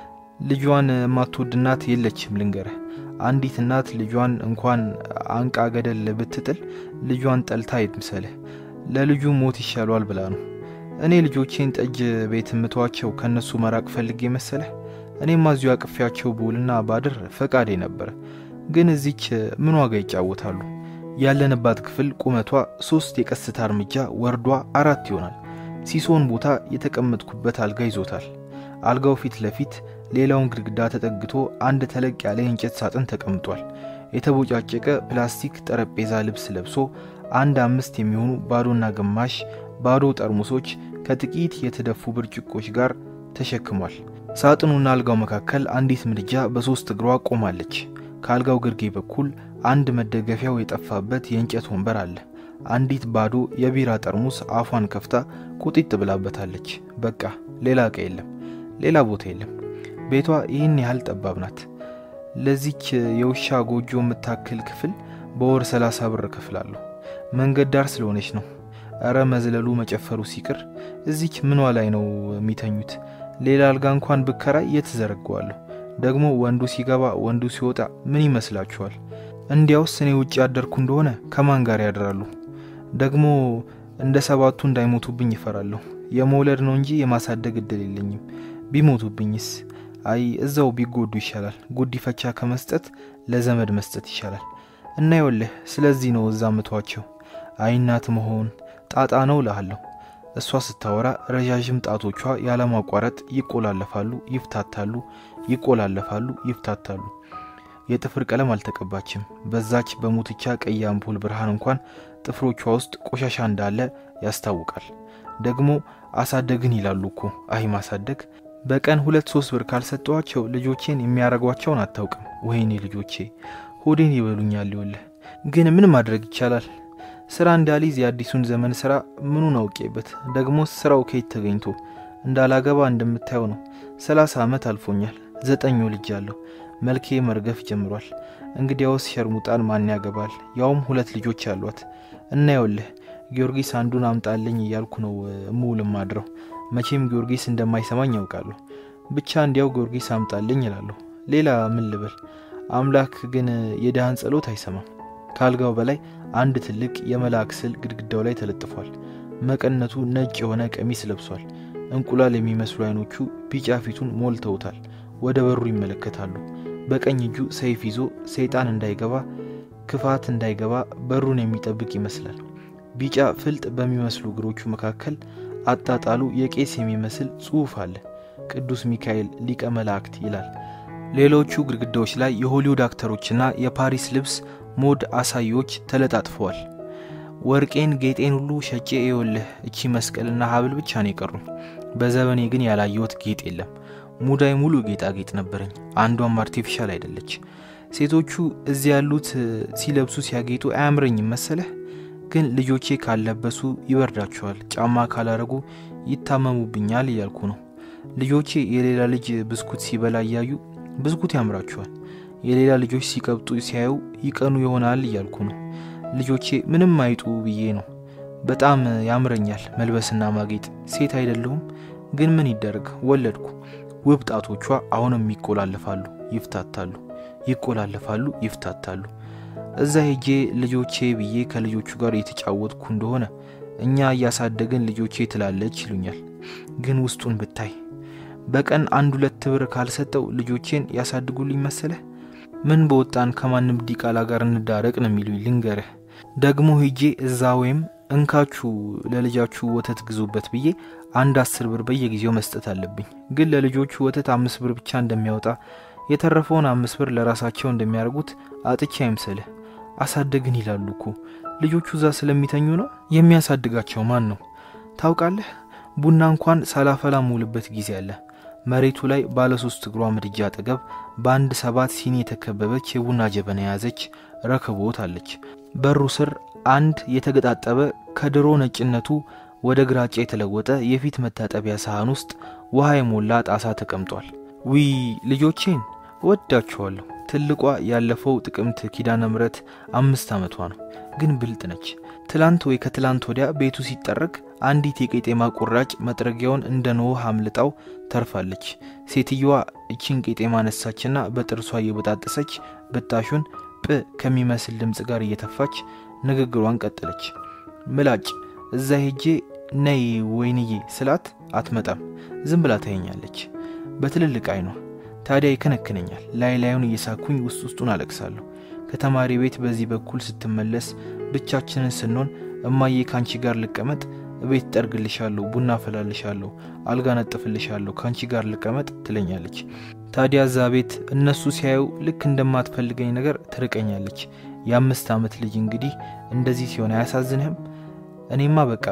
ልጇን ማትወድናት የለችም ልንገርህ። አንዲት እናት ልጇን እንኳን አንቃ ገደል ብትጥል ልጇን ጠልታ ይምሰልህ ለልጁ ሞት ይሻሏል ብላ ነው። እኔ ልጆቼን ጠጅ ቤት ምቷቸው ከነሱ መራቅ ፈልጌ መሰለህ። እኔም አዚሁ አቅፊያቸው ቦልና ባድር ፈቃዴ ነበር። ግን እዚች ምን ዋጋ ይጫወታሉ? ያለንባት ክፍል ቁመቷ 3 የቀስታ እርምጃ ወርዷ 4 ይሆናል። ሲሶን ቦታ የተቀመጥኩበት አልጋ ይዞታል። አልጋው ፊት ለፊት ሌላውን ግድግዳ ተጠግቶ አንድ ተለቅ ያለ እንጨት ሳጥን ተቀምጧል። የተቦጫጨቀ ፕላስቲክ ጠረጴዛ ልብስ ለብሶ 5 የሚሆኑ ባዶና ግማሽ ባዶ ጠርሙሶች ከጥቂት የተደፉ ብርጭቆች ጋር ተሸክሟል። ሳጥኑና አልጋው መካከል አንዲት ምድጃ በ3 እግሯ ቆማለች። ከአልጋው ግርጌ በኩል አንድ መደገፊያው የጠፋበት የእንጨት ወንበር አለ። አንዲት ባዶ የቢራ ጠርሙስ አፏን ከፍታ ቁጥጥ ብላበታለች። በቃ ሌላ ዕቃ የለም፣ ሌላ ቦታ የለም። ቤቷ ይህን ያህል ጠባብ ናት። ለዚች የውሻ ጎጆ የምታክል ክፍል በወር 30 ብር ከፍላለሁ። መንገድ ዳር ስለሆነች ነው። አረ መዝለሉ መጨፈሩ ሲቅር እዚች ምኗ ላይ ነው የሚተኙት? ሌላ አልጋ እንኳን ብከራይ የተዘረጋዋለሁ። ደግሞ ወንዱ ሲገባ ወንዱ ሲወጣ ምን ይመስላችኋል? እንዲያውስ እኔ ውጪ ያደርኩ እንደሆነ ከማን ጋር ያድራሉ? ደግሞ እንደ ሰባቱ እንዳይሞቱብኝ ይፈራለሁ። የመውለድ ነው እንጂ የማሳደግ እድል የለኝም። ቢሞቱብኝስ? አይ እዛው ቢጎዱ ይሻላል። ጉዲፈቻ ከመስጠት ለዘመድ መስጠት ይሻላል። እና ይወልህ ስለዚህ ነው እዛ መቷቸው። አይ እናት መሆን ጣጣ ነው እልሃለሁ። እሷ ስታወራ ረጃጅም ጣቶቿ ያለማቋረጥ ይቆላለፋሉ፣ ይፍታታሉ፣ ይቆላለፋሉ፣ ይፍታታሉ። የጥፍር ቀለም አልተቀባችም። በዛች በሙትቻ ቀይ አምፖል ብርሃን እንኳን ጥፍሮቿ ውስጥ ቆሻሻ እንዳለ ያስታውቃል። ደግሞ አሳደግን ይላሉ እኮ። አይ ማሳደግ በቀን 2-3 ብር ካልሰጠዋቸው ልጆቼን የሚያረጓቸውን አታውቅም። ወይኔ ልጆቼ ሆዴን ይበሉኛል። ይወልህ ግን ምን ማድረግ ይቻላል? ስራ እንዳልይዝ የአዲሱን ዘመን ስራ ምኑን አውቄበት? ደግሞ ስራው ከየት ተገኝቶ? እንዳላገባ እንደምታየው ነው። 30 ዓመት አልፎኛል። 9 ወልጃለሁ። መልኬ መርገፍ ጀምሯል። እንግዲያውስ ሸርሙጣን ማን ያገባል? ያውም 2 ልጆች አሏት። እና ይወልህ ጊዮርጊስ አንዱን አምጣልኝ እያልኩ ነው ሙሉ ማድረው። መቼም ጊዮርጊስ እንደማይሰማኝ ያውቃለሁ። ብቻ እንዲያው ጊዮርጊስ አምጣልኝ ይላልሁ። ሌላ ምን ልበል? አምላክ ግን የደሃን ጸሎት አይሰማም። ካልጋው በላይ አንድ ትልቅ የመላእክ ስዕል ግድግዳው ላይ ተለጥፏል። መቀነቱ ነጭ የሆነ ቀሚስ ለብሷል። እንቁላል የሚመስሉ አይኖቹ ቢጫ ፊቱን ሞልተውታል። ወደ በሩ ይመለከታሉ። በቀኝ እጁ ሰይፍ ይዞ ሰይጣን እንዳይገባ ክፋት እንዳይገባ በሩን የሚጠብቅ ይመስላል። ቢጫ ፍልጥ በሚመስሉ እግሮቹ መካከል አጣጣሉ የቄስ የሚመስል ጽሑፍ አለ። ቅዱስ ሚካኤል ሊቀ መላእክት ይላል። ሌሎቹ ግድግዳዎች ላይ የሆሊውድ አክተሮችና የፓሪስ ልብስ ሞድ አሳዮች ተለጣጥፈዋል። ወርቄን ጌጤን ሁሉ ሸጬ ይወልህ እቺ መስቀልና ሀብል ብቻ ነው የቀሩኝ። በዘመኔ ግን ያላየሁት ጌጥ የለም። ሙዳይ ሙሉ ጌጣጌጥ ነበረኝ። አንዷም አርቲፊሻል አይደለች። ሴቶቹ እዚህ ያሉት ሲለብሱ ሲያጌጡ አያምረኝም መሰለህ? ግን ልጆቼ ካልለበሱ ይበርዳቸዋል፣ ጫማ ካላረጉ ይታመሙብኛል እያልኩ ነው። ልጆቼ የሌላ ልጅ ብስኩት ሲበላ ያዩ ብስኩት ያምራቸዋል። የሌላ ልጆች ሲቀብጡ ሲያዩ ይቀኑ ይሆናል እያልኩ ነው። ልጆቼ ምንም አይጡ ብዬ ነው። በጣም ያምረኛል መልበስና ማጌጥ። ሴት አይደለሁም ግን ምን ይደረግ ወለድኩ። ውብ ጣቶቿ አሁንም ይቆላለፋሉ፣ ይፍታታሉ፣ ይቆላለፋሉ፣ ይፍታታሉ። እዛ ሄጄ ልጆቼ ብዬ ከልጆቹ ጋር የተጫወትኩ እንደሆነ እኛ ያሳደገን ልጆቼ ትላለች ይሉኛል። ግን ውስጡን ብታይ በቀን 1-2 ብር ካልሰጠው ልጆቼን ያሳድጉልኝ መሰለህ? ምን በወጣን ከማንም ዲቃላ ጋር እንዳረቅ ነው የሚሉኝ ልንገርህ። ደግሞ ሄጄ እዛ ወይም እንካችሁ ለልጃችሁ ወተት ግዙበት ብዬ 10 ብር በየጊዜው መስጠት አለብኝ። ግን ለልጆቹ ወተት 5 ብር ብቻ እንደሚያወጣ የተረፈውን 5 ብር ለራሳቸው እንደሚያርጉት አጥቻ አይምሰልህ። አሳደግን ይላሉ እኮ። ልጆቹ እዛ ስለሚተኙ ነው። የሚያሳድጋቸው ማን ነው ታውቃለህ? ቡና እንኳን ሳላፈላ ሙሉበት ጊዜ አለ። መሬቱ ላይ ባለ 3 እግሯ ምድጃ አጠገብ በአንድ 7 ሲኒ የተከበበች የቡና ጀበና ያዘች ረከቦት አለች። በሩ ስር አንድ የተገጣጠበ ከድሮ ነጭነቱ ወደ ግራጫ የተለወጠ የፊት መታጠቢያ ሳህን ውስጥ ውሃ የሞላ ጣሳ ተቀምጧል። ዊ ልጆቼን ወዳቸዋለሁ። ትልቋ ያለፈው ጥቅምት ኪዳነ ምሕረት 5 ዓመቷ ነው። ግን ብልጥ ነች። ትላንት ወይ ከትላንት ወዲያ ቤቱ ሲጠረቅ አንዲት የቄጤማ ቁራጭ መጥረጊያውን እንደ ኖህ አምልጣው ተርፋለች። ሴትየዋ እቺን ቄጤማ ነሳችና በጥርሷ እየበጣጠሰች በጣሹን ጵ ከሚመስል ድምጽ ጋር እየተፋች ንግግሯን ቀጠለች። ምላጭ እዛ ሄጄ ነይ ወይንዬ ስላት አትመጣም። ዝም ብላ ታየኛለች በትልልቅ አይኗ። ታዲያ ይከነከነኛል። ላይላዩን እየሳኩኝ ውስጡን አለቅሳለሁ። ከተማሪ ቤት በዚህ በኩል ስትመለስ ብቻችንን ስንሆን እማዬ ካንቺ ጋር ልቀመጥ፣ ቤት ጠርግልሻለሁ፣ ቡና ፈላልሻለሁ፣ አልጋ ነጥፍልሻለሁ፣ ካንቺ ጋር ልቀመጥ ትለኛለች። ታዲያ እዛ ቤት እነሱ ሲያዩ ልክ እንደማትፈልገኝ ነገር ትርቀኛለች። የ5 ዓመት ልጅ እንግዲህ እንደዚህ ሲሆን አያሳዝንህም? እኔማ በቃ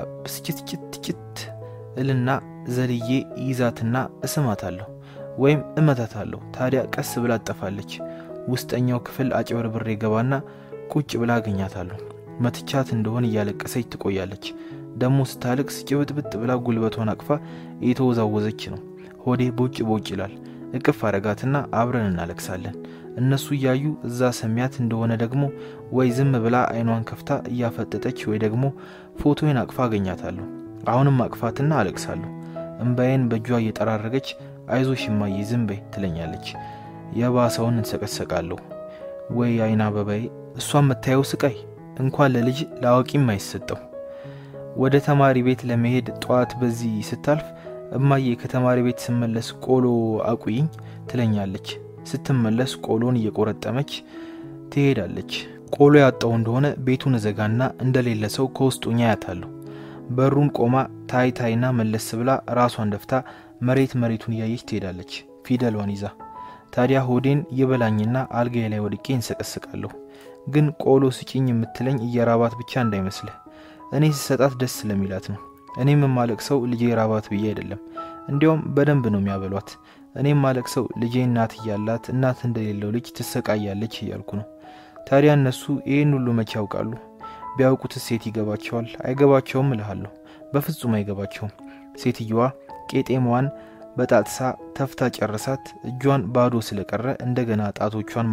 ብስጭት እልና ዘልዬ ይዛትና እስማታለሁ ወይም እመታታለሁ። ታዲያ ቀስ ብላ አጠፋለች። ውስጠኛው ክፍል አጭበርብሬ ገባና ቁጭ ብላ አገኛታለሁ። መትቻት እንደሆነ እያለቀሰች ትቆያለች። ደሞ ስታለቅስ ጭብጥብጥ ብላ ጉልበቷን አቅፋ እየተወዛወዘች ነው። ሆዴ ቦጭ ይላል። እቅፍ አረጋትና አብረን እናለቅሳለን። እነሱ ያዩ እዛ ሰሚያት እንደሆነ ደግሞ ወይ ዝም ብላ አይኗን ከፍታ እያፈጠጠች ወይ ደግሞ ፎቶዬን አቅፋ አገኛታለሁ። አሁንም አቅፋትና አለቅሳለሁ። እንባዬን በእጇ እየጠራረገች አይዞሽ እማዬ ዝም በይ ትለኛለች። የባሰውን እንሰቀሰቃለሁ። ወይ አይና አበባዬ እሷም መታየው ስቃይ እንኳን ለልጅ ለአዋቂም አይሰጠው። ወደ ተማሪ ቤት ለመሄድ ጧት በዚህ ስታልፍ እማዬ ከተማሪ ቤት ስመለስ ቆሎ አቁይኝ ትለኛለች። ስትመለስ ቆሎን እየቆረጠመች ትሄዳለች። ቆሎ ያጣው እንደሆነ ቤቱን ዘጋና እንደሌለ ሰው ከውስጡኛ ያታለሁ። በሩን ቆማ ታይታይና መለስ ብላ ራሷን ደፍታ መሬቱን ያየች ትሄዳለች ፊደሏን ይዛ። ታዲያ ሆዴን ይበላኝና አልጋዬ ላይ ወድቄ እንሰቀስቃለሁ። ግን ቆሎ ስጪኝ የምትለኝ እየራባት ብቻ እንዳይመስልህ እኔ ስሰጣት ደስ ስለሚላት ነው። እኔም ማለቅሰው ልጄ ራባት ብዬ አይደለም። እንዲያውም በደንብ ነው የሚያበሏት። እኔም ማለቅሰው ልጄ እናት ያላት እናት እንደሌለው ልጅ ትሰቃያለች እያልኩ ነው። ታዲያ እነሱ ይሄን ሁሉ መቼ ያውቃሉ? ቢያውቁት ሴት ይገባቸዋል? አይገባቸውም እልሃለሁ። በፍጹም አይገባቸውም። ሴትየዋ ቄጤማዋን በጣጥሳ ተፍታ ጨርሳት እጇን ባዶ ስለቀረ እንደገና ጣቶቿን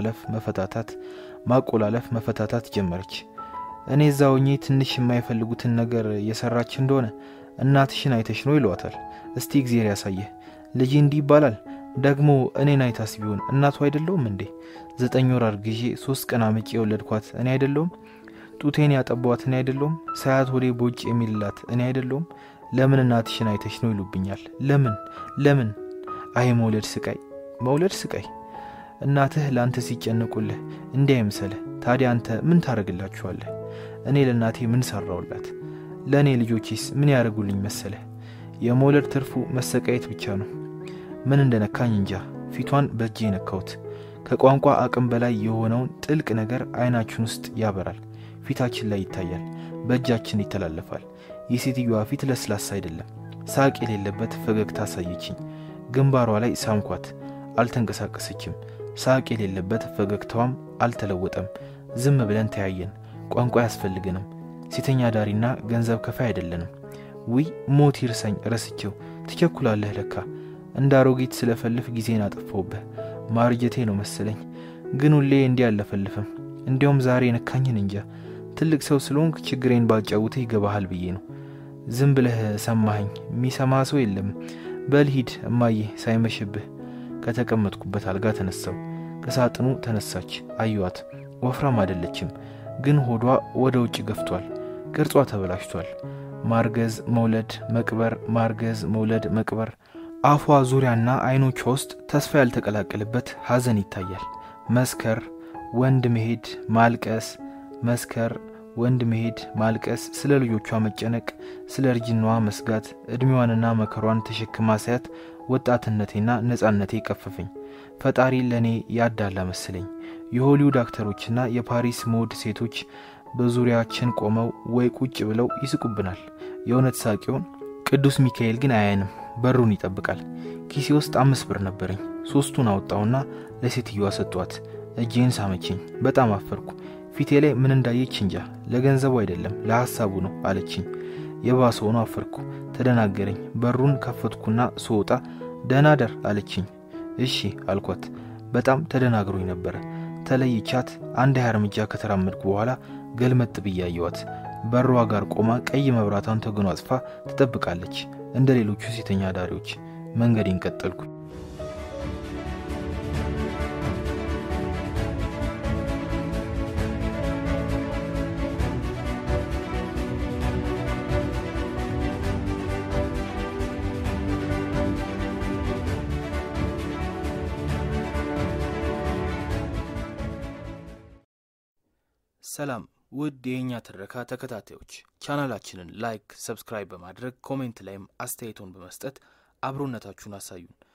ማቆላለፍ መፈታታት ጀመረች። እኔ ዛውኝ ትንሽ የማይፈልጉትን ነገር የሰራች እንደሆነ እናትሽን አይተሽ ነው ይሏታል። እስቲ እግዚአብሔር ያሳየ ልጅ እንዲህ ይባላል። ደግሞ እኔን አይታስ ቢሆን እናቱ አይደለሁም እንዴ? 9 ወር አርግዤ 3 ቀን አመጪ የወለድኳት እኔ አይደለሁም? ጡቴን ያጠባዋት እኔ አይደለሁም? ሳያት ወዴ ቦጭ የሚልላት እኔ አይደለሁም? ለምን እናትሽን አይተሽ ነው ይሉብኛል? ለምን? አይ መውለድ ስቃይ። እናትህ ላንተ ሲጨነቁልህ እንዲህ አይምሰልህ። ታዲያ አንተ ምን ታረግላችኋለህ? እኔ ለናቴ ምን ሰራውላት? ለኔ ልጆችስ ምን ያረጉልኝ መሰለህ? የመውለድ ትርፉ መሰቃየት ብቻ ነው። ምን እንደነካኝ እንጃ። ፊቷን በእጄ ነካውት። ከቋንቋ አቅም በላይ የሆነውን ጥልቅ ነገር አይናችን ውስጥ ያበራል። ፊታችን ላይ ይታያል፣ በእጃችን ይተላለፋል። የሴትዮዋ ፊት ለስላሳ አይደለም፣ ሳቅ የሌለበት ፈገግታ አሳየችኝ። ግንባሯ ላይ ሳምኳት፣ አልተንቀሳቀሰችም። ሳቅ የሌለበት ፈገግታዋም አልተለወጠም። ዝም ብለን ተያየን። ቋንቋ ያስፈልገንም። ሴተኛ ዳሪና ገንዘብ ከፋይ አይደለንም። ውይ ሞት ይርሰኝ ረስቼው። ትቸኩላለህ ለካ። እንዳሮጊት ስለፈልፍ ጊዜን አጠፋውብህ። ማርጀቴ ነው መሰለኝ። ግን ሁሌ እንዲህ አልፈልፍም። እንዲያውም ዛሬ ነካኝን እንጃ። ትልቅ ሰው ስለሆንክ ችግሬን ባጫውተህ ይገባሃል ብዬ ነው። ዝም ብለህ ሰማኸኝ። የሚሰማ ሰው የለም። በልሂድ እማዬ ሳይመሽብህ። ከተቀመጥኩበት አልጋ ተነሳው። ከሳጥኑ ተነሳች። አዩዋት። ወፍራም አይደለችም፣ ግን ሆዷ ወደ ውጭ ገፍቷል። ቅርጿ ተበላሽቷል። ማርገዝ መውለድ መቅበር፣ ማርገዝ መውለድ መቅበር። አፏ ዙሪያና አይኖቿ ውስጥ ተስፋ ያልተቀላቀለበት ሐዘን ይታያል። መስከር፣ ወንድ መሄድ፣ ማልቀስ፣ መስከር፣ ወንድ መሄድ፣ ማልቀስ፣ ስለ ልጆቿ መጨነቅ፣ ስለ እርጅናዋ መስጋት፣ እድሜዋንና መከሯን ተሸክማ ሳያት ወጣትነቴና ነጻነቴ ቀፈፈኝ። ፈጣሪ ለኔ ያዳላ መስለኝ። የሆሊውድ አክተሮችና የፓሪስ ሞድ ሴቶች በዙሪያችን ቆመው ወይ ቁጭ ብለው ይስቁብናል። የእውነት ሳቂውን ቅዱስ ሚካኤል ግን አያየንም፣ በሩን ይጠብቃል። ኪሴ ውስጥ 5 ብር ነበረኝ። 3ቱን አወጣውና ለሴትዮዋ ሰጧት። እጄን ሳመችኝ። በጣም አፈርኩ። ፊቴ ላይ ምን እንዳየች እንጃ። ለገንዘቡ አይደለም ለሐሳቡ ነው አለችኝ። የባሰውን አፈርኩ። ተደናገረኝ። በሩን ከፈትኩና ስወጣ ደናደር አለችኝ። እሺ አልኳት። በጣም ተደናግሮኝ ነበር። ተለይቻት አንድ እርምጃ ከተራመድኩ በኋላ ገልመጥ ብያየዋት። በሯ ጋር ቆማ ቀይ መብራቷን ተጎናጽፋ ትጠብቃለች እንደ ሌሎቹ ሴተኛ ዳሪዎች። መንገዴን ቀጠልኩ። ሰላም ውድ የኛ ትረካ ተከታታዮች፣ ቻናላችንን ላይክ፣ ሰብስክራይብ በማድረግ ኮሜንት ላይም አስተያየቶን በመስጠት አብሮነታችሁን አሳዩን።